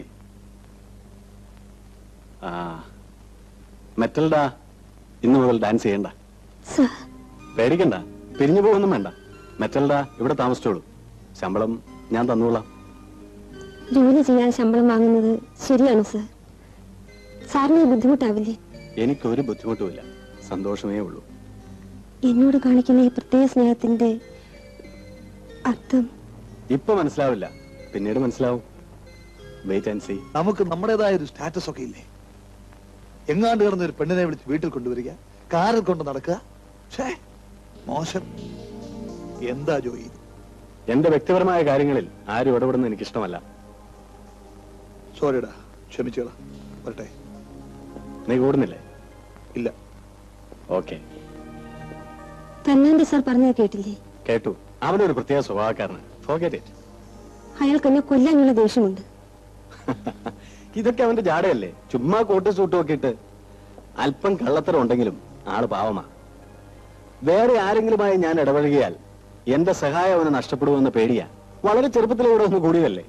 മെറ്റൽഡ ഇന്നു മുതൽ ഡാൻസ് ചെയ്യണ്ട. പേടിക്കണ്ട, പിരിഞ്ഞു പോകുന്നും വേണ്ട. മെറ്റൽഡ ഇവിടെ താമസിച്ചോളൂ. ശമ്പളം ഞാൻ തന്നോളാം. ജോലി ചെയ്യാൻ ശമ്പളം വാങ്ങുന്നത് ശരിയാണോ സർ? സാറിന് ബുദ്ധിമുട്ടാവില്ലേ? എനിക്കൊരു ബുദ്ധിമുട്ടുമില്ല, സന്തോഷമേ ഉള്ളൂ. എന്നോട് കാണിക്കുന്ന ഈ പ്രത്യേക സ്നേഹത്തിന്റെ അർത്ഥം ഇപ്പൊ മനസ്സിലാവില്ല, പിന്നീട് മനസ്സിലാവും. Wait and see. നമുക്ക് നമ്മുടേതായ ഒരു സ്റ്റാറ്റസ് ഒക്കെ ഇല്ലേ? എങ്ങാണ്ട് കിടന്ന ഒരു പെണ്ണിനെ വിളിച്ച് വീട്ടിൽ കൊണ്ടുവരിക, കാറിൽ കൊണ്ട് നടക്കുക. മോശം. എന്താ ജോയി? എന്റെ വ്യക്തിപരമായ കാര്യങ്ങളിൽ ആരും ഇടപെടുന്നത് എനിക്കിഷ്ടമല്ല. സോറിടാ, ക്ഷമിച്ചോളാം. വരട്ടെ. നീ കൂടുന്നില്ലേ? ഇല്ല. ഓക്കെ. ഫെർണാണ്ടസ് സാർ പറഞ്ഞത് കേട്ടില്ലേ? കേട്ടു. അവനൊരു പ്രത്യേക സ്വഭാവക്കാരനാണ്. Forget it. അയാൾക്ക് എന്നെ കൊല്ലാനുള്ള ദേഷ്യമുണ്ട്. ഇതൊക്കെ അവന്റെ ജാടയല്ലേ? ചുമ്മാ കോട്ട് സൂട്ടും ഒക്കെ ഇട്ട്. അല്പം കള്ളത്തരം ഉണ്ടെങ്കിലും ആള് പാവമാ. വേറെ ആരെങ്കിലുമായി ഞാൻ ഇടപഴകിയാൽ എന്റെ സഹായം അവന് നഷ്ടപ്പെടുമെന്ന് പേടിയാ. വളരെ ചെറുപ്പത്തിൽ ഇവിടെ ഒന്ന് കൂടിയതല്ലേ.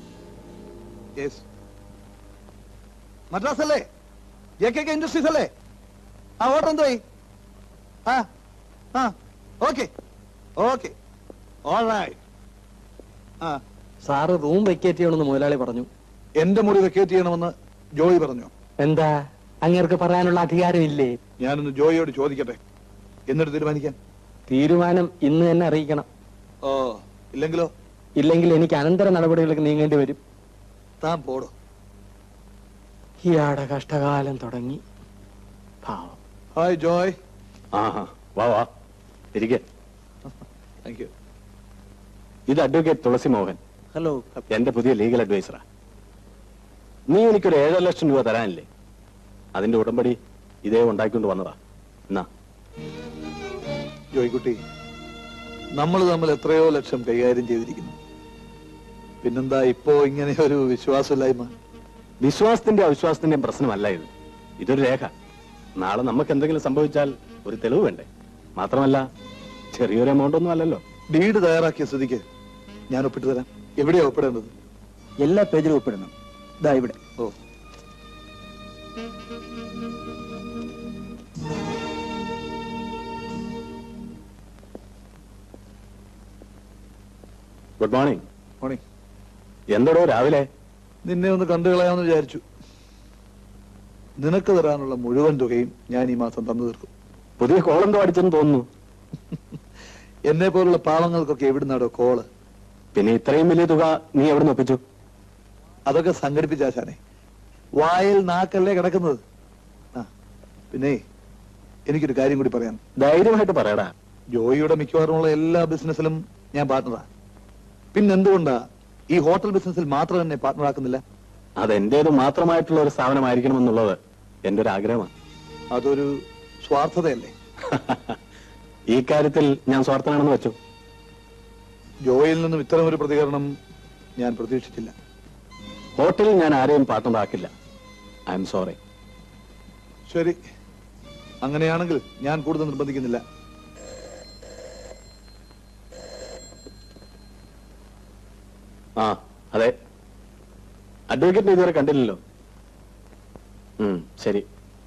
മദ്രാസ് അല്ലേ? ഇൻഡസ്ട്രീസ് അല്ലേ? ആ ഓർഡർ എന്തോയി? Okay okay, all right. Sir room vacate ചെയ്യണമെന്ന് മുതലാളി പറഞ്ഞു. എന്റെ മുറി വെക്കേറ്റ് ചെയ്യണമെന്ന് ജോയി പറഞ്ഞു. എന്താ അങ്ങേർക്ക് പറയാനുള്ള അധികാരമില്ലേ? ഞാനൊന്ന് ജോയിയോട് ചോദിക്കട്ടെ, എന്നിട്ട് തീരുമാനിക്കാൻ. തീരുമാനം ഇന്ന് തന്നെ അറിയിക്കണം. ഓ, ഇല്ലെങ്കിലോ? ഇല്ലെങ്കിൽ എനിക്ക് അനന്തര നടപടികൾക്ക് നീങ്ങേണ്ടി വരും. താൻ പോടോ. ഇയാടെ കഷ്ടകാലം തുടങ്ങി. പാവം. Hi Joy. വാ വാ ഇരിക്കെ. Thank you. ഇത് അഡ്വക്കേറ്റ് തുളസി മോഹൻ. ഹലോ. എന്റെ പുതിയ ലീഗൽ അഡ്വൈസറാ. നീ എനിക്കൊരു 7 ലക്ഷം രൂപ തരാനില്ലേ? അതിന്റെ ഉടമ്പടി ഇതേ ഉണ്ടാക്കിക്കൊണ്ട് വന്നതാ. എന്നാ ജോയ്ക്കുട്ടി, നമ്മൾ തമ്മിൽ എത്രയോ ലക്ഷം കൈകാര്യം ചെയ്തിരിക്കുന്നു. പിന്നെന്താ ഇപ്പോ ഇങ്ങനെ ഒരു വിശ്വാസമില്ലായ്മ? വിശ്വാസത്തിന്റെ അവിശ്വാസത്തിന്റെയും പ്രശ്നമല്ല ഇത്. ഇതൊരു രേഖ. നാളെ നമുക്ക് എന്തെങ്കിലും സംഭവിച്ചാൽ ഒരു തെളിവ് വേണ്ടേ? മാത്രമല്ല ചെറിയൊരു എമൗണ്ട് ഒന്നും അല്ലല്ലോ. ഡീഡ് തയ്യാറാക്കിയ സ്ഥിതിക്ക് ഞാൻ ഒപ്പിട്ട് തരാം. എവിടെയാ ഒപ്പിടേണ്ടത്? എല്ലാ പേജിലും ഒപ്പിടണം. ഇതാ ഇവിടെ. ഓ, ഗുഡ് മോർണിംഗ്. മോർണിംഗ്. എന്തോടോ രാവിലെ? നിന്നെ ഒന്ന് കണ്ടു കളയാമെന്ന് വിചാരിച്ചു. നിനക്ക് തരാനുള്ള മുഴുവൻ തുകയും ഞാൻ ഈ മാസം തന്നു തീർക്കും. പുതിയ കോളെന്തോ അടിച്ചെന്ന് തോന്നുന്നു. എന്നെ പോലുള്ള പാവങ്ങൾക്കൊക്കെ എവിടുന്നാടോ കോള്? പിന്നെ ഇത്രയും വലിയ തുക നീ എവിടെ നിന്ന് ഒപ്പിച്ചു? അതൊക്കെ സംഘടിപ്പിച്ചാശാനെ. വായിൽ നാക്കല്ലേ കിടക്കുന്നത്. പിന്നെ എനിക്കൊരു കാര്യം കൂടി പറയാം. ധൈര്യമായിട്ട് പറയടാ. ജോയിയുടെ മിക്കവാറുമുള്ള എല്ലാ ബിസിനസ്സിലും ഞാൻ പാർട്ണറാ. പിന്നെന്തുകൊണ്ടാ ഈ ഹോട്ടൽ ബിസിനസ്സിൽ മാത്രം എന്നെ പാർട്ണറാക്കുന്നില്ല? അതെന്റേത് മാത്രമായിട്ടുള്ള ഒരു സ്ഥാപനമായിരിക്കണമെന്നുള്ളത് എന്റെ ഒരു ആഗ്രഹമാണ്. അതൊരു സ്വാർത്ഥതയല്ലേ? ഈ കാര്യത്തിൽ ഞാൻ സ്വാർത്ഥനാണെന്ന് വെച്ചു. ജോയിൽ നിന്നും ഇത്തരം ഒരു പ്രതികരണം ഞാൻ പ്രതീക്ഷിച്ചില്ല. ഹോട്ടലിൽ ഞാൻ ആരെയും പാർട്ണറാക്കില്ല. I am sorry. ശരി, അങ്ങനെയാണെങ്കിൽ ഞാൻ കൂടുതൽ നിർബന്ധിക്കുന്നില്ല. ആ അതെ, അഡ്വക്കേറ്റിനെ ഇതുവരെ കണ്ടില്ലല്ലോ. ശരി.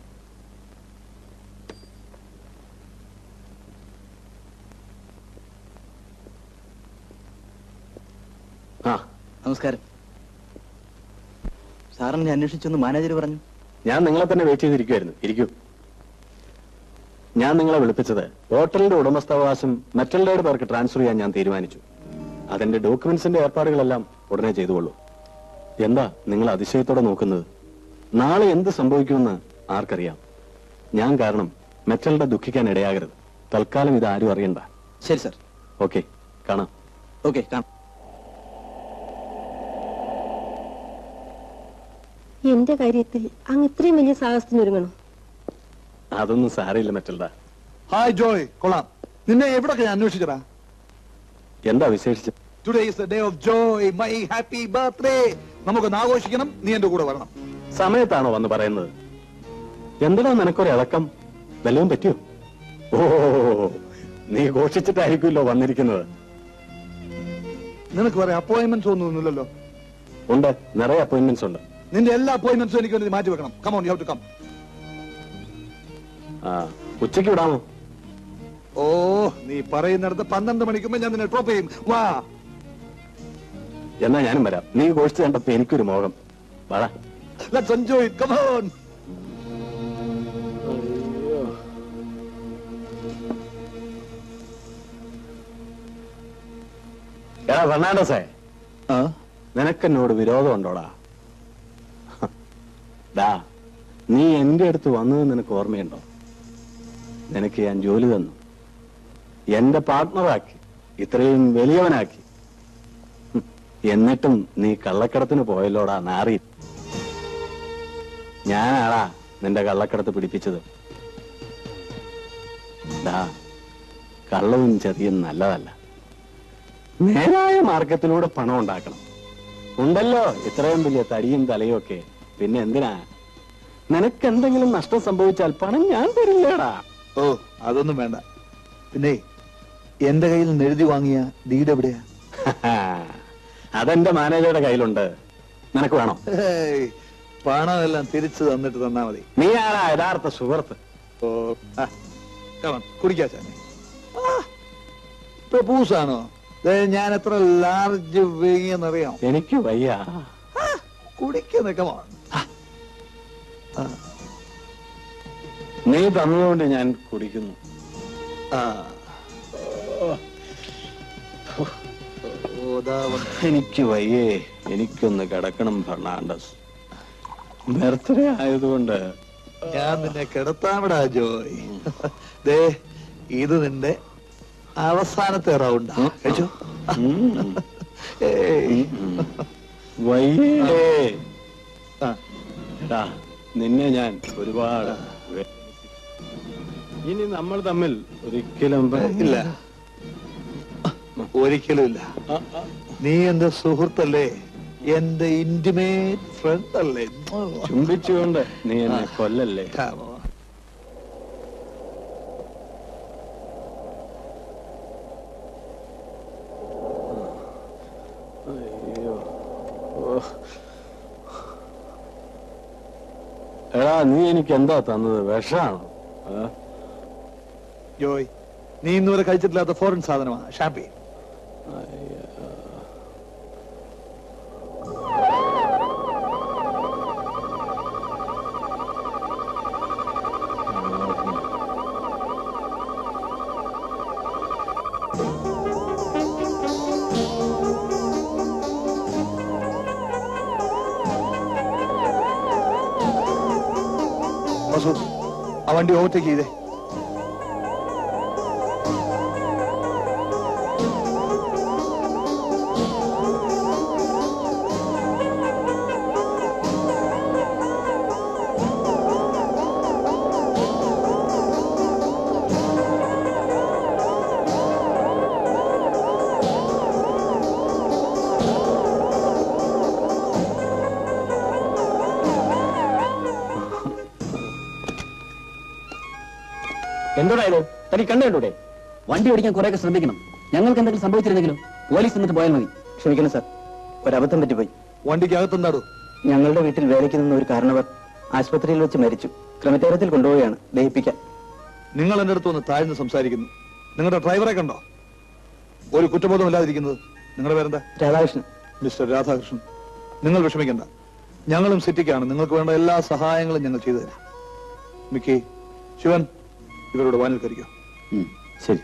നമസ്കാരം. സാറിനെ അന്വേഷിച്ചെന്ന് മാനേജർ പറഞ്ഞു. ഞാൻ നിങ്ങളെ തന്നെ വെയിറ്റ് ചെയ്തിരിക്കുവായിരുന്നു. ഇരിക്കൂ. ഞാൻ നിങ്ങളെ വിളിപ്പിച്ചത് ഹോട്ടലിന്റെ ഉടമസ്ഥാവകാശം മറ്റുള്ളവരുടെ പേർക്ക് ട്രാൻസ്ഫർ ചെയ്യാൻ ഞാൻ തീരുമാനിച്ചു. അതിന്റെ ഡോക്യുമെന്റ്സിന്റെ ഏർപ്പാടുകളെല്ലാം ഉടനെ ചെയ്തുകൊള്ളൂ. എന്താ നിങ്ങൾ അതിശയത്തോടെ നോക്കുന്നത്? നാളെ എന്ത് സംഭവിക്കുമെന്ന് ആർക്കറിയാം. ഞാൻ കാരണം മെറ്റലുടെ ദുഃഖിക്കാൻ ഇടയാകരുത്. തൽക്കാലം ഇത് ആരും അറിയണ്ട. ശരി സർ. ഓക്കെ, കാണാം. ഓക്കെ, കാണാം. എന്റെ കാര്യത്തിൽ അങ്ങ് ഇത്രയും വലിയ സാഹസത്തിന് ഒരുങ്ങണം? അതൊന്നും സാരമില്ല മെറ്റൽഡ. ഹായ് ജോയ്. കൊള്ളാം. നിന്നെ എവിടൊക്കെ ഞാൻ അന്വേഷിച്ചടാ. എന്താ വിശേഷിച്ച്? Today is the day of joy, my happy birthday. നമുക്കൊന്ന് ആഘോഷിക്കണം. നീ എന്റെ കൂടെ വരണം. സമയത്താണോ വന്ന് പറയുന്നത്? എന്താ നിനക്കൊരു ഇളക്കം? വല്ലതും പറ്റിയോ? ഓ, നീ ഘോഷിച്ചിട്ടായിരിക്കുമല്ലോ വന്നിരിക്കുന്നത്. നിനക്ക് വേറെ അപ്പോയിന്റ്മെന്റ്സ് ഒന്നുമില്ലല്ലോ? ഉണ്ട്, നിറയെ അപ്പോയിന്റ്മെന്റ്സ് ഉണ്ട്. നിന്റെ എല്ലാ അപ്പോയിന്റ്മെന്റ്സും എനിക്ക് വേണ്ടി മാറ്റി വെക്കണം. Come on, you have to come. ഉച്ചയ്ക്ക് വിടാമോ? ഓ, നീ പറയുന്നിടത്ത് 12 മണിക്കുമ്പോ ഞാൻ നിന്നെ ഡ്രോപ്പ് ചെയ്യും. വാ. എന്നാ ഞാനും വരാം. നീ ഘോഷിച്ച് കണ്ടപ്പോ എനിക്കൊരു മോഹം. വാടാ. Let's enjoy it. Come on. എടാ ഫെർണാണ്ടസേ, നിനക്കെന്നോട് വിരോധം ഉണ്ടോടാ? ഡാ, നീ എന്റെ അടുത്ത് വന്നത് നിനക്ക് ഓർമ്മയുണ്ടോ? നിനക്ക് ഞാൻ ജോലി തന്നു, എന്റെ പാർട്ട്ണറാക്കി, ഇത്രയും വലിയവനാക്കി. എന്നിട്ടും നീ കള്ളക്കടത്തിന് പോയല്ലോടാ നാറി. ഞാനാടാ നിന്റെ കള്ളക്കടത്ത് പിടിപ്പിച്ചത്. ഡാ, കള്ളവും ചതിയും നല്ലതല്ല. നേരായ മാർഗത്തിലൂടെ പണം ഉണ്ടാക്കണം. ഉണ്ടല്ലോ ഇത്രയും വലിയ തടിയും തലയും ഒക്കെ. പിന്നെ എന്തിനാ? നിനക്ക് എന്തെങ്കിലും നഷ്ടം സംഭവിച്ചാൽ പണം ഞാൻ തരില്ലേടാ. ഓ, അതൊന്നും വേണ്ട. പിന്നെ എന്റെ കയ്യിൽ നിന്ന് എഴുതി വാങ്ങിയ ഡീഡ് എവിടെയാ? അതെന്റെ മാനേജറുടെ കയ്യിലുണ്ട്. നിനക്ക് വേണോ? പണമെല്ലാം തിരിച്ചു തന്നിട്ട് തന്നാ മതി. നീയാണാ യഥാർത്ഥ സുഹൃത്ത്. ഓ, കുടിക്കാ. പ്രപൂസാണോ? ഞാൻ എത്ര ലാർജ് വേങ്ങിയെന്നറിയാം. എനിക്ക് വയ്യ. കുടിക്കുന്നൊക്കെ നീ തന്നതുകൊണ്ട് ഞാൻ കുടിക്കുന്നു. എനിക്ക് വയ്യേ, എനിക്കൊന്ന് കിടക്കണം ഫെർണാണ്ടസ്. ബർത്ത്ഡേ ആയതുകൊണ്ട് ഞാൻ നിന്നെ കിടത്താവിടാ ജോയ്. ദേ ഇത് നിന്റെ അവസാനത്തെ റൗണ്ടാ. കഴിച്ചോ? വയ്യേ. നിന്നെ ഞാൻ ഒരുപാട് ഇനി നമ്മൾ തമ്മിൽ ഒരിക്കലും ഇല്ല, ഒരിക്കലും ഇല്ല. നീ എന്റെ സുഹൃത്തല്ലേ, എന്റെ ഇന്റിമേറ്റ് ഫ്രണ്ട് അല്ലേ. ചുംബിച്ചുകൊണ്ട് നീ എന്നെ കൊല്ലല്ലേ. എടാ, നീ എനിക്ക് എന്താ തന്നത്? വിഷാണോ? ജോയ്, നീ ഇന്നുവരെ കഴിച്ചിട്ടില്ലാത്ത ഫോറിൻ സാധനമാണ് ഷാമ്പെയിൻ. ആ വണ്ടി ഓവർടേക്ക് ചെയ്തേ. എന്തോടായത്? തനിക്ക് കണ്ടുകൂടെ? വണ്ടി ഓടിക്കാൻ കുറെയൊക്കെ ശ്രദ്ധിക്കണം. ഞങ്ങൾക്ക് എന്തെങ്കിലും സംഭവിച്ചിരുന്നെങ്കിലും പോലീസ് എന്നിട്ട് പോയാൽ മതി. ക്ഷമിക്കണം സാർ, ഒരബദ്ധം പറ്റിപ്പോയി. വണ്ടിക്കകത്തുണ്ടാടൂ. ഞങ്ങളുടെ വീട്ടിൽ വേലയ്ക്ക് നിന്ന ഒരു കാരണവർ ആശുപത്രിയിൽ വെച്ച് മരിച്ചു. ക്രമത്തേരത്തിൽ കൊണ്ടുപോവുകയാണ് ദഹിപ്പിക്കാൻ. നിങ്ങൾ എന്റെ അടുത്ത് ഒന്ന് താഴ്ന്ന് സംസാരിക്കുന്നു. നിങ്ങളുടെ ഡ്രൈവറെ കണ്ടോ? ഒരു കുറ്റബോധമില്ലാതിരിക്കുന്നത്. നിങ്ങളുടെ പേരെന്താ? രാധാകൃഷ്ണൻ. മിസ്റ്റർ രാധാകൃഷ്ണൻ, നിങ്ങൾ വിഷമിക്കണ്ട. ഞങ്ങളും സിറ്റിക്കാണ്. നിങ്ങൾക്ക് വേണ്ട എല്ലാ സഹായങ്ങളും ഞങ്ങൾ ചെയ്തു തരാം. മിക്കി, ശിവൻ, ഇവരോട് വാനിൽ കയറിക്കോ. ശരി.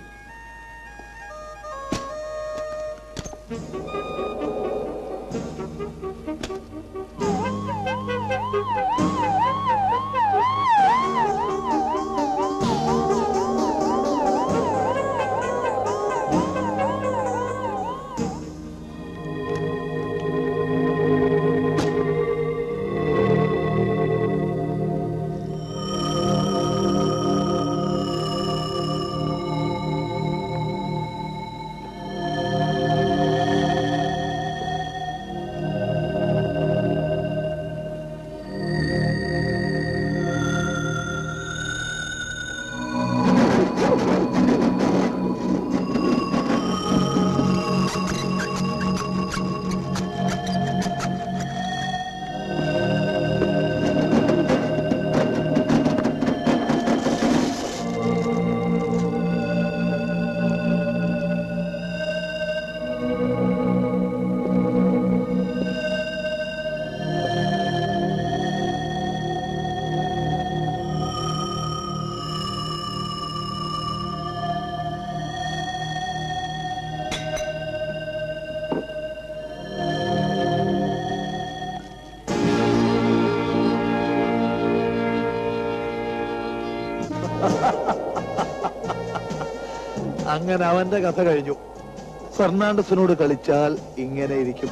അങ്ങനെ അവന്റെ കഥ കഴിഞ്ഞു. ഫെർണാണ്ടസിനോട് കളിച്ചാൽ ഇങ്ങനെ ഇരിക്കും.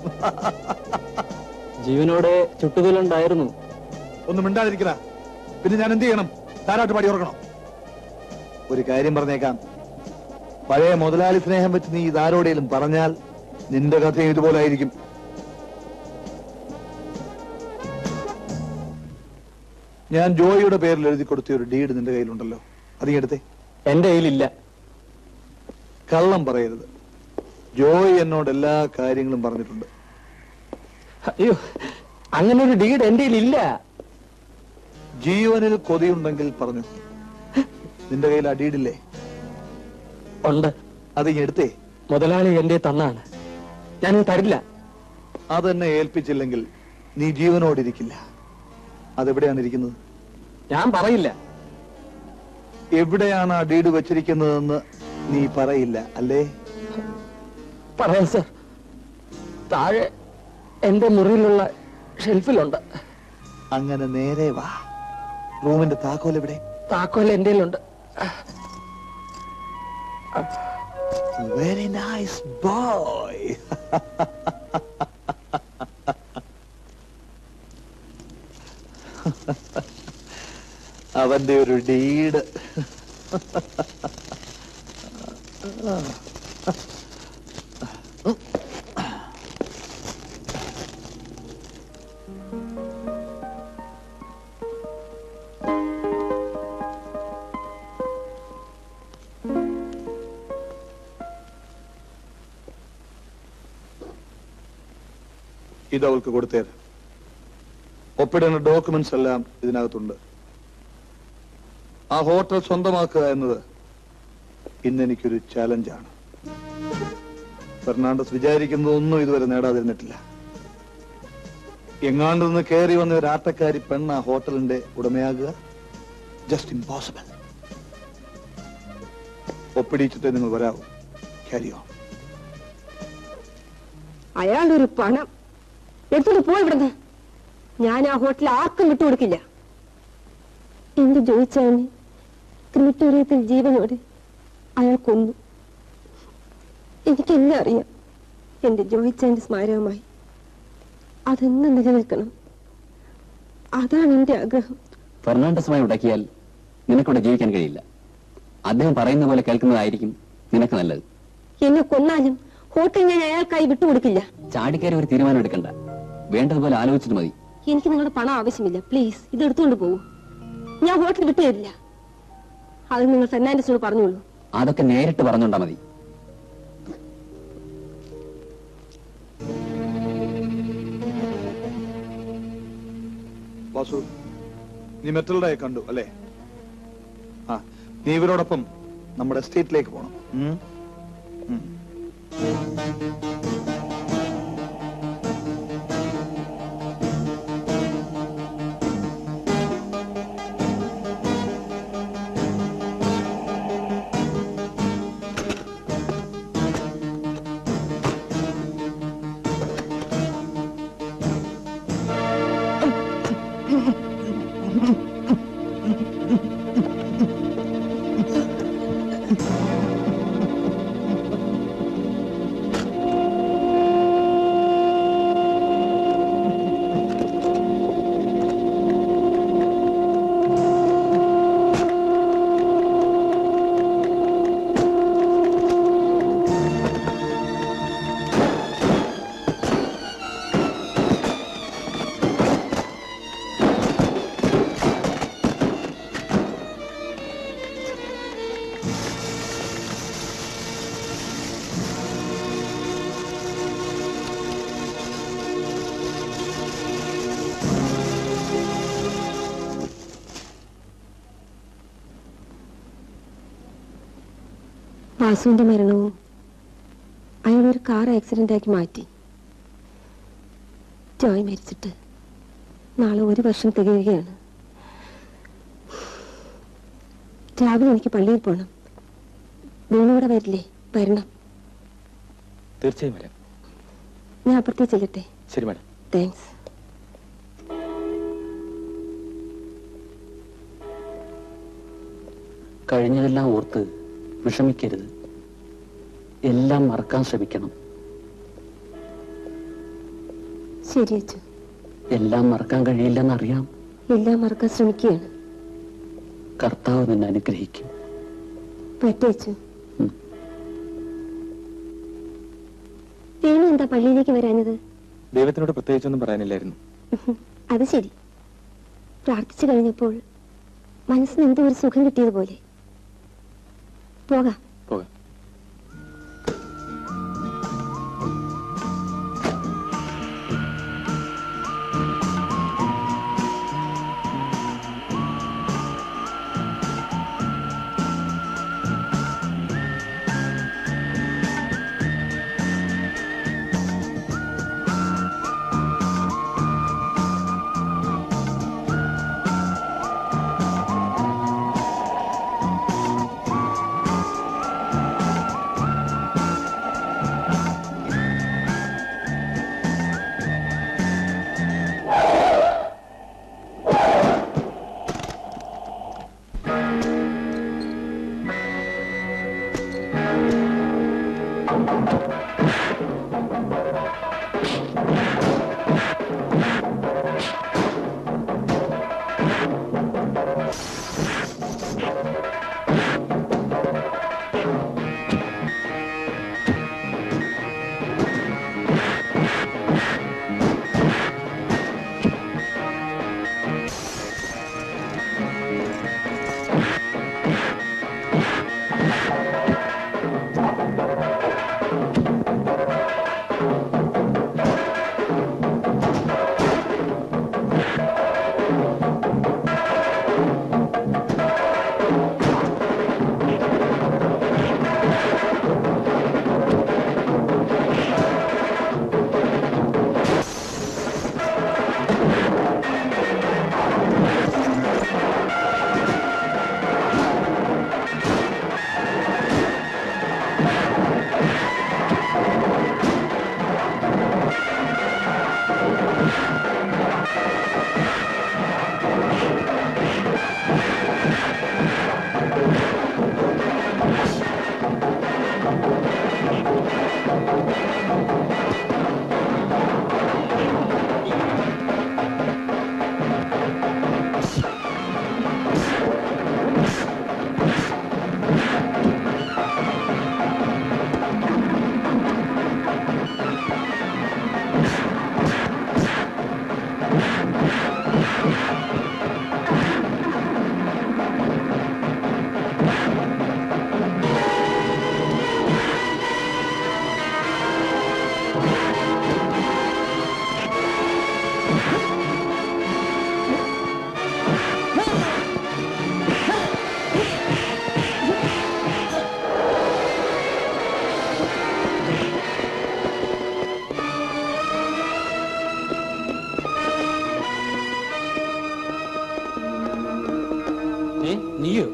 ജീവനോടെ ചുട്ടുകൊല്ലുണ്ടായിരുന്നു. ഒന്നും മിണ്ടാതിരിക്കണ. പിന്നെ ഞാൻ എന്ത് ചെയ്യണം? താരാട്ട് പാടി ഉറങ്ങണം. ഒരു കാര്യം പറഞ്ഞേക്കാം, പഴയ മുതലാളി സ്നേഹം വെച്ച് നീ ഇതാരോടേലും പറഞ്ഞാൽ നിന്റെ കഥയും ഇതുപോലെ ആയിരിക്കും. ഞാൻ ജോയിയുടെ പേരിൽ എഴുതി കൊടുത്ത ഒരു ഡീഡ് നിന്റെ കയ്യിലുണ്ടല്ലോ, അത് എടുത്തേ. എന്റെ കയ്യിലില്ല. കള്ളം പറയരുത്. ജോയ് എന്നോട് എല്ലാ കാര്യങ്ങളും പറഞ്ഞിട്ടുണ്ട്. അയ്യോ, അങ്ങനെ ഒരു ഡീഡ് എന്റെ കയ്യിലില്ല. ജീവനിൽ കൊതിയുണ്ടെങ്കിൽ പറഞ്ഞു. നിന്റെ കയ്യിൽ ആ ഡീഡില്ലേ? ഉണ്ട്. അത് എടുത്തേ. മുതലാളി എന്റെ തന്നാണ്, ഞാനത് തരില്ല. അതെന്നെ ഏൽപ്പിച്ചില്ലെങ്കിൽ നീ ജീവനോടിരിക്കില്ല. അതെവിടെയാണ് ഇരിക്കുന്നത്? ഞാൻ പറയില്ല. എവിടെയാണ് ആ ഡീഡ് വെച്ചിരിക്കുന്നതെന്ന് നീ പറയില്ല അല്ലേ? പറയാം സർ. താഴെ എന്റെ മുറിയിലുള്ള ഷെൽഫിലുണ്ട്. അങ്ങനെ നേരെ വാ. റൂമിന്റെ താക്കോൽ എവിടെ? താക്കോൽ എന്റെ ഉണ്ട്. Very nice boy. അവന്റെ ഒരു ഡീഡ്. ഇത് അവൾക്ക് കൊടുത്തേര്. ഒപ്പിടുന്ന ഡോക്യുമെന്റ്സ് എല്ലാം ഇതിനകത്തുണ്ട്. ആ ഹോട്ടൽ സ്വന്തമാക്കുക എന്നത് ഇന്നെനിക്കൊരു ചാലഞ്ചാണ്. ഫെർണാണ്ടസ് വിചാരിക്കുന്നതൊന്നും ഇതുവരെ നേടാതിരുന്നിട്ടില്ല. എങ്ങാണ്ട് നിന്ന് കയറി വന്ന ഒരു ആട്ടക്കാരി പെണ്ണ് ആ ഹോട്ടലിന്റെ ഉടമയാകുക ജസ്റ്റ് ഇമ്പോസിബിൾ. ഒപ്പിടിച്ചിട്ടേ നിങ്ങൾ വരാവൂ. Carry on. അയാളൊരു പണം എടുത്തോണ്ട് പോയി ഇവിടുന്ന്. ഞാൻ ആ ഹോട്ടലിൽ ആർക്കും വിട്ടുകൊടുക്കില്ല. എന്റെ ജോയിച്ചാനെ ക്രിമിറ്റോറിയത്തിൽ ജീവനോടെ അയാൾ കൊന്നു. എനിക്കെല്ലാം അറിയാം. എന്റെ ജോയിച്ചാന്റെ സ്മാരകമായി അതെന്ന് നിലനിൽക്കണം. അതാണ് എന്റെ ആഗ്രഹം. ഫെർണാണ്ടസുമായി ഉടക്കിയാൽ നിനക്കിവിടെ ജീവിക്കാൻ കഴിയില്ല. അദ്ദേഹം പറയുന്ന പോലെ കേൾക്കുന്നതായിരിക്കും നിനക്ക് നല്ലത്. എന്നെ കൊന്നാലും ഹോട്ടൽ ഞാൻ അയാൾക്കായി വിട്ടുകൊടുക്കില്ല. ചാടിക്കയറി ഒരു തീരുമാനം എടുക്കണ്ട. വേണ്ടതുപോലെ ആലോചിച്ചിട്ട് മതി. എനിക്ക് നിങ്ങളുടെ പണം ആവശ്യമില്ല. പ്ലീസ്, ഇത് എടുത്തുകൊണ്ട് പോകൂ. ഞാൻ ഹോട്ടൽ വിട്ടു തരില്ല. അത് നിങ്ങൾ ഫെർണാണ്ടസിനോട് പറഞ്ഞോളൂ. അതൊക്കെ നേരിട്ട് പറഞ്ഞോണ്ടാ മതി. വാസു, നീ മെറ്റൽഡയെ കണ്ടു അല്ലേ? ആ, നീ ഇവരോടൊപ്പം നമ്മുടെ എസ്റ്റേറ്റിലേക്ക് പോകണം. വാസുവിന്റെ മരണവും അയാളൊരു കാർ ആക്സിഡന്റ് ആക്കി മാറ്റി. ജോയ് മരിച്ചിട്ട് നാളെ 1 വർഷം തികയുകയാണ്. രാവിലെ എനിക്ക് പള്ളിയിൽ പോകണം. വേണുകൂടെ വരില്ലേ? വരണം. തീർച്ചയായും വരാം. ഞാൻ അപ്പുറത്തേക്ക് ചെല്ലട്ടെ? ശരി മാഡം. താങ്ക്സ്. കഴിഞ്ഞതെല്ലാം ഓർത്ത് വിഷമിക്കരുത്. എല്ലാം മറക്കാൻ ശ്രമിക്കണം. ശരി അച്ഛൻ. എല്ലാം മറക്കാൻ കഴിയില്ലെന്നറിയാം. എല്ലാം മറക്കാൻ ശ്രമിക്കുകയാണ്. കർത്താവ് നിന്നെ അനുഗ്രഹിക്കും. പറ്റേച്ചു. വേണു എന്താ പള്ളിയിലേക്ക് വരാഞ്ഞത്? ദൈവത്തിനോട് പ്രത്യേകിച്ചൊന്നും പറയാനില്ലായിരുന്നു. അത് ശരി. പ്രാർത്ഥിച്ചു കഴിഞ്ഞപ്പോൾ മനസ്സിന് എന്തോ ഒരു സുഖം കിട്ടിയതുപോലെ. പോകാം. പോകാം. നീയോ?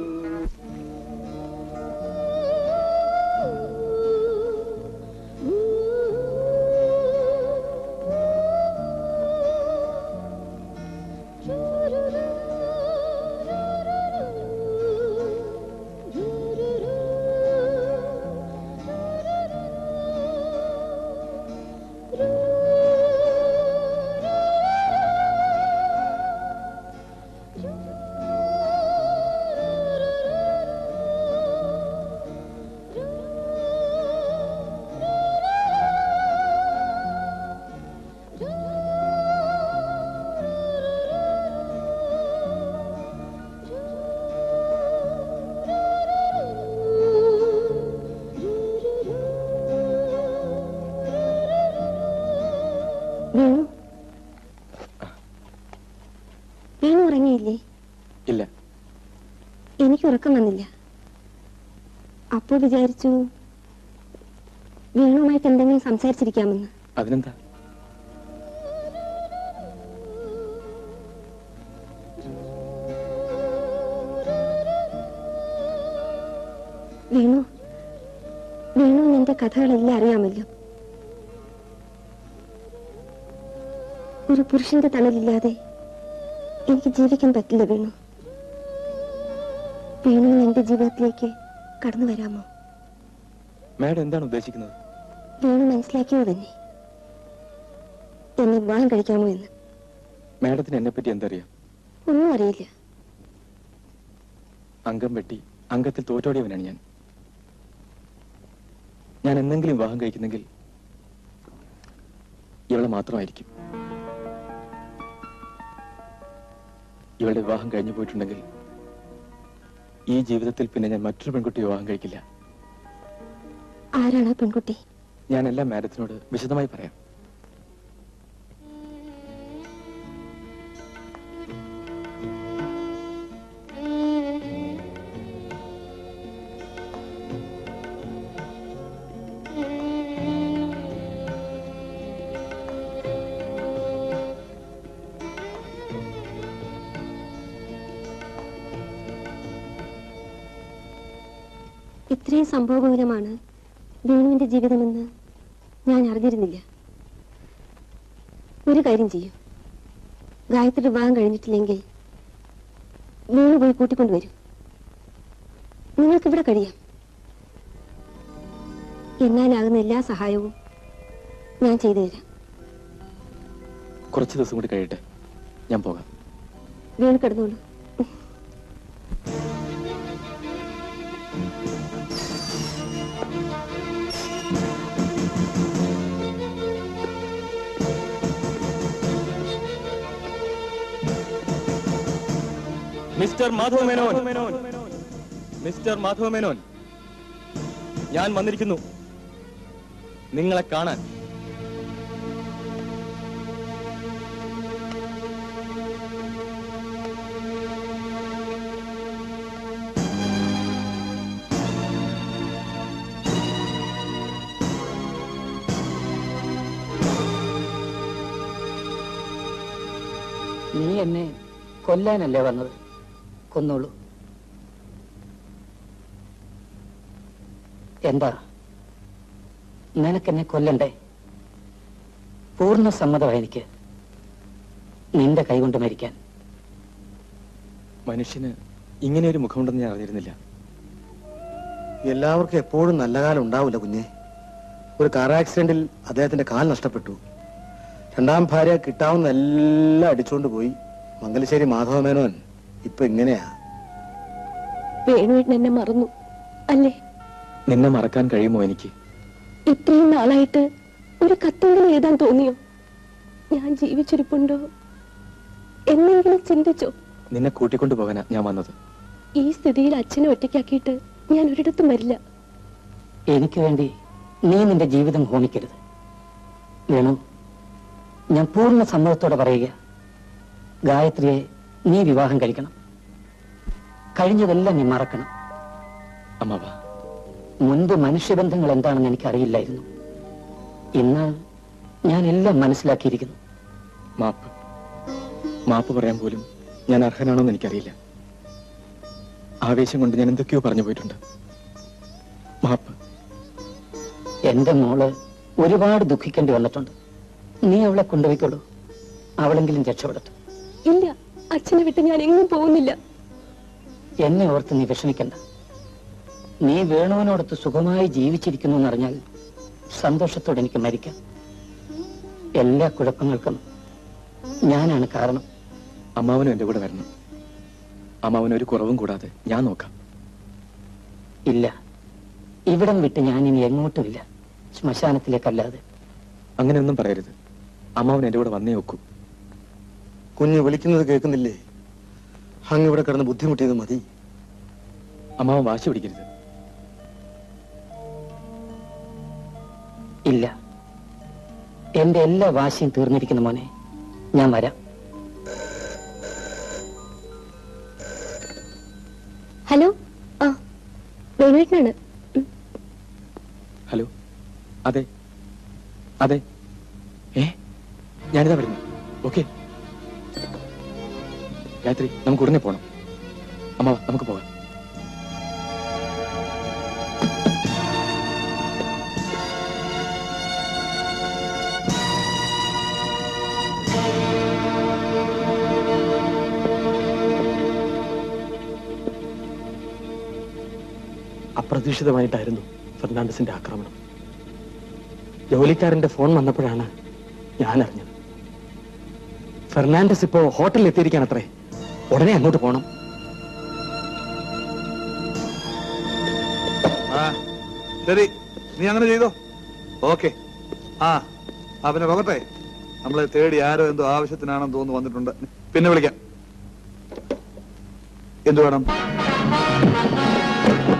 വേണു ഉറങ്ങിയില്ലേ? ഇല്ല. എനിക്ക് ഉറക്കം വന്നില്ല. അപ്പോൾ വിചാരിച്ചു വേണുമായിട്ട് എന്തെങ്കിലും സംസാരിച്ചിരിക്കാമെന്ന്. അതിനെന്താ? വേണു എന്റെ കഥകളെല്ലാം അറിയാമല്ലോ. ഒരു പുരുഷന്റെ തണലില്ലാതെ എനിക്ക് ജീവിക്കാൻ പറ്റില്ല വേണു. എന്റെ ജീവിതത്തിലേക്ക് കടന്നു വരാമോ? മാഡം എന്താണ് ഉദ്ദേശിക്കുന്നത്? വേണു മനസ്സിലാക്കിയോ തന്നെ എന്നെ വിവാഹം കഴിക്കാമോ എന്ന്? മാഡത്തിന് എന്നെ പറ്റി എന്തറിയാം? ഒന്നും അറിയില്ല. അംഗം വെട്ടി അംഗത്തിൽ തോറ്റോടിയവനാണ് ഞാൻ. ഞാൻ എന്തെങ്കിലും വിവാഹം കഴിക്കുന്നെങ്കിൽ ഇവളെ മാത്രമായിരിക്കും. ഇവളുടെ വിവാഹം കഴിഞ്ഞു പോയിട്ടുണ്ടെങ്കിൽ ഈ ജീവിതത്തിൽ പിന്നെ ഞാൻ മറ്റൊരു പെൺകുട്ടി വിവാഹം കഴിക്കില്ല. ആരാണ് പെൺകുട്ടി? ഞാൻ എല്ലാം മാഡത്തിനോട് വിശദമായി പറയാം. ഇത്രയും സംഭവബഹുലമാണ് വേണുവിന്റെ ജീവിതമെന്ന് ഞാൻ അറിഞ്ഞിരുന്നില്ല. ഒരു കാര്യം ചെയ്യൂ, ഗായത്രി വിവാഹം കഴിഞ്ഞിട്ടില്ലെങ്കിൽ വേണു പോയി കൂട്ടിക്കൊണ്ടുവരും. നിങ്ങൾക്കിവിടെ കഴിയാം. എന്നാലാകുന്ന എല്ലാ സഹായവും ഞാൻ ചെയ്തു തരാം. കുറച്ച് ദിവസം കൂടി കഴിയട്ടെ, ഞാൻ പോകാം. വീണ് കിടന്നോളൂ. മിസ്റ്റർ മാധവ മേനോൻ, മിസ്റ്റർ മാധവ മേനോൻ, ഞാൻ വന്നിരിക്കുന്നു നിങ്ങളെ കാണാൻ. നീ എന്നെ കൊല്ലാനല്ലേ വന്നത്? കൊന്നോളൂ. എന്താ നിനക്കെന്നെ കൊല്ലണ്ടേ? പൂർണ്ണ സമ്മതമായി എനിക്ക് നിന്റെ കൈകൊണ്ട് മരിക്കാൻ. മനുഷ്യന് ഇങ്ങനെ ഒരു മുഖമുണ്ടെന്ന് ഞാൻ അറിഞ്ഞിരുന്നില്ല. എല്ലാവർക്കും എപ്പോഴും നല്ല കാലം ഉണ്ടാവില്ല കുഞ്ഞെ. ഒരു കാർ ആക്സിഡന്റിൽ അദ്ദേഹത്തിന്റെ കാൽ നഷ്ടപ്പെട്ടു. രണ്ടാം ഭാര്യ കിട്ടാവുന്ന എല്ലാം അടിച്ചുകൊണ്ട് പോയി. മംഗലശ്ശേരി മാധവ മേനോൻ ഇപ്പൊ ഇങ്ങനെയാ. വേണുവേട്ടൻ എന്നെ മറന്നു അല്ലേ? നിന്നെ മറക്കാൻ കഴിയുമോ എനിക്ക്? ഇത്രയും നാളായിട്ട് ഒരു കത്തെങ്കിലും എഴുതാൻ തോന്നിയോ? ഞാൻ ജീവിച്ചിരിപ്പുണ്ടോ എന്നെങ്കിലും ചിന്തിച്ചോ? നിന്നെ കൂട്ടിക്കൊണ്ടു പോകാനാ ഞാൻ വന്നത്. ഈ സ്ഥിതിയിൽ അച്ഛനെ ഒറ്റയ്ക്കാക്കിയിട്ട് ഞാൻ ഒരിടത്തും വരില്ല. എനിക്ക് വേണ്ടി നീ നിന്റെ ജീവിതം ഹോമിക്കരുത് വേണു. ഞാൻ പൂർണ്ണ സമ്മതത്തോടെ പറയുക, ഗായത്രിയെ നീ വിവാഹം കഴിക്കണം. കഴിഞ്ഞതെല്ലാം നീ മറക്കണം. അമ്മാവ, മുൻപ് മനുഷ്യബന്ധങ്ങൾ എന്താണെന്ന് എനിക്കറിയില്ലായിരുന്നു. ഇന്ന് ഞാൻ എല്ലാം മനസ്സിലാക്കിയിരിക്കുന്നു. മാപ്പ് പറയാൻ പോലും ഞാൻ അർഹനാണോന്ന് എനിക്കറിയില്ല. ആവേശം കൊണ്ട് ഞാൻ എന്തൊക്കെയോ പറഞ്ഞു പോയിട്ടുണ്ട്. മാപ്പ്. എന്റെ മോള് ഒരുപാട് ദുഃഖിക്കേണ്ടി വന്നിട്ടുണ്ട്. നീ അവളെ കൊണ്ടുപോയിക്കോളൂ. അവളെങ്കിലും രക്ഷപ്പെടട്ടെ. ഇല്ല, അച്ഛനെ വിട്ട് ഞാൻ എങ്ങും പോകുന്നില്ല. എന്നെ ഓർത്ത് നീ വിഷമിക്കണ്ട. നീ വേണുവിനോടൊത്ത് സുഖമായി ജീവിച്ചിരിക്കുന്നു എന്നറിഞ്ഞാൽ സന്തോഷത്തോടെ എനിക്ക് മരിക്കാം. എല്ലാ കുഴപ്പങ്ങൾക്കും ഞാനാണ് കാരണം. അമ്മാവനും എന്റെ കൂടെ വരണം. അമ്മാവന് ഒരു കുറവും കൂടാതെ ഞാൻ നോക്കാം. ഇല്ല, ഇവിടം വിട്ട് ഞാൻ ഇനി എങ്ങോട്ടുമില്ല, ശ്മശാനത്തിലേക്കല്ലാതെ. അങ്ങനെയൊന്നും പറയരുത്. അമ്മാവൻ എന്റെ കൂടെ വന്നേ നോക്കൂ. കുഞ്ഞ് വിളിക്കുന്നത് കേൾക്കുന്നില്ലേ? അങ്ങ് ഇവിടെ കിടന്ന് ബുദ്ധിമുട്ടിയത് മതി. അമ്മാവൻ വാശി പിടിക്കരുത്. ഇല്ല, എന്റെ എല്ലാ വാശിയും തീർന്നിരിക്കുന്ന മോനെ. ഞാൻ വരാം. ഹലോ, ആ വേണുവേട്ടനാണ്. ഹലോ, അതെ അതെ, ഞാനിതാ വരുന്നു. ഓക്കെ ഗായത്രി, നമുക്ക് ഉടനെ പോണം. അമ്മാവ, നമുക്ക് പോകാം. അപ്രതീക്ഷിതമായിട്ടായിരുന്നു ഫെർണാണ്ടസിന്റെ ആക്രമണം. ജോലിക്കാരന്റെ ഫോൺ വന്നപ്പോഴാണ് ഞാൻ അറിഞ്ഞത്. ഫെർണാണ്ടസ് ഇപ്പോ ഹോട്ടലിൽ എത്തിയിരിക്കാനത്രേ. ഉടനെ അങ്ങോട്ട് പോണം. ശരി, നീ അങ്ങനെ ചെയ്തോ. ഓക്കെ. പിന്നെ പോകട്ടെ. നമ്മളെ തേടി ആരോ എന്തോ ആവശ്യത്തിനാണെന്ന് തോന്നുന്നു വന്നിട്ടുണ്ട്. പിന്നെ വിളിക്കാം. എന്തു വേണം?